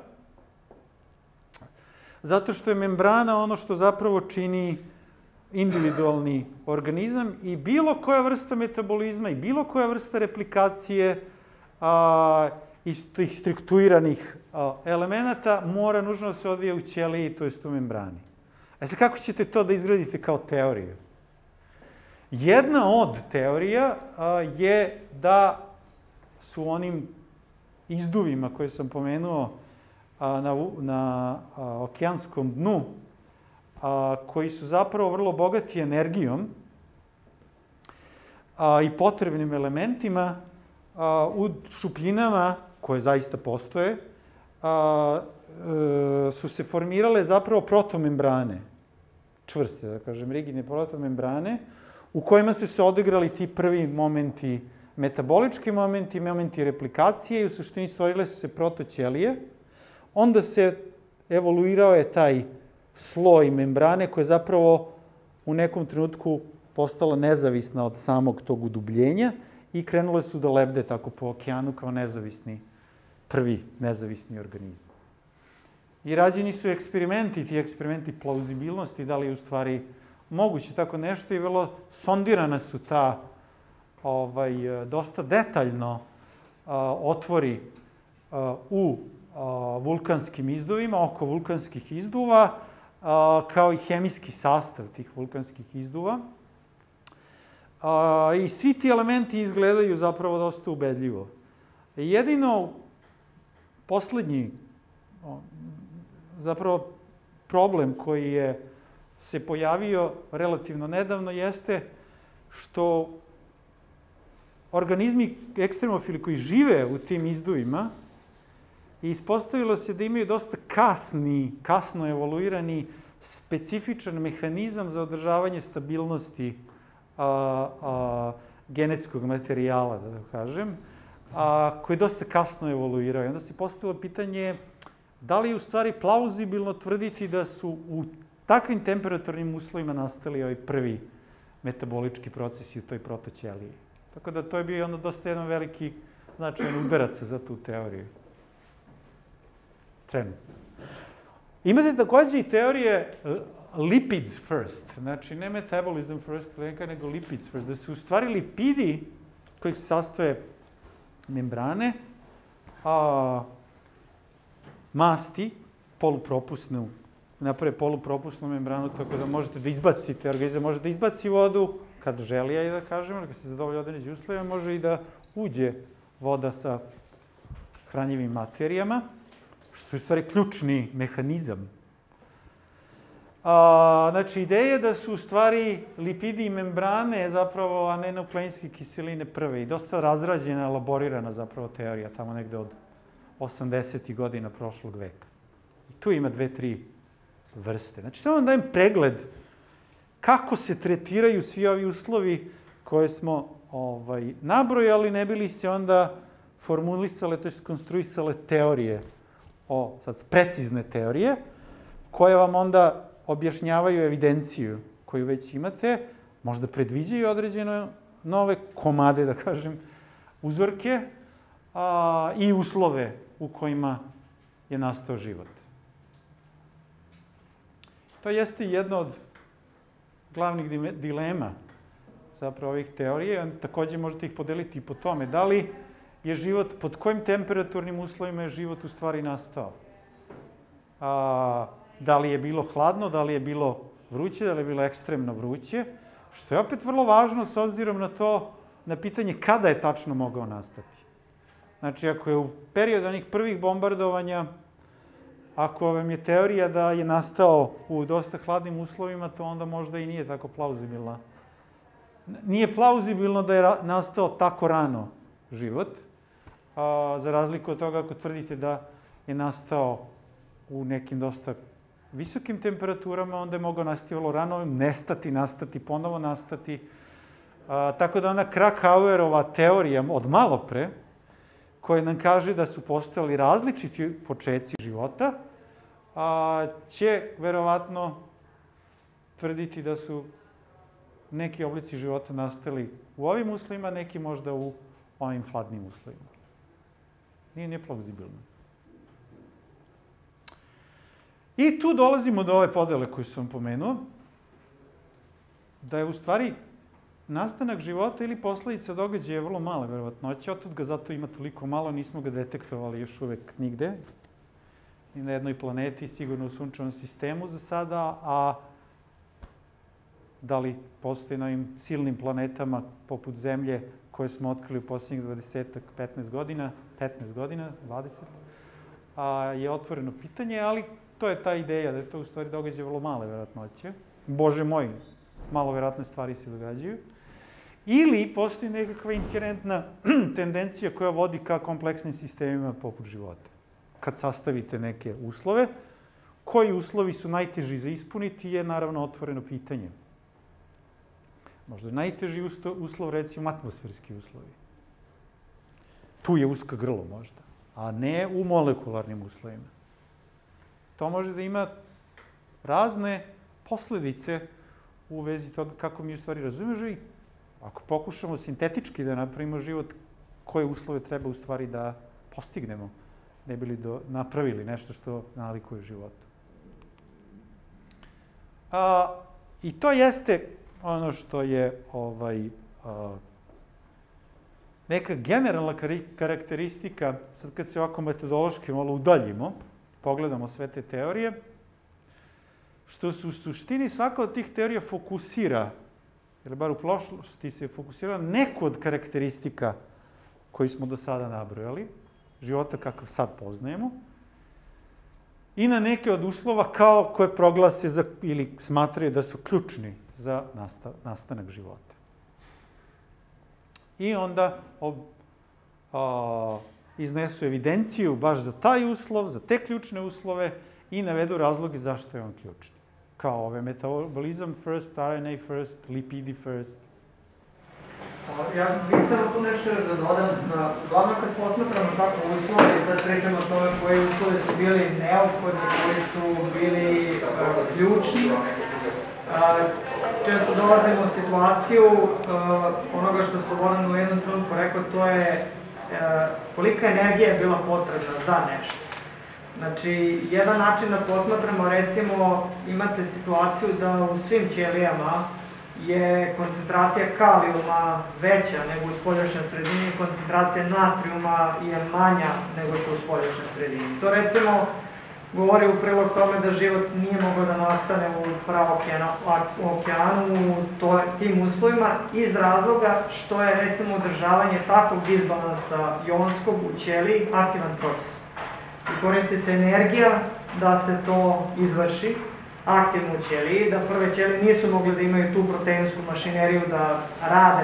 S1: Zato što je membrana ono što zapravo čini individualni organizam i bilo koja vrsta metabolizma i bilo koja vrsta replikacije iz tih strukturiranih elemenata mora nužno da se odvija u ćeliji, to jest u membrani. A sad kako ćete to da izgradite kao teoriju? Jedna od teorija je da su onim izduvima koje sam pomenuo na okeanskom dnu, koji su zapravo vrlo bogati energijom i potrebnim elementima, u šupljinama, koje zaista postoje, su se formirale zapravo protomembrane, čvrste, da kažem, rigidne protomembrane, u kojima su se odigrali ti prvi momenti, metabolički momenti, momenti replikacije i u suštini stvorile su se protoćelije. Onda se evoluirao je taj sloj membrane koja je zapravo u nekom trenutku postala nezavisna od samog tog udubljenja i krenule su da lebde tako po okeanu kao prvi nezavisni organizam. I rađeni su eksperimenti, ti eksperimenti plauzibilnosti, da li je u stvari moguće tako nešto i vrlo sondirana su ta dosta detaljno otvori u vulkanskim izduvima, oko vulkanskih izduva, kao i hemijski sastav tih vulkanskih izduva. I svi ti elementi izgledaju zapravo dosta ubedljivo. Jedino poslednji zapravo problem koji se pojavio relativno nedavno jeste što organizmi ekstremofili koji žive u tim izduvima ispostavilo se da imaju dosta kasno evoluirani specifičan mehanizam za održavanje stabilnosti genetskog materijala, da kažem, koji je dosta kasno evoluirao. I onda se postavilo pitanje da li je u stvari plauzibilno tvrditi da su u takvim temperaturnim uslovima nastali ovi prvi metabolički procesi u toj protoćeliji. Tako da to je bio onda dosta jedan veliki značajan udarac za tu teoriju. Trenutno. Imate takođe i teorije lipids first, znači ne metabolism first, nego lipids first, da su u stvari lipidi kojih se sastoje membrane, masti, naprave polupropusnu membranu, tako da možete da izbacite, organizam može da izbaci vodu, kad želi, ja da kažem, kad se zadovolji određenih uslova, može i da uđe voda sa hranjivim materijama, što je u stvari ključni mehanizam. Znači, ideja je da su u stvari lipidi i membrane zapravo anenukleinske kiseline prve i dosta razrađena, elaborirana zapravo teorija, tamo negde od 80. godina prošlog veka. I tu ima 2-3 vrste. Znači, samo vam dajem pregled kako se tretiraju svi ovi uslovi koje smo nabrojali, ne bi li se onda formulisale, to je konstruisale teorije, sad precizne teorije, koje vam onda objašnjavaju evidenciju koju već imate, možda predviđaju određene nove komade, da kažem, uzorke i uslove u kojima je nastao život. To jeste jedna od glavnih dilema zapravo ovih teorija. Takođe možete ih podeliti i po tome. Da li je život, pod kojim temperaturnim uslovima je život u stvari nastao? Da li je bilo hladno, da li je bilo vruće, da li je bilo ekstremno vruće, što je opet vrlo važno s obzirom na to, na pitanje kada je tačno mogao nastati. Znači, ako je u periodu onih prvih bombardovanja ako vam je teorija da je nastao u dosta hladnim uslovima, to onda možda i nije tako plauzibilna. Nije plauzibilno da je nastao tako rano život, za razliku od toga ako tvrdite da je nastao u nekim dosta visokim temperaturama, onda je mogao nastati vrlo rano, nastati, ponovo nastati. Tako da ona Krakauerova teorija od malo pre, koja nam kaže da su postojali različiti počeci života, će verovatno tvrditi da su neki oblici života nastali u ovim uslovima, neki možda u ovim hladnim uslovima. Nije neplauzibilno. I tu dolazimo do ove podele koju sam pomenuo, da je u stvari nastanak života ili posledica događaja vrlo male verovatnoće, otud ga zato ima toliko malo, nismo ga detektovali još uvek nigde. I na jednoj planeti, sigurno u sunčevom sistemu za sada, a da li postoji na ovim silnim planetama poput Zemlje koje smo otkrili u posljednjih 15 godina, 20, je otvoreno pitanje, ali to je ta ideja da je to u stvari događaj vrlo male verovatnoće. Bože moj, malo verovatne stvari se događaju. Ili postoji nekakva inherentna tendencija koja vodi ka kompleksnim sistemima poput života. Kad sastavite neke uslove, koji uslovi su najteži za ispuniti je naravno otvoreno pitanje. Možda je najteži uslov, recimo, atmosferski uslovi. Tu je uska grlo možda, a ne u molekularnim uslovima. To može da ima razne posledice u vezi toga kako mi u stvari razumemo i ako pokušamo sintetički da napravimo život, koje uslove treba u stvari da postignemo, ne bi li napravili nešto što nalikuje životu. I to jeste ono što je neka generalna karakteristika, sad kad se ovako metodološki malo udaljimo, pogledamo sve te teorije, što se u suštini svaka od tih teorija fokusira, ili bar u prošlosti se fokusira neku od karakteristika koji smo do sada nabrojali, života kakav sad poznajemo, i na neke od uslova kao koje proglase ili smatraju da su ključni za nastanak života. I onda iznesu evidenciju baš za taj uslov, za te ključne uslove i navedu razloge zašto je on ključni. Kao metabolizam first, RNA first, lipidi first.
S4: Ja bih samo tu nešto da dodam. Glavno kad posmatramo tako uslove i sad pričamo o tome koji uslovi su bili neophodni, koji su bili ključni, često dolazimo u situaciju onoga što Slobodan u jednom trenutku rekao, to je kolika energija je bila potrebna za nešto. Znači, jedan način da posmatramo, recimo, imate situaciju da u svim ćelijama je koncentracija kalijuma veća nego u spoljašnjoj sredini, koncentracija natrijuma je manja nego što u spoljašnjoj sredini. To, recimo, govori u prilog tome da život nije mogao da nastane u praokeanu u tim uslovima iz razloga što je, recimo, održavanje takvog disbalansa jonskog u ćeliji aktivan proces. I koristi se energija da se to izvrši aktivno u ćeliji, da prve ćelije nisu mogli da imaju tu proteinsku mašineriju da rade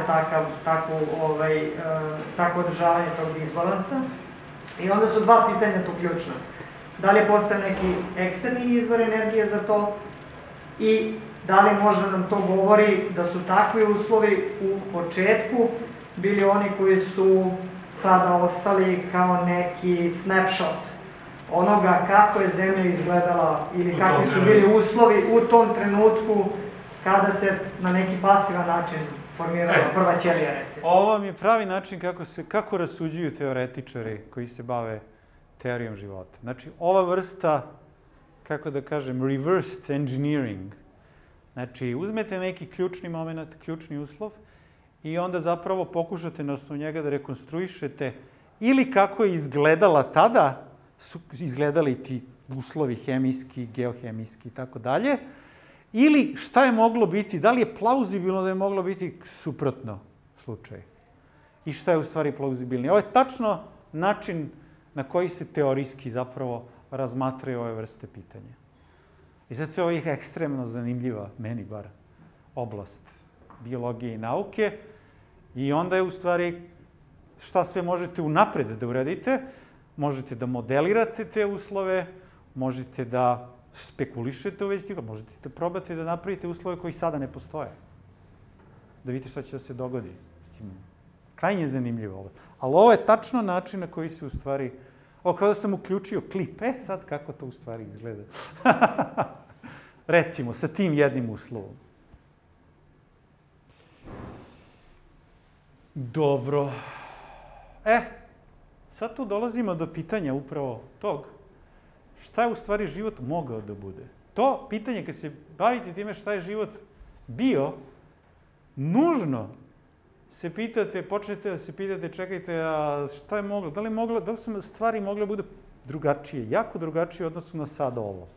S4: takvo održavanje tog disbalansa. I onda su dva pitanja tu ključna. Da li postoje neki eksterni izvor energije za to i da li možda nam to govori da su takvi uslovi u početku bili oni koji su sada ostali kao neki snapshot onoga kako je Zemlja izgledala ili kakvi su bili uslovi u tom trenutku kada se na neki pasivan način formirala prva ćelija, recimo.
S1: Ovo vam je pravi način kako rasuđuju teoretičari koji se bave teorijom života. Znači, ova vrsta, kako da kažem, reversed engineering. Znači, uzmete neki ključni moment, ključni uslov i onda zapravo pokušate na osnovu njega da rekonstruišete ili kako je izgledala tada, su izgledali ti uslovi hemijski, geohemijski i tako dalje, ili šta je moglo biti, da li je plauzibilno da je moglo biti suprotno slučaj. I šta je u stvari plauzibilnije. Ovo je tačno način na koji se teorijski zapravo razmatraju ove vrste pitanja. I zato je ovo ih ekstremno zanimljiva, meni bar, oblast biologije i nauke. I onda je u stvari šta sve možete unapred da uradite. Možete da modelirate te uslove, možete da spekulišete u vezi toga, možete da probate da napravite uslove koji sada ne postoje. Da vidite šta će da se dogodi. Krajnje zanimljivo ovo. Ali ovo je tačno način na koji se u stvari... Ovo kao da sam uključio klip. Sad kako to u stvari izgleda. Recimo, sa tim jednim uslovom. Dobro. Sad tu dolazimo do pitanja upravo tog. Šta je u stvari život mogao da bude? To pitanje, kad se bavite time šta je život bio, nužno se pitate, počnete da se pitate, čekajte, a šta je moglo? Da li su stvari mogle da bude drugačije, jako drugačije u odnosu na sad ovo?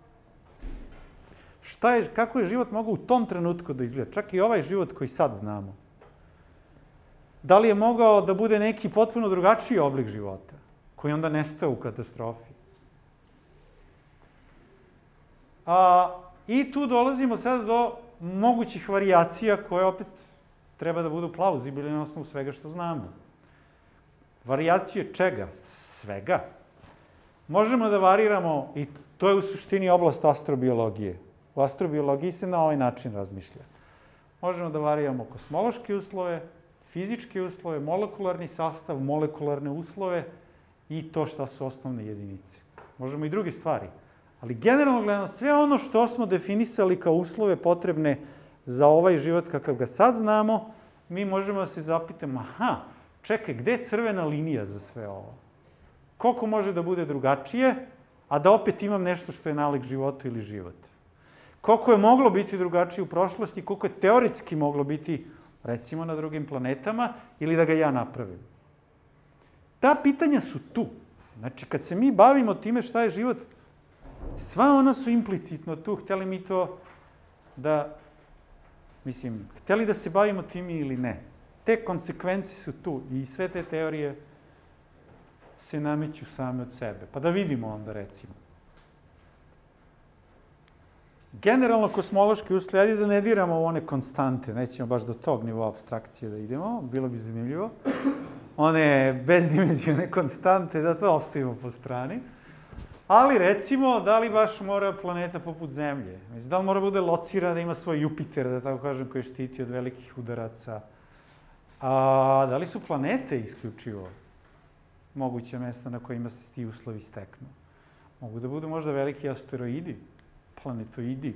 S1: Kako je život mogao u tom trenutku da izgleda? Čak i ovaj život koji sad znamo. Da li je mogao da bude neki potpuno drugačiji oblik života, koji onda nestao u katastrofi? I tu dolazimo sada do mogućih varijacija koje opet treba da budu plauzibilne na osnovu svega što znamo. Varijacije čega? Svega. Možemo da variramo, i to je u suštini oblast astrobiologije. U astrobiologiji se na ovaj način razmišlja. Možemo da variramo kosmološke uslove, fizičke uslove, molekularni sastav, molekularne uslove i to šta su osnovne jedinice. Možemo i druge stvari. Ali generalno gledano, sve ono što smo definisali kao uslove potrebne za ovaj život kakav ga sad znamo, mi možemo da se zapitamo, čekaj, gde je crvena linija za sve ovo? Koliko može da bude drugačije, a da opet imam nešto što je nalik životu ili život? Koliko je moglo biti drugačije u prošlosti, koliko je teoretski moglo biti, recimo, na drugim planetama, ili da ga ja napravim? Ta pitanja su tu. Znači, kad se mi bavimo time šta je život, sva ona su implicitno tu, hteli mi to da, hteli da se bavimo tim ili ne. Te konsekvence su tu i sve te teorije se nameću same od sebe. Pa da vidimo onda, recimo. Generalno, kosmološki uslovi, ajde da ne diramo u one konstante, nećemo baš do tog nivoa apstrakcije da idemo, bilo bi zanimljivo. One bezdimenzionalne konstante, da to ostavimo po strani. Ali, recimo, da li baš mora planeta poput Zemlje? Da li mora bude locirana, da ima svoj Jupiter, da tako kažem, koji štiti od velikih udaraca? Da li su planete isključivo moguće mesta na kojima se ti uslovi steknu? Mogu da budu možda veliki asteroidi, planetoidi.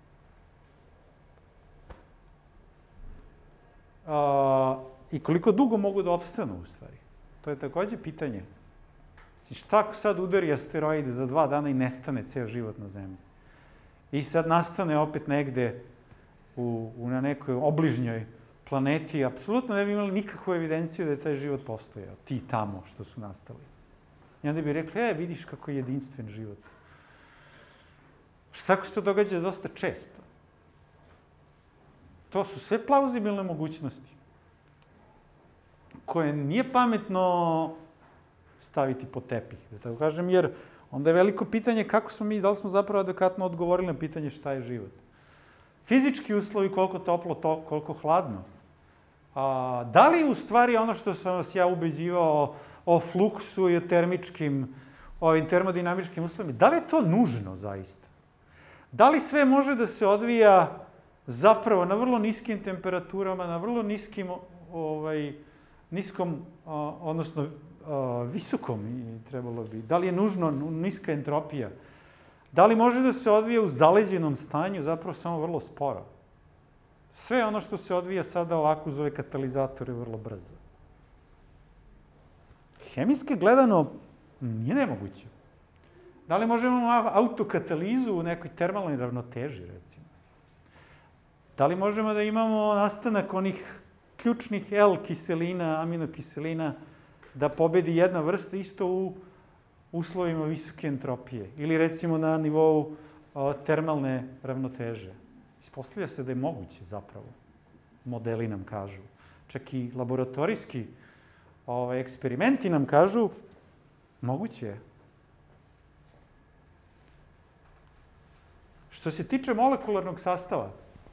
S1: I koliko dugo mogu da opstanu, u stvari? To je takođe pitanje. Šta ako sad udari asteroid za 2 dana i nestane ceo život na Zemlji? I sad nastane opet negde na nekoj obližnjoj planeti, apsolutno ne bi imali nikakvu evidenciju da je taj život postojao, ti tamo što su nastali. I onda bi rekli, vidiš kako je jedinstven život. Šta ako se to događa dosta često? To su sve plauzibilne mogućnosti koje nije pametno staviti pod tepih, da tako kažem, jer onda je veliko pitanje kako smo mi, da li smo zapravo adekvatno odgovorili na pitanje šta je život. Fizički uslovi, koliko toplo, koliko hladno. Da li u stvari ono što sam vas ja ubeđivao o fluksu i o ovim termodinamičkim uslovima, da li je to nužno zaista? Da li sve može da se odvija zapravo na vrlo niskim temperaturama, na vrlo odnosno visokom trebalo bi. Da li je nužno niska entropija? Da li može da se odvija u zaleđenom stanju? Zapravo samo vrlo sporo. Sve ono što se odvija sada ovako uz ove katalizatore vrlo brzo. Hemijski gledano nije nemoguće. Da li možemo imati autokatalizu u nekoj termalnoj ravnoteži, recimo? Da li možemo da imamo nastanak onih ključnih L-kiselina, aminokiselina, da pobedi jedna vrsta isto u uslovima visoke entropije ili recimo na nivou termalne ravnoteže. Ispostavlja se da je moguće zapravo. Modeli nam kažu. Čak i laboratorijski eksperimenti nam kažu moguće je. Što se tiče molekularnog sastava,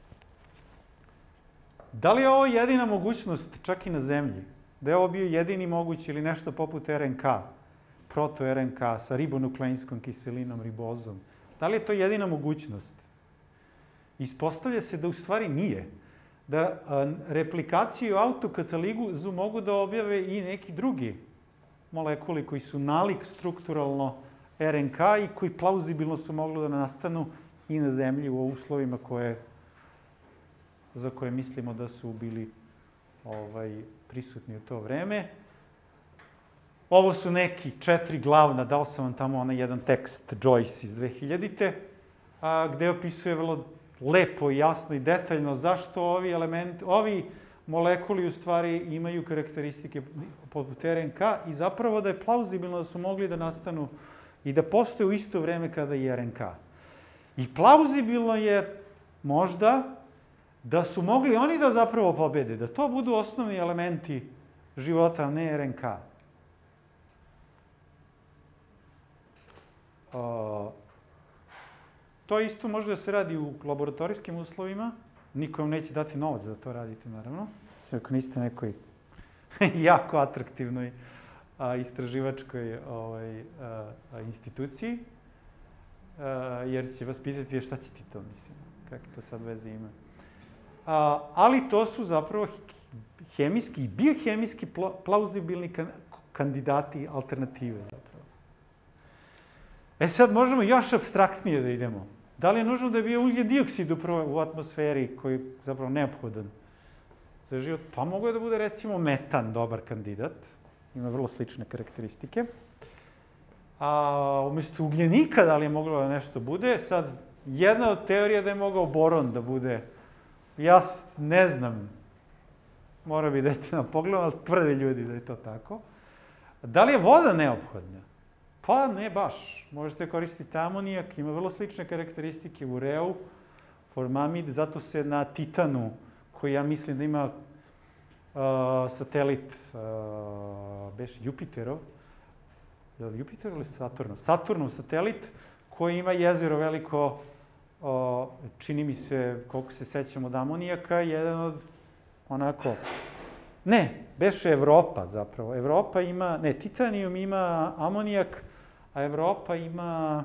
S1: da li je ovo jedina mogućnost čak i na Zemlji? Da je ovo bio jedini moguć ili nešto poput RNK, proto-RNK sa ribonukleinskom kiselinom, ribozom? Da li je to jedina mogućnost? Ispostavlja se da u stvari nije. Da replikaciju autokatalizu mogu da objave i neki drugi molekuli koji su nalik strukturalno RNK i koji plauzibilno su mogli da nastanu i na Zemlji u uslovima za koje mislimo da su bili prisutni u to vreme. Ovo su neki 4 glavna, dao sam vam tamo onaj jedan tekst Joyce iz 2000-te, gde opisuje vrlo lepo, jasno i detaljno zašto ovi molekuli u stvari imaju karakteristike poput RNK i zapravo da je plauzibilno da su mogli da nastanu i da postoje u isto vreme kada i RNK. I plauzibilno je možda da su mogli oni da zapravo pobede, da to budu osnovni elementi života, a ne RNK. To isto može da se radi u laboratorijskim uslovima. Niko vam neće dati novac da to radite, naravno. Sve ako niste nekoj jako atraktivnoj istraživačkoj instituciji, jer će vas pitati šta će ti to, mislim, kakve to sad veze ima. Ali to su zapravo hemijski i biohemijski plauzibilni kandidati alternative, zapravo. Sad možemo još apstraktnije da idemo. Da li je nužno da je bio ugljen dioksid u atmosferi koji je zapravo neophodan za život? Pa mogo je da bude recimo metan dobar kandidat. Ima vrlo slične karakteristike. A umjesto ugljenika da li je moglo da nešto bude? Sad, jedna od teorija da je mogao boron da bude. Ja ne znam, mora bi deti na pogled, ali tvrde ljudi da je to tako. Da li je voda neophodna? Pa ne baš. Možete koristiti amonijak, ima vrlo slične karakteristike, ureu, formamid, zato se na Titanu, koji ja mislim da ima satelit, beš Jupiterov, je li Jupiterov ili Saturnov? Saturnov satelit, koji ima jezero veliko, čini mi se, koliko se sećam od amonijaka, jedan od onako... Ne, beše Evropa zapravo. Evropa ima, ne, titanijum ima amonijak, a Evropa ima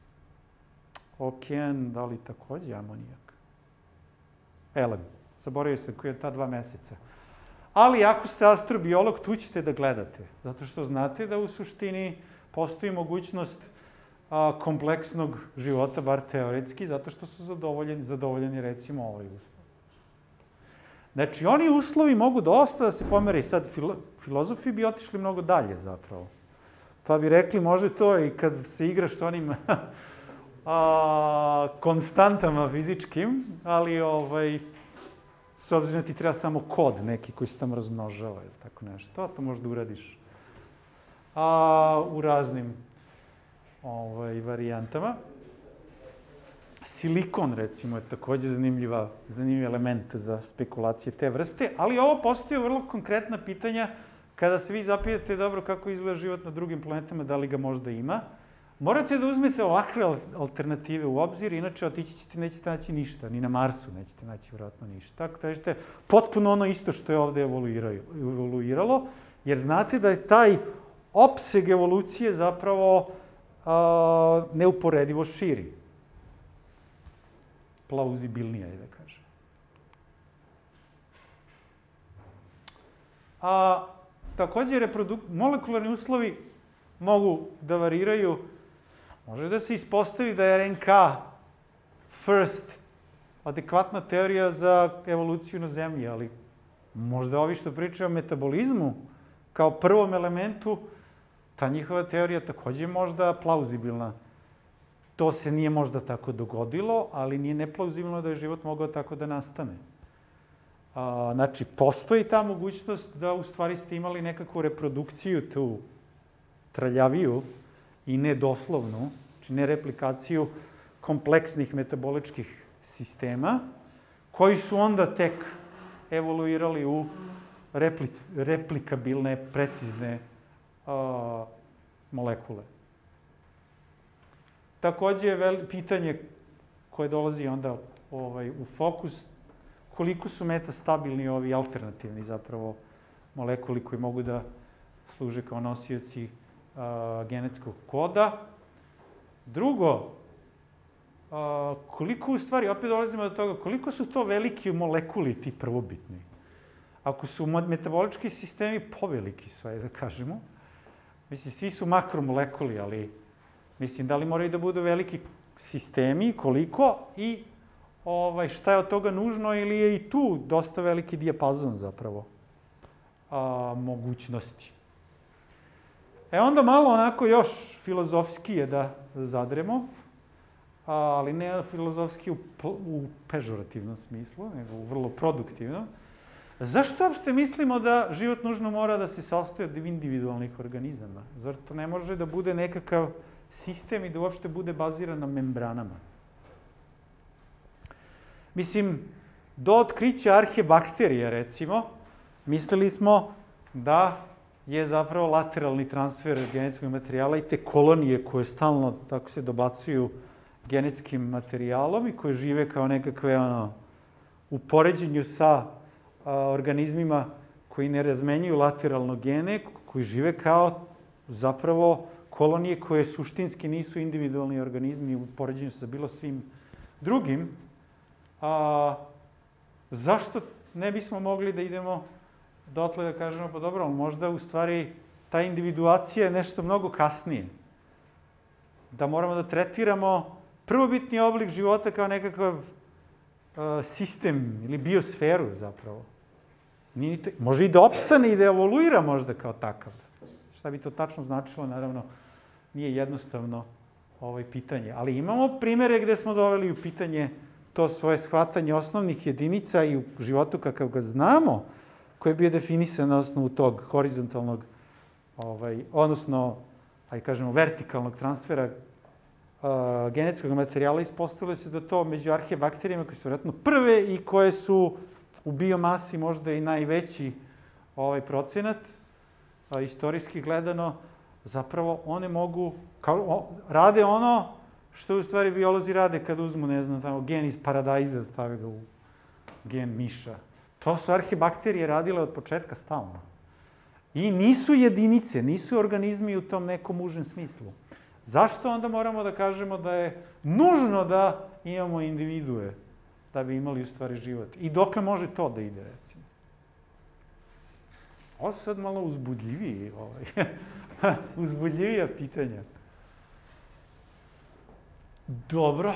S1: okean, da li takođe amonijak? Elem, zaboravio sam koji je ta 2 meseca. Ali ako ste astrobiolog, tu ćete da gledate, zato što znate da u suštini postoji mogućnost kompleksnog života, bar teoretski, zato što su zadovoljeni recimo ovaj uslov. Znači, oni uslovi mogu dosta da se pomere. Sad, filozofi bi otišli mnogo dalje, zapravo. Pa bi rekli, može to i kad se igraš s onim konstantama fizičkim, ali s obzirom da ti treba samo kod neki koji se tamo razmnožava ili tako nešto, a to možda uradiš u raznim varijantama. Silikon, recimo, je takođe zanimljiv element za spekulacije te vrste, ali ovo postoje vrlo konkretna pitanja kada se vi zapitate dobro kako izgleda život na drugim planetama, da li ga možda ima. Morate da uzmete ovakve alternative u obzir, inače otići ćete, nećete naći ništa, ni na Marsu nećete naći vjerojatno ništa. Tako tražite potpuno ono isto što je ovde evoluiralo, jer znate da je taj opseg evolucije zapravo neuporedivo širi. Plauzibilnija je, da kažem. Takođe, molekularni uslovi mogu da variraju. Može da se ispostavi da je RNK first adekvatna teorija za evoluciju na Zemlji, ali možda ovi što pričaju o metabolizmu kao prvom elementu, ta njihova teorija takođe je možda plauzibilna. To se nije možda tako dogodilo, ali nije neplauzibilno da je život mogao tako da nastane. Znači, postoji ta mogućnost da u stvari ste imali nekakvu reprodukciju, tu traljaviju i nedoslovnu, znači ne replikaciju kompleksnih metaboličkih sistema, koji su onda tek evoluirali u replikabilne, precizne molekule. Takođe je pitanje koje dolazi onda u fokus, koliko su metastabilni ovi alternativni zapravo molekuli koji mogu da služe kao nosioci genetskog koda. Drugo, koliko u stvari, opet dolazimo do toga, koliko su to veliki molekuli ti prvobitni? Ako su metabolički sistemi poveliki su, da kažemo, mislim, svi su makromolekuli, ali mislim, da li moraju da budu veliki sistemi, koliko i šta je od toga nužno ili je i tu dosta veliki dijapazon zapravo mogućnosti. Onda malo onako još filozofskije da zadremo, ali ne filozofski u pežorativnom smislu, nego u vrlo produktivnom. Zašto uopšte mislimo da život nužno mora da se sastoji od individualnih organizama? Zar to ne može da bude nekakav sistem i da uopšte bude baziran na membranama? Mislim, do otkrića arhebakterije, recimo, mislili smo da je zapravo lateralni transfer genetskog materijala i te kolonije koje stalno, tako se dobacuju, genetskim materijalom i koje žive kao nekakve, u poređenju sa organizmima koji ne razmenjuju lateralno gene, koji žive kao zapravo kolonije koje suštinski nisu individualni organizmi u poređenju sa bilo svim drugim. Zašto ne bismo mogli da idemo dotle da kažemo, pa dobro, ali možda u stvari ta individuacija je nešto mnogo kasnije. Da moramo da tretiramo prvobitni oblik života kao nekakav sistem ili biosferu zapravo. Može i da opstane i da evoluira možda kao takav. Šta bi to tačno značilo, naravno, nije jednostavno pitanje. Ali imamo primere gde smo doveli u pitanje to svoje shvatanje osnovnih jedinica i u životu kakav ga znamo, koji je bio definisan na osnovu tog horizontalnog, odnosno, kažemo, vertikalnog transfera genetskog materijala. Ispostavilo se da to među arhebakterijama, koje su vjerojatno prve i koje su u biomasi možda i najveći procenat, istorijski gledano, zapravo one mogu, rade ono što u stvari biolozi rade kad uzmu, ne znam, tamo gen iz paradajza, stave ga u gen miša. To su arhebakterije radile od početka stalno. I nisu jedinice, nisu organizmi u tom nekom užem smislu. Zašto onda moramo da kažemo da je nužno da imamo individue da bi imali u stvari život? I dokle može to da ide, recimo? Ovo su sad malo uzbudljivija pitanja. Dobro.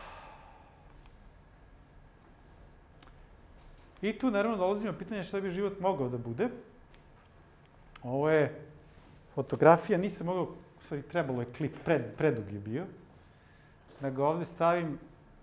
S1: I tu naravno dolazimo pitanje šta bi život mogao da bude. Ovo je fotografija, nisam mogao, u stvari trebalo je klip, predug je bio, da ga ovde stavim.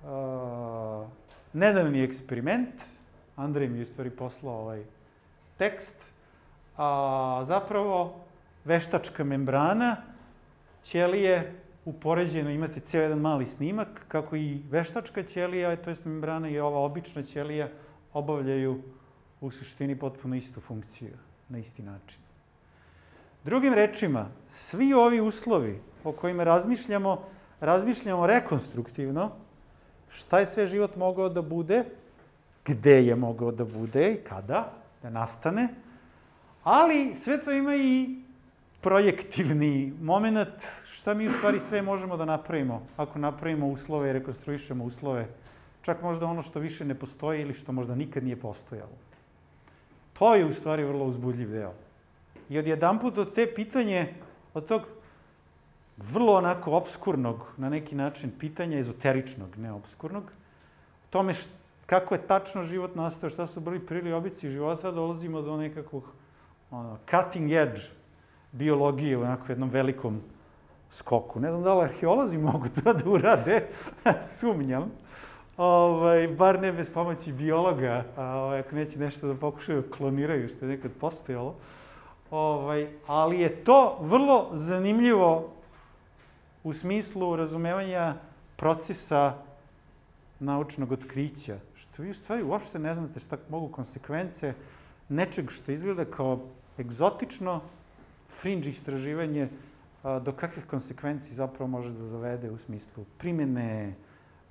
S1: Nedavni eksperiment, Andrej mi je u stvari poslao ovaj tekst, zapravo veštačka membrana, ćelije upoređeno, imate ceo jedan mali snimak, kako i veštačka ćelija, to je membrana i ova obična ćelija, obavljaju u suštini potpuno istu funkciju, na isti način. Drugim rečima, svi ovi uslovi o kojima razmišljamo rekonstruktivno, šta je sve život mogao da bude, gde je mogao da bude i kada, da nastane, ali sve to ima i projektivni moment, šta mi u stvari sve možemo da napravimo ako napravimo uslove i rekonstruišemo uslove, čak možda ono što više ne postoji ili što možda nikad nije postojalo. To je u stvari vrlo uzbudljiv deo. I odjedanput od te pitanje, od tog vrlo onako obskurnog, na neki način, pitanja ezoteričnog, ne obskurnog, o tome kako je tačno život nastao, šta su bili prvi oblici života, dolazimo do nekakvog cutting edge biologije u onako jednom velikom skoku. Ne znam da li arheolozi mogu to da urade, sumnjam, bar ne bez pomoći biologa, ako neće nešto da pokušaju kloniraju što je nekad postojalo. Ali je to vrlo zanimljivo u smislu razumevanja procesa naučnog otkrića, što vi u stvari uopšte ne znate šta mogu konsekvence nečeg što izgleda kao egzotično fringe istraživanje, do kakvih konsekvenci zapravo može da dovede u smislu primjene,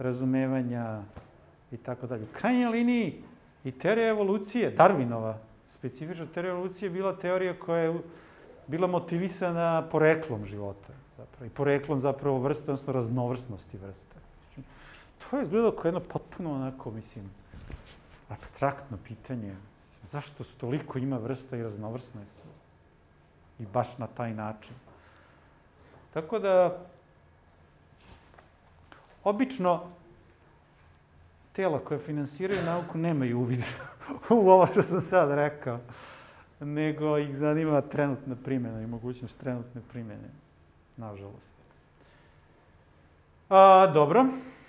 S1: razumevanja i tako dalje. U krajnjoj liniji i teorija evolucije, Darwinova specifična teorija evolucije je bila teorija koja je bila motivisana poreklom života. Zapravo, i poreklom zapravo vrste, odnosno raznovrsnosti vrste. To je izgledalo kao jedno potpuno onako, mislim, apstraktno pitanje. Zašto toliko ima vrsta i raznovrsne su? I baš na taj način. Tako da, obično, tela koje finansiraju nauku nemaju uvid u ovo što sam sad rekao, nego ih zanima trenutna primjena i mogućnost trenutne primjene, nažalost. Dobro.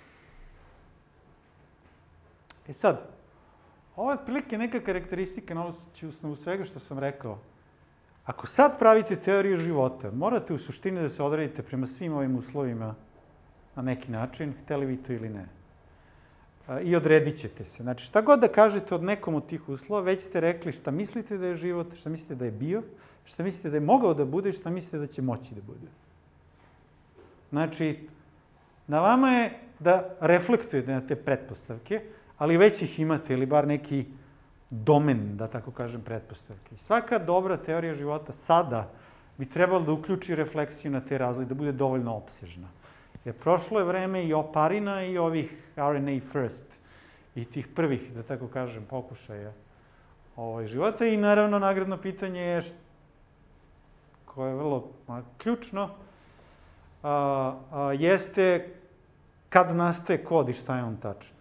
S1: Sad, ovo je otprilike neka karakteristika na osnovu svega što sam rekao. Ako sad pravite teoriju života, morate u suštini da se odredite prema svim ovim uslovima na neki način, hteli vi to ili ne. I odredit ćete se. Znači, šta god da kažete od nekom od tih uslova, već ste rekli šta mislite da je život, šta mislite da je bio, šta mislite da je mogao da bude i šta mislite da će moći da bude. Znači, na vama je da reflektujete na te pretpostavke, ali već ih imate, ili bar neki domen, da tako kažem, pretpostavke. Svaka dobra teorija života sada bi trebalo da uključi refleksiju na te razlike, da bude dovoljno opsežna. Jer prošlo je vreme i oparina i ovih RNA first i tih prvih, da tako kažem, pokušaja života. I naravno, nagradno pitanje je, koje je vrlo ključno, jeste kad nastaje kod i šta je on tačno.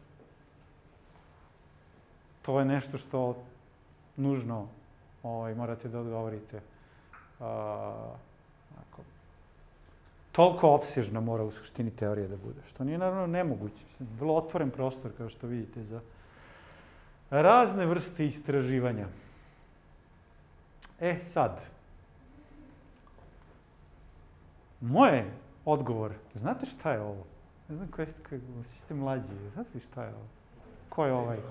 S1: To je nešto što nužno morate da odgovorite. Toliko opsežna mora u suštini teorija da bude, što nije naravno nemoguće. Vrlo otvoren prostor, kao što vidite, za razne vrste istraživanja. Sad, moj odgovor, znate šta je ovo? Ne znam koji ste mlađi, znate li šta je ovo? Ko je ovaj?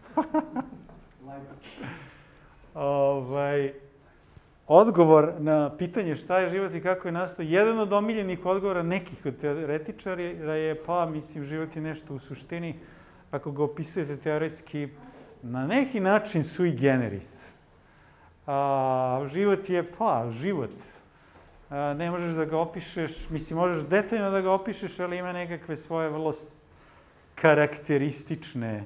S1: Odgovor na pitanje šta je život i kako je nastao, jedan od omiljenih odgovora nekih od teoretičara je, mislim, život je nešto u suštini, ako ga opisujete teoretski, na neki način sui generis. Život je, život. Ne možeš da ga opišeš, mislim, možeš detaljno da ga opišeš, ali ima nekakve svoje vrlo karakteristične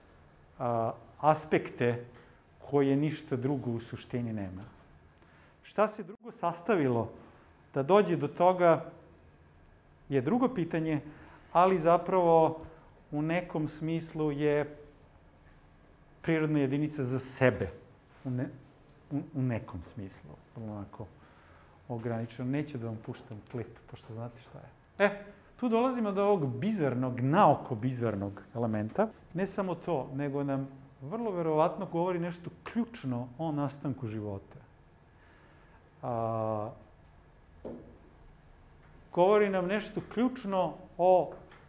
S1: aspekte koje ništa drugo u suštini nema. Šta se drugo sastavilo da dođe do toga je drugo pitanje, ali zapravo u nekom smislu je prirodna jedinica za sebe. U nekom smislu. Onako ograničeno. Neću da vam puštam klip, pošto znate šta je. Tu dolazimo do ovog bizarnog, naoko bizarnog elementa. Ne samo to, nego nam vrlo verovatno govori nešto ključno o nastanku života. Govori nam nešto ključno o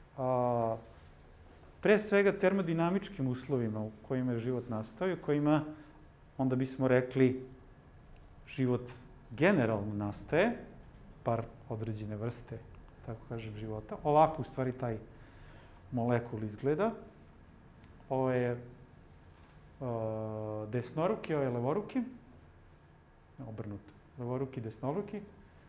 S1: pre svega termodinamičkim uslovima u kojima je život nastao i u kojima, onda bismo rekli, život generalno nastaje, par određene vrste, tako kažem, života. Ovako, u stvari, taj molekul izgleda. Ovo je desnoruki, ovo je levoruki. Obrnuto. Levoruki, desnoruki.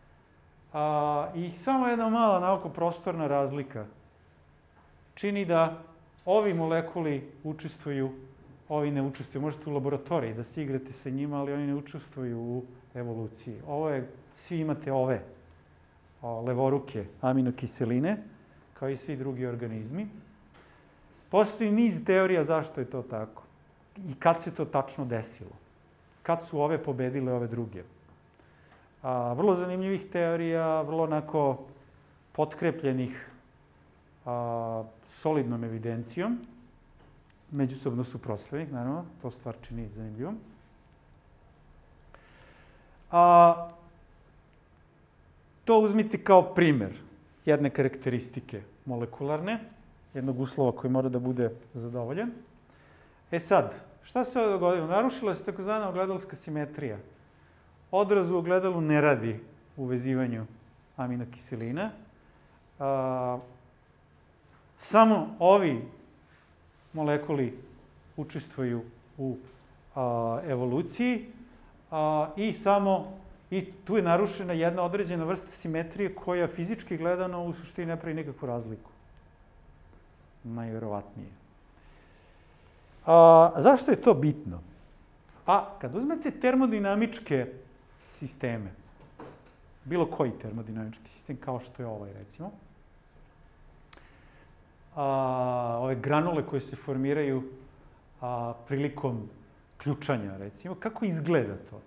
S1: I samo jedna mala naoko prostorna razlika čini da ovi molekuli učestvuju, ovi ne učestvuju. Možete u laboratoriji da se igrate sa njima, ali oni ne učestvuju u evoluciji. Svi imate ove levoruke aminokiseline, kao i svi drugi organizmi. Postoji niz teorija zašto je to tako i kad se to tačno desilo. Kad su ove pobedile ove druge. Vrlo zanimljivih teorija, vrlo onako potkrepljenih solidnom evidencijom, međusobno suprotstavljenih, naravno, to stvar čini zanimljivom. To uzmite kao primer jedne karakteristike molekularne, jednog uslova koji mora da bude zadovoljen. Sad, šta se ovdje dogodilo? Narušila se takozvana ogledalska simetrija. Odraz u ogledalu ne radi u vezivanju aminokiselina. Samo ovi molekuli učestvuju u evoluciji i tu je narušena jedna određena vrsta simetrije koja fizički gledano u suštini ne pravi nikakvu razliku. Najverovatnije. Zašto je to bitno? Kad uzmete termodinamičke sisteme, bilo koji termodinamički sistem, kao što je ovaj, recimo, ove granule koje se formiraju prilikom ključanja, recimo, kako izgleda to?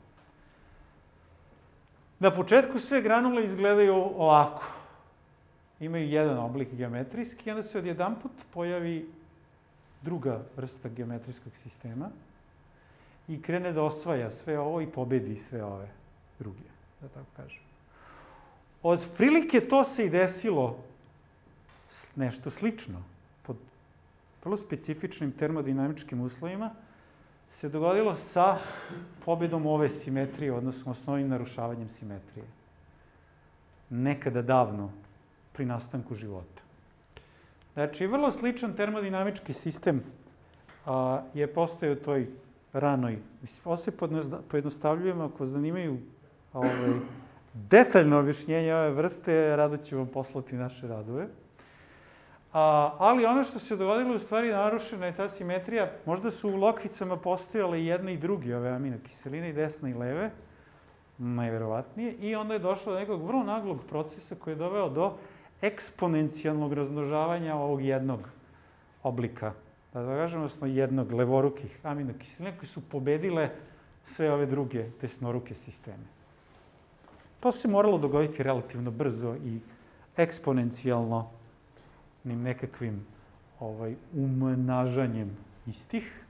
S1: Na početku sve granule izgledaju ovako. Imaju jedan oblik geometrijski, onda se odjedanput pojavi druga vrsta geometrijskog sistema i krene da osvaja sve ovo i pobedi sve ove druge, da tako kažem. Od prilike to se i desilo nešto slično. Pod vrlo specifičnim termodinamičkim uslovima se dogodilo sa pobedom ove simetrije, odnosno osnovnim narušavanjem simetrije. Nekada davno, pri nastanku života. Znači, vrlo sličan termodinamički sistem je postojao u toj ranoj. Ovo se pojednostavljujem, ako vas zanimaju detaljno objašnjenje ove vrste, rado ću vam poslati naše radove. Ali ono što se dogodilo, u stvari narušena je ta simetrija. Možda su u lokvicama postojale i jedne i druge ove aminokiseline, i desne i leve, najverovatnije, i onda je došlo do nekog vrlo naglog procesa koji je doveo do eksponencijalnog razmnožavanja ovog jednog oblika, da kažemo, odnosno jednog levorukih aminokiselina koji su pobedile sve ove druge desnoruke sisteme. To se moralo dogoditi relativno brzo i eksponencijalno nekakvim umnažanjem istih.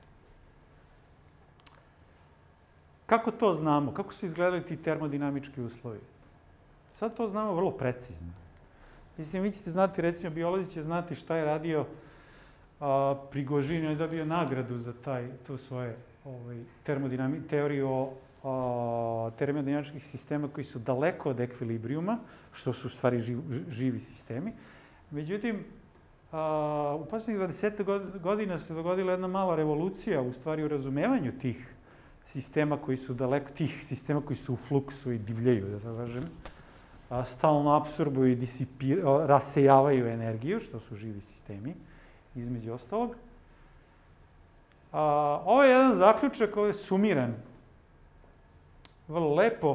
S1: Kako to znamo? Kako su izgledali ti termodinamički uslovi? Sad to znamo vrlo precizno. Mislim, vi ćete znati, recimo, biolozi će znati šta je radio Prigožin, je dobio nagradu za tu svoje teoriju o termodinamičkih sistema koji su daleko od ekvilibrijuma, što su u stvari živi sistemi. Međutim, u poslednjih 20 godina se dogodila jedna mala revolucija u stvari u razumevanju tih sistema koji su daleko, tih sistema koji su u fluksu i divljaju, da tako kažem, stalno apsorbuju i rasejavaju energiju, što su živi sistemi, između ostalog. Ovo je jedan zaključak koji je sumiran vrlo lepo.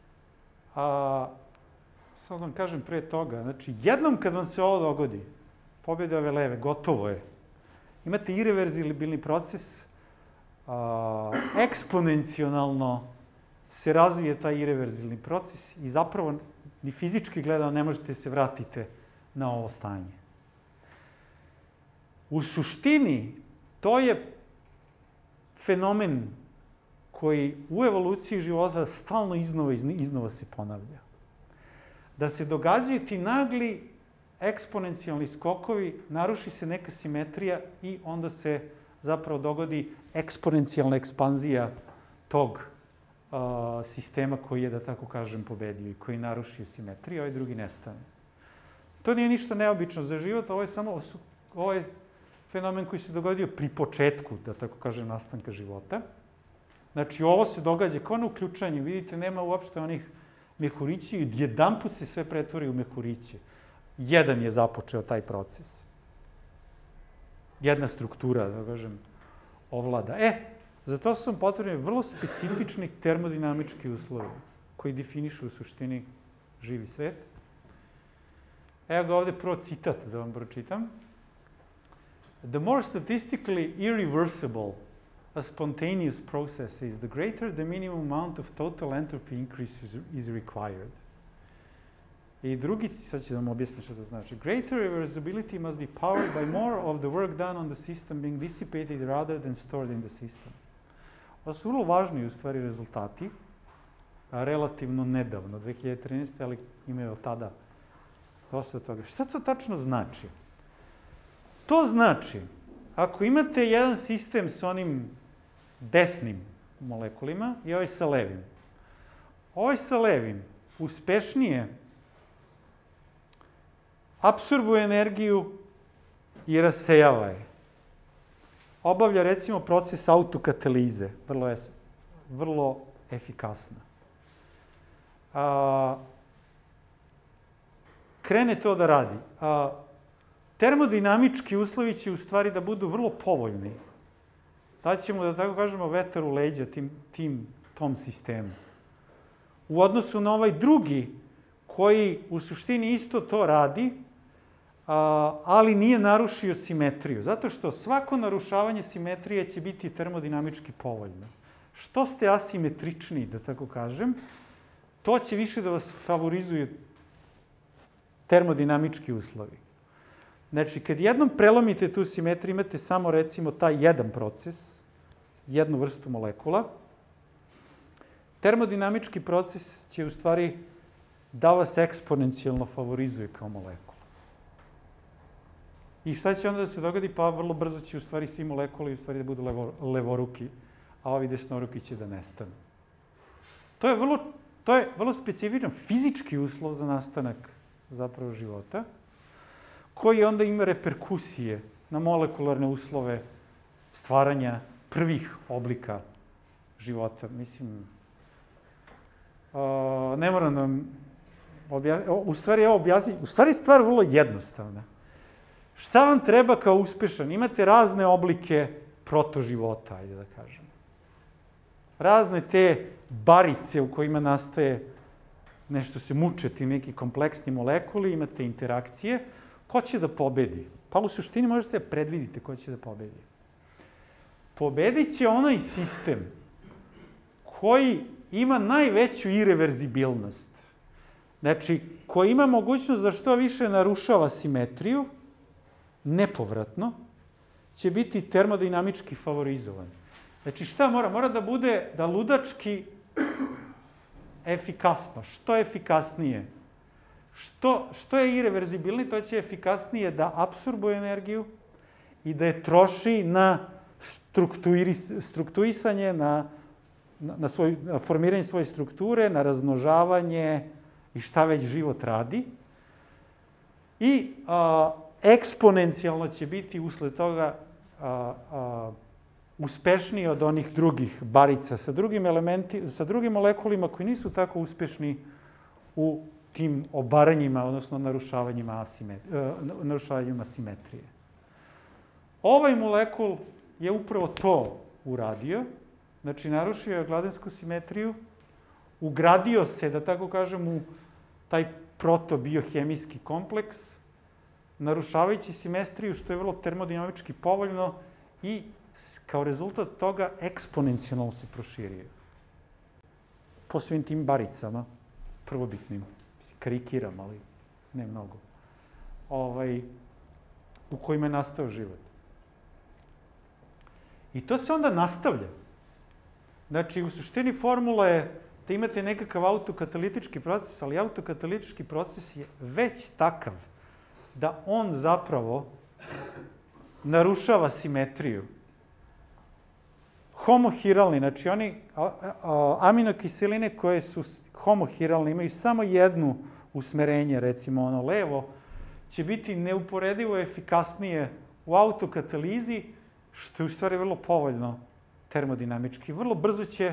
S1: Sad vam kažem pre toga, znači jednom kad vam se ovo dogodi, pobjede ove leve, gotovo je. Imate ireverzibilni proces, eksponencijalno se razvije taj ireverzibilni proces i zapravo ni fizički gledano ne možete se vratiti na ovo stanje. U suštini, to je fenomen koji u evoluciji života stalno iznova se ponavlja. Da se događaju ti nagli eksponencijalni skokovi, naruši se neka simetrija i onda se zapravo dogodi eksponencijalna ekspanzija tog sistema koji je, da tako kažem, pobedio i koji narušio simetriju, a ovaj drugi nestane. To nije ništa neobično za život, ovo je fenomen koji se dogodio pri početku, da tako kažem, nastanka života. Znači, ovo se događa kao na uključanju. Vidite, nema uopšte onih mehurića i jedanput se sve pretvori u mehuriće. Jedan je započeo taj proces. Jedna struktura, da kažem, ovlada. Za to su potrebni vrlo specifični termodinamički uslovi koji definišu u suštini živi svet. Evo ga ovde prvo citat da vam pročitam. The more statistically irreversible a spontaneous process is, the greater the minimum amount of total entropy increase is required. I drugi, sad ću da vam objasnim što to znači. Greater reversibility must be powered by more of the work done on the system being dissipated rather than stored in the system. Ovo su vrlo važni, u stvari, rezultati, relativno nedavno, 2013. ali imaju od tada dosta toga. Šta to tačno znači? To znači, ako imate jedan sistem s onim desnim molekulima i ovaj sa levim. Ovaj sa levim uspešnije apsorbuje energiju i rasejava je. Obavlja, recimo, proces autokatalize, vrlo efikasna. Krene to da radi. Termodinamički uslovi će u stvari da budu vrlo povoljni. Daćemo, da tako kažemo, vetar u leđa tom sistemu. U odnosu na ovaj drugi, koji u suštini isto to radi, ali nije narušio simetriju. Zato što svako narušavanje simetrije će biti termodinamički povoljno. Što ste asimetričniji, da tako kažem, to će više da vas favorizuju termodinamički uslovi. Znači, kad jednom prelomite tu simetriju, imate samo, recimo, taj jedan proces, jednu vrstu molekula, termodinamički proces će u stvari da vas eksponencijalno favorizuje kao molekula. I šta će onda da se dogodi? Pa vrlo brzo će u stvari svi molekuli u stvari da budu levoruki, a ovi desnoruki će da nestanu. To je vrlo specifičan fizički uslov za nastanak zapravo života, koji onda ima reperkusije na molekularne uslove stvaranja prvih oblika života. Mislim, ne moram da vam objasnim. U stvari je stvar vrlo jednostavna. Šta vam treba kao uspešan? Imate razne oblike protoživota, ajde da kažem. Razne te barice u kojima nastaje nešto se muče ti neki kompleksni molekuli, imate interakcije. Ko će da pobedi? Pa u suštini možete da predvidite ko će da pobedi. Pobedit će onaj sistem koji ima najveću ireverzibilnost. Znači, koji ima mogućnost da što više narušava simetriju, nepovratno, će biti termodinamički favorizovan. Znači, šta mora? Mora da bude da ludački efikasno. Što efikasnije? Što je ireverzibilni, to će efikasnije da apsorbuje energiju i da je troši na strukturisanje, na formiranje svoje strukture, na razmnožavanje i šta već život radi. I eksponencijalno će biti usled toga uspešniji od onih drugih barica sa drugim molekulima koji nisu tako uspešni u tim obaranjima, odnosno narušavanjima simetrije. Ovaj molekul je upravo to uradio, znači narušio je gladensku simetriju, ugradio se, da tako kažem, u taj protobiohemijski kompleks, narušavajući simetriju, što je vrlo termodinamički povoljno i kao rezultat toga eksponencijalno se proširio. Po svim tim baricama, prvobitnim. Karikiram, ali ne mnogo. U kojima je nastao život. I to se onda nastavlja. Znači, u suštini formula je da imate nekakav autokatalitički proces, ali autokatalitički proces je već takav da on zapravo narušava simetriju. Homohiralni, znači oni aminokiseline koje su homohiralne, imaju samo jedno usmerenje, recimo ono levo, će biti neuporedivo efikasnije u autokatalizi, što je u stvari vrlo povoljno termodinamički. Vrlo brzo će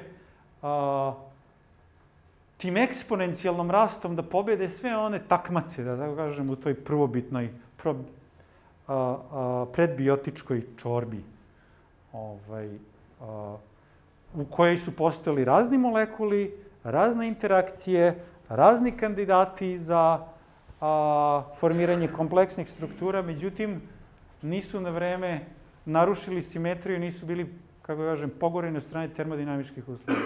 S1: tim eksponencijalnom rastom da pobede sve one takmace, da tako kažem, u toj prvobitnoj predbiotičkoj čorbi, u kojoj su postojali razni molekuli, razne interakcije, razni kandidati za formiranje kompleksnih struktura, međutim, nisu na vreme narušili simetriju, nisu bili, kako kažem, pogoreni od strane termodinamičkih uslova.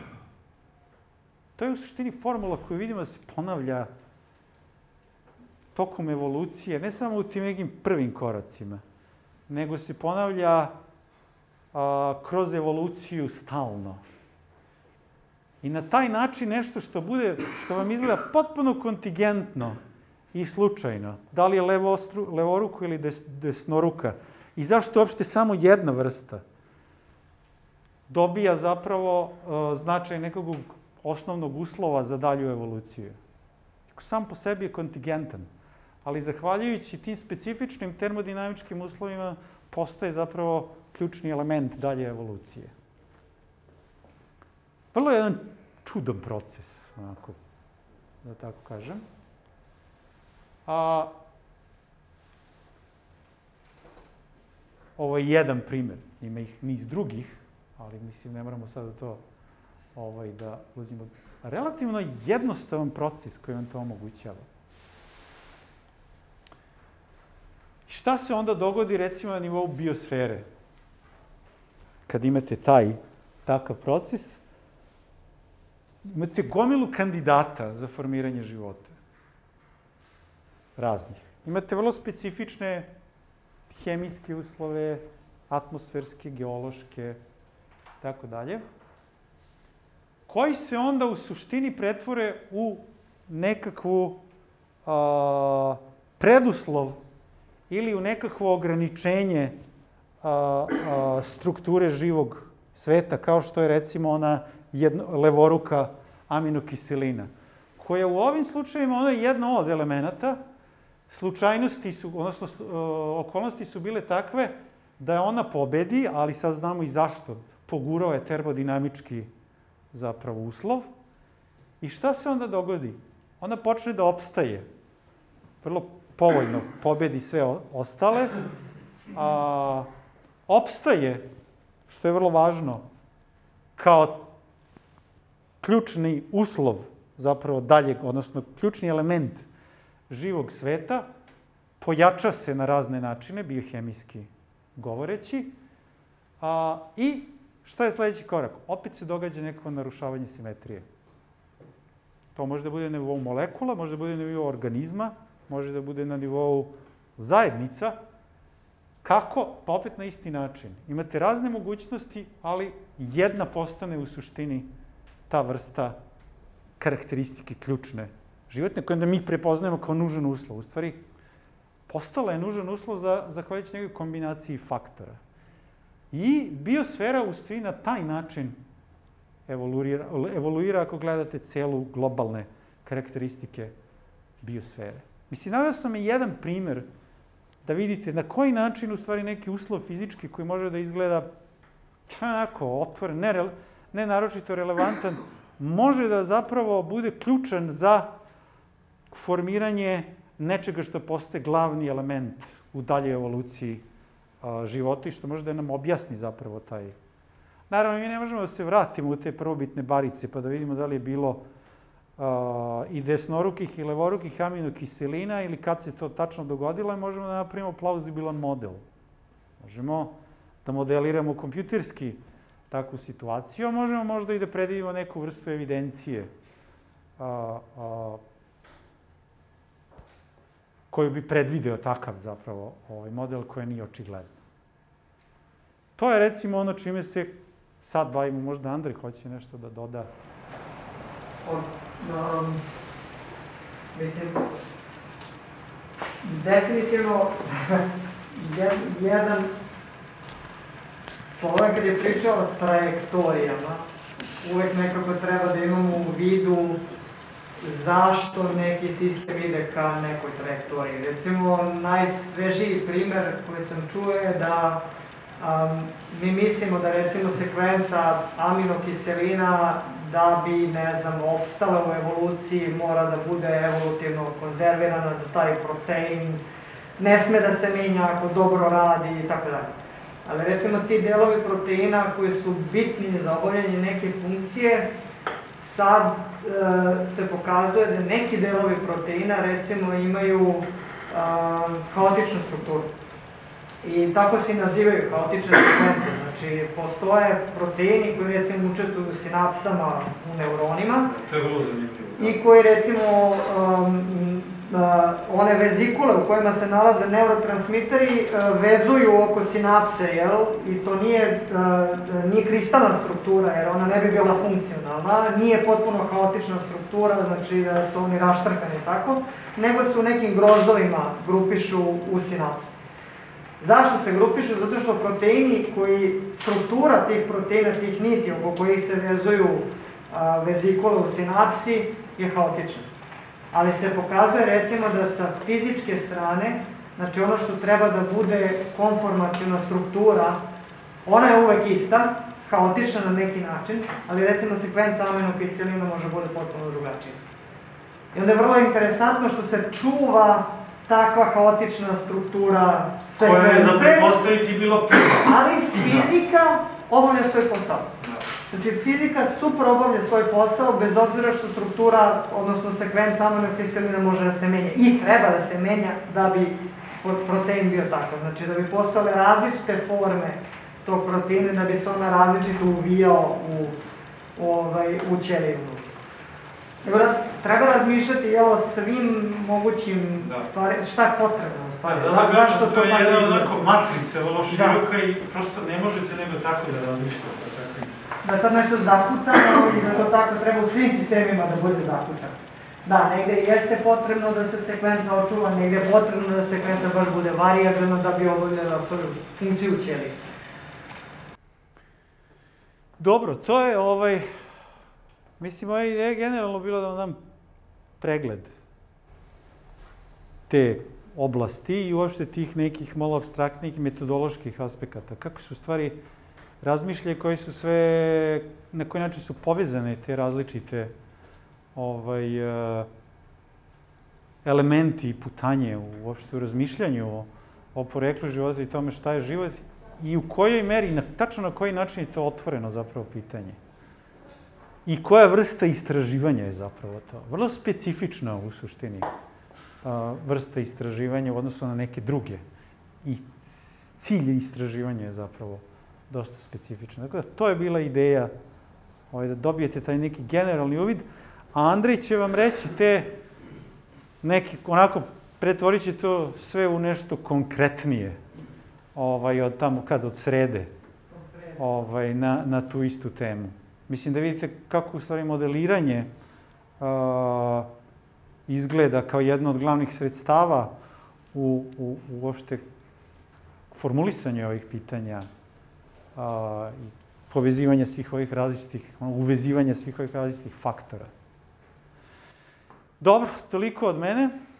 S1: To je u suštini formula koju vidimo da se ponavlja tokom evolucije, ne samo u tim nekim prvim koracima, nego se ponavlja kroz evoluciju stalno. I na taj način nešto što vam izgleda potpuno kontingentno i slučajno, da li je levoruka ili desnoruka, i zašto uopšte samo jedna vrsta, dobija zapravo značaj nekog osnovnog uslova za dalju evoluciju. Sam po sebi je kontingentan, ali zahvaljujući tim specifičnim termodinamičkim uslovima postaje zapravo ključni element dalje evolucije. Vrlo je jedan čudan proces, onako, da tako kažem. Ovo je jedan primer, ima ih niz drugih, ali mislim ne moramo sada to da ulazimo. Relativno jednostavan proces koji vam to omogućava. Šta se onda dogodi recimo na nivou biosfere? Kad imate takav proces, imate gomilu kandidata za formiranje života. Raznih. Imate vrlo specifične hemijske uslove, atmosferske, geološke, tako dalje, koji se onda u suštini pretvore u nekakvu preduslov ili u nekakvo ograničenje strukture živog sveta, kao što je recimo ona levoruka aminokiselina, koja u ovim slučajevima, ona je jedna od elemenata, slučajnosti su, odnosno okolnosti su bile takve da ona pobedi, ali sad znamo i zašto. Pogurao je termodinamički zapravo uslov. I šta se onda dogodi? Ona počne da opstaje. Vrlo povoljno pobedi sve ostale. Opstaje, što je vrlo važno, kao ključni uslov zapravo daljeg, odnosno ključni element živog sveta, pojača se na razne načine, biohemijski govoreći, i šta je sledeći korak? Opet se događa neko narušavanje simetrije. To može da bude na nivou molekula, može da bude na nivou organizma, može da bude na nivou zajednica. Kako? Pa opet na isti način. Imate razne mogućnosti, ali jedna postane u suštini ta vrsta karakteristike ključne životne, koje onda mi prepoznajemo kao nužan uslov. U stvari, postala je nužan uslov zahvaljujući nekoj kombinaciji faktora. I biosfera u stvari na taj način evoluira ako gledate celu globalne karakteristike biosfere. Mislim, naveo sam i jedan primer da vidite na koji način u stvari neki uslov fizički koji može da izgleda onako otvoren, ne naročito relevantan, može da zapravo bude ključan za formiranje nečega što postaje glavni element u daljoj evoluciji života i što može da nam objasni zapravo taj. Naravno, mi ne možemo da se vratimo u te prvobitne barice pa da vidimo da li je bilo i desnorukih i levorukih aminokiselina ili kad se to tačno dogodilo i možemo da napravimo plauzibilan model. Možemo da modeliramo kompjuterski takvu situaciju, a možemo možda i da predvidimo neku vrstu evidencije koju bi predvideo takav zapravo model koji nije očigledan. To je recimo ono čime se sad bavimo, možda Andrej hoće nešto da doda.
S4: Mislim, definitivno jedan Slovan kad je pričao o trajektorijama, uvek nekako treba da imamo u vidu zašto neki sistem ide ka nekoj trajektoriji. Recimo, najsvežiji primer koji sam čuo je da mi mislimo da recimo sekvenca aminokiselina da bi, ne znam, opstala u evoluciji mora da bude evolutivno konzervirana, da taj protein ne sme da se menja ako dobro radi i tako dalje. Ali recimo ti delovi proteina koji su bitni za obavljanje neke funkcije, sad se pokazuje da neki delovi proteina recimo imaju haotičnu strukturu. I tako se nazivaju haotične sekvence. Znači, postoje proteini koji recimo učestvuju u sinapsama u neuronima.
S2: To je vrlo zanimljivo.
S4: I koji recimo one vezikule u kojima se nalaze neurotransmiteri vezuju oko sinapse, jel? I to nije kristalna struktura, jer ona ne bi bila funkcionalna, nije potpuno haotična struktura, znači da su oni raštrkani tako, nego se u nekim grozdovima grupišu u sinapse. Zašto se grupišu? Zato što proteini struktura tih proteina, tih niti oko kojih se vezuju vezikule u sinapsi je haotična. ali se pokazuje recimo da sa fizičke strane, znači ono što treba da bude konformaciona struktura, ona je uvek ista, haotična na neki način, ali recimo sekvenca aminokiselina može bude potpuno drugačija. I onda je vrlo interesantno što se čuva takva haotična struktura sekvence.
S5: Koja je za pretpostaviti bilo prvo.
S4: Ali fizika obavlja svoj posao. Znači fizika super obavlja svoj posao bez obzira što struktura, odnosno sekvenca aminokiselina može da se menja i treba da se menja da bi protein bio takav. Znači da bi postale različite forme tog proteina, da bi se ona različito uvijao u ćeliju. Treba razmišljati o svim mogućim stvarima, šta je potrebno u stvari.
S5: Zašto to je jedna onako matrica, vrlo široka i prosto ne možete nego tako da razmišljate.
S4: Da sad nešto zakucano i da to tako treba u svim sistemima da bude zakucano. Da, negde jeste potrebno da se sekvenca očuva, negde je potrebno da sekvenca baš bude varijabilna da bi obavljala svoju funkciju u ćeliji.
S1: Dobro, to je mislim, moja ideja je generalno bilo da vam dam pregled te oblasti i uopšte tih nekih malo apstraktnih metodoloških aspekata. Kako su u stvari razmišljaje koji su sve, na koji način su povezane te različite elementi i putanje uopšte u razmišljanju o poreklu života i tome šta je život i u kojoj meri, tačno na koji način je to otvoreno zapravo pitanje. I koja vrsta istraživanja je zapravo to. Vrlo specifična u suštini vrsta istraživanja u odnosu na neke druge. I cilj istraživanja je zapravo dosta specifičan. Dakle, to je bila ideja da dobijete taj neki generalni uvid, a Andrej će vam reći te neke, onako, pretvorit će to sve u nešto konkretnije od tamo od srede na tu istu temu. Mislim da vidite kako u stvari modeliranje izgleda kao jedno od glavnih sredstava u uopšte formulisanju ovih pitanja i povezivanja svih ovih različitih, uvezivanja svih ovih različitih faktora. Dobro, toliko od mene.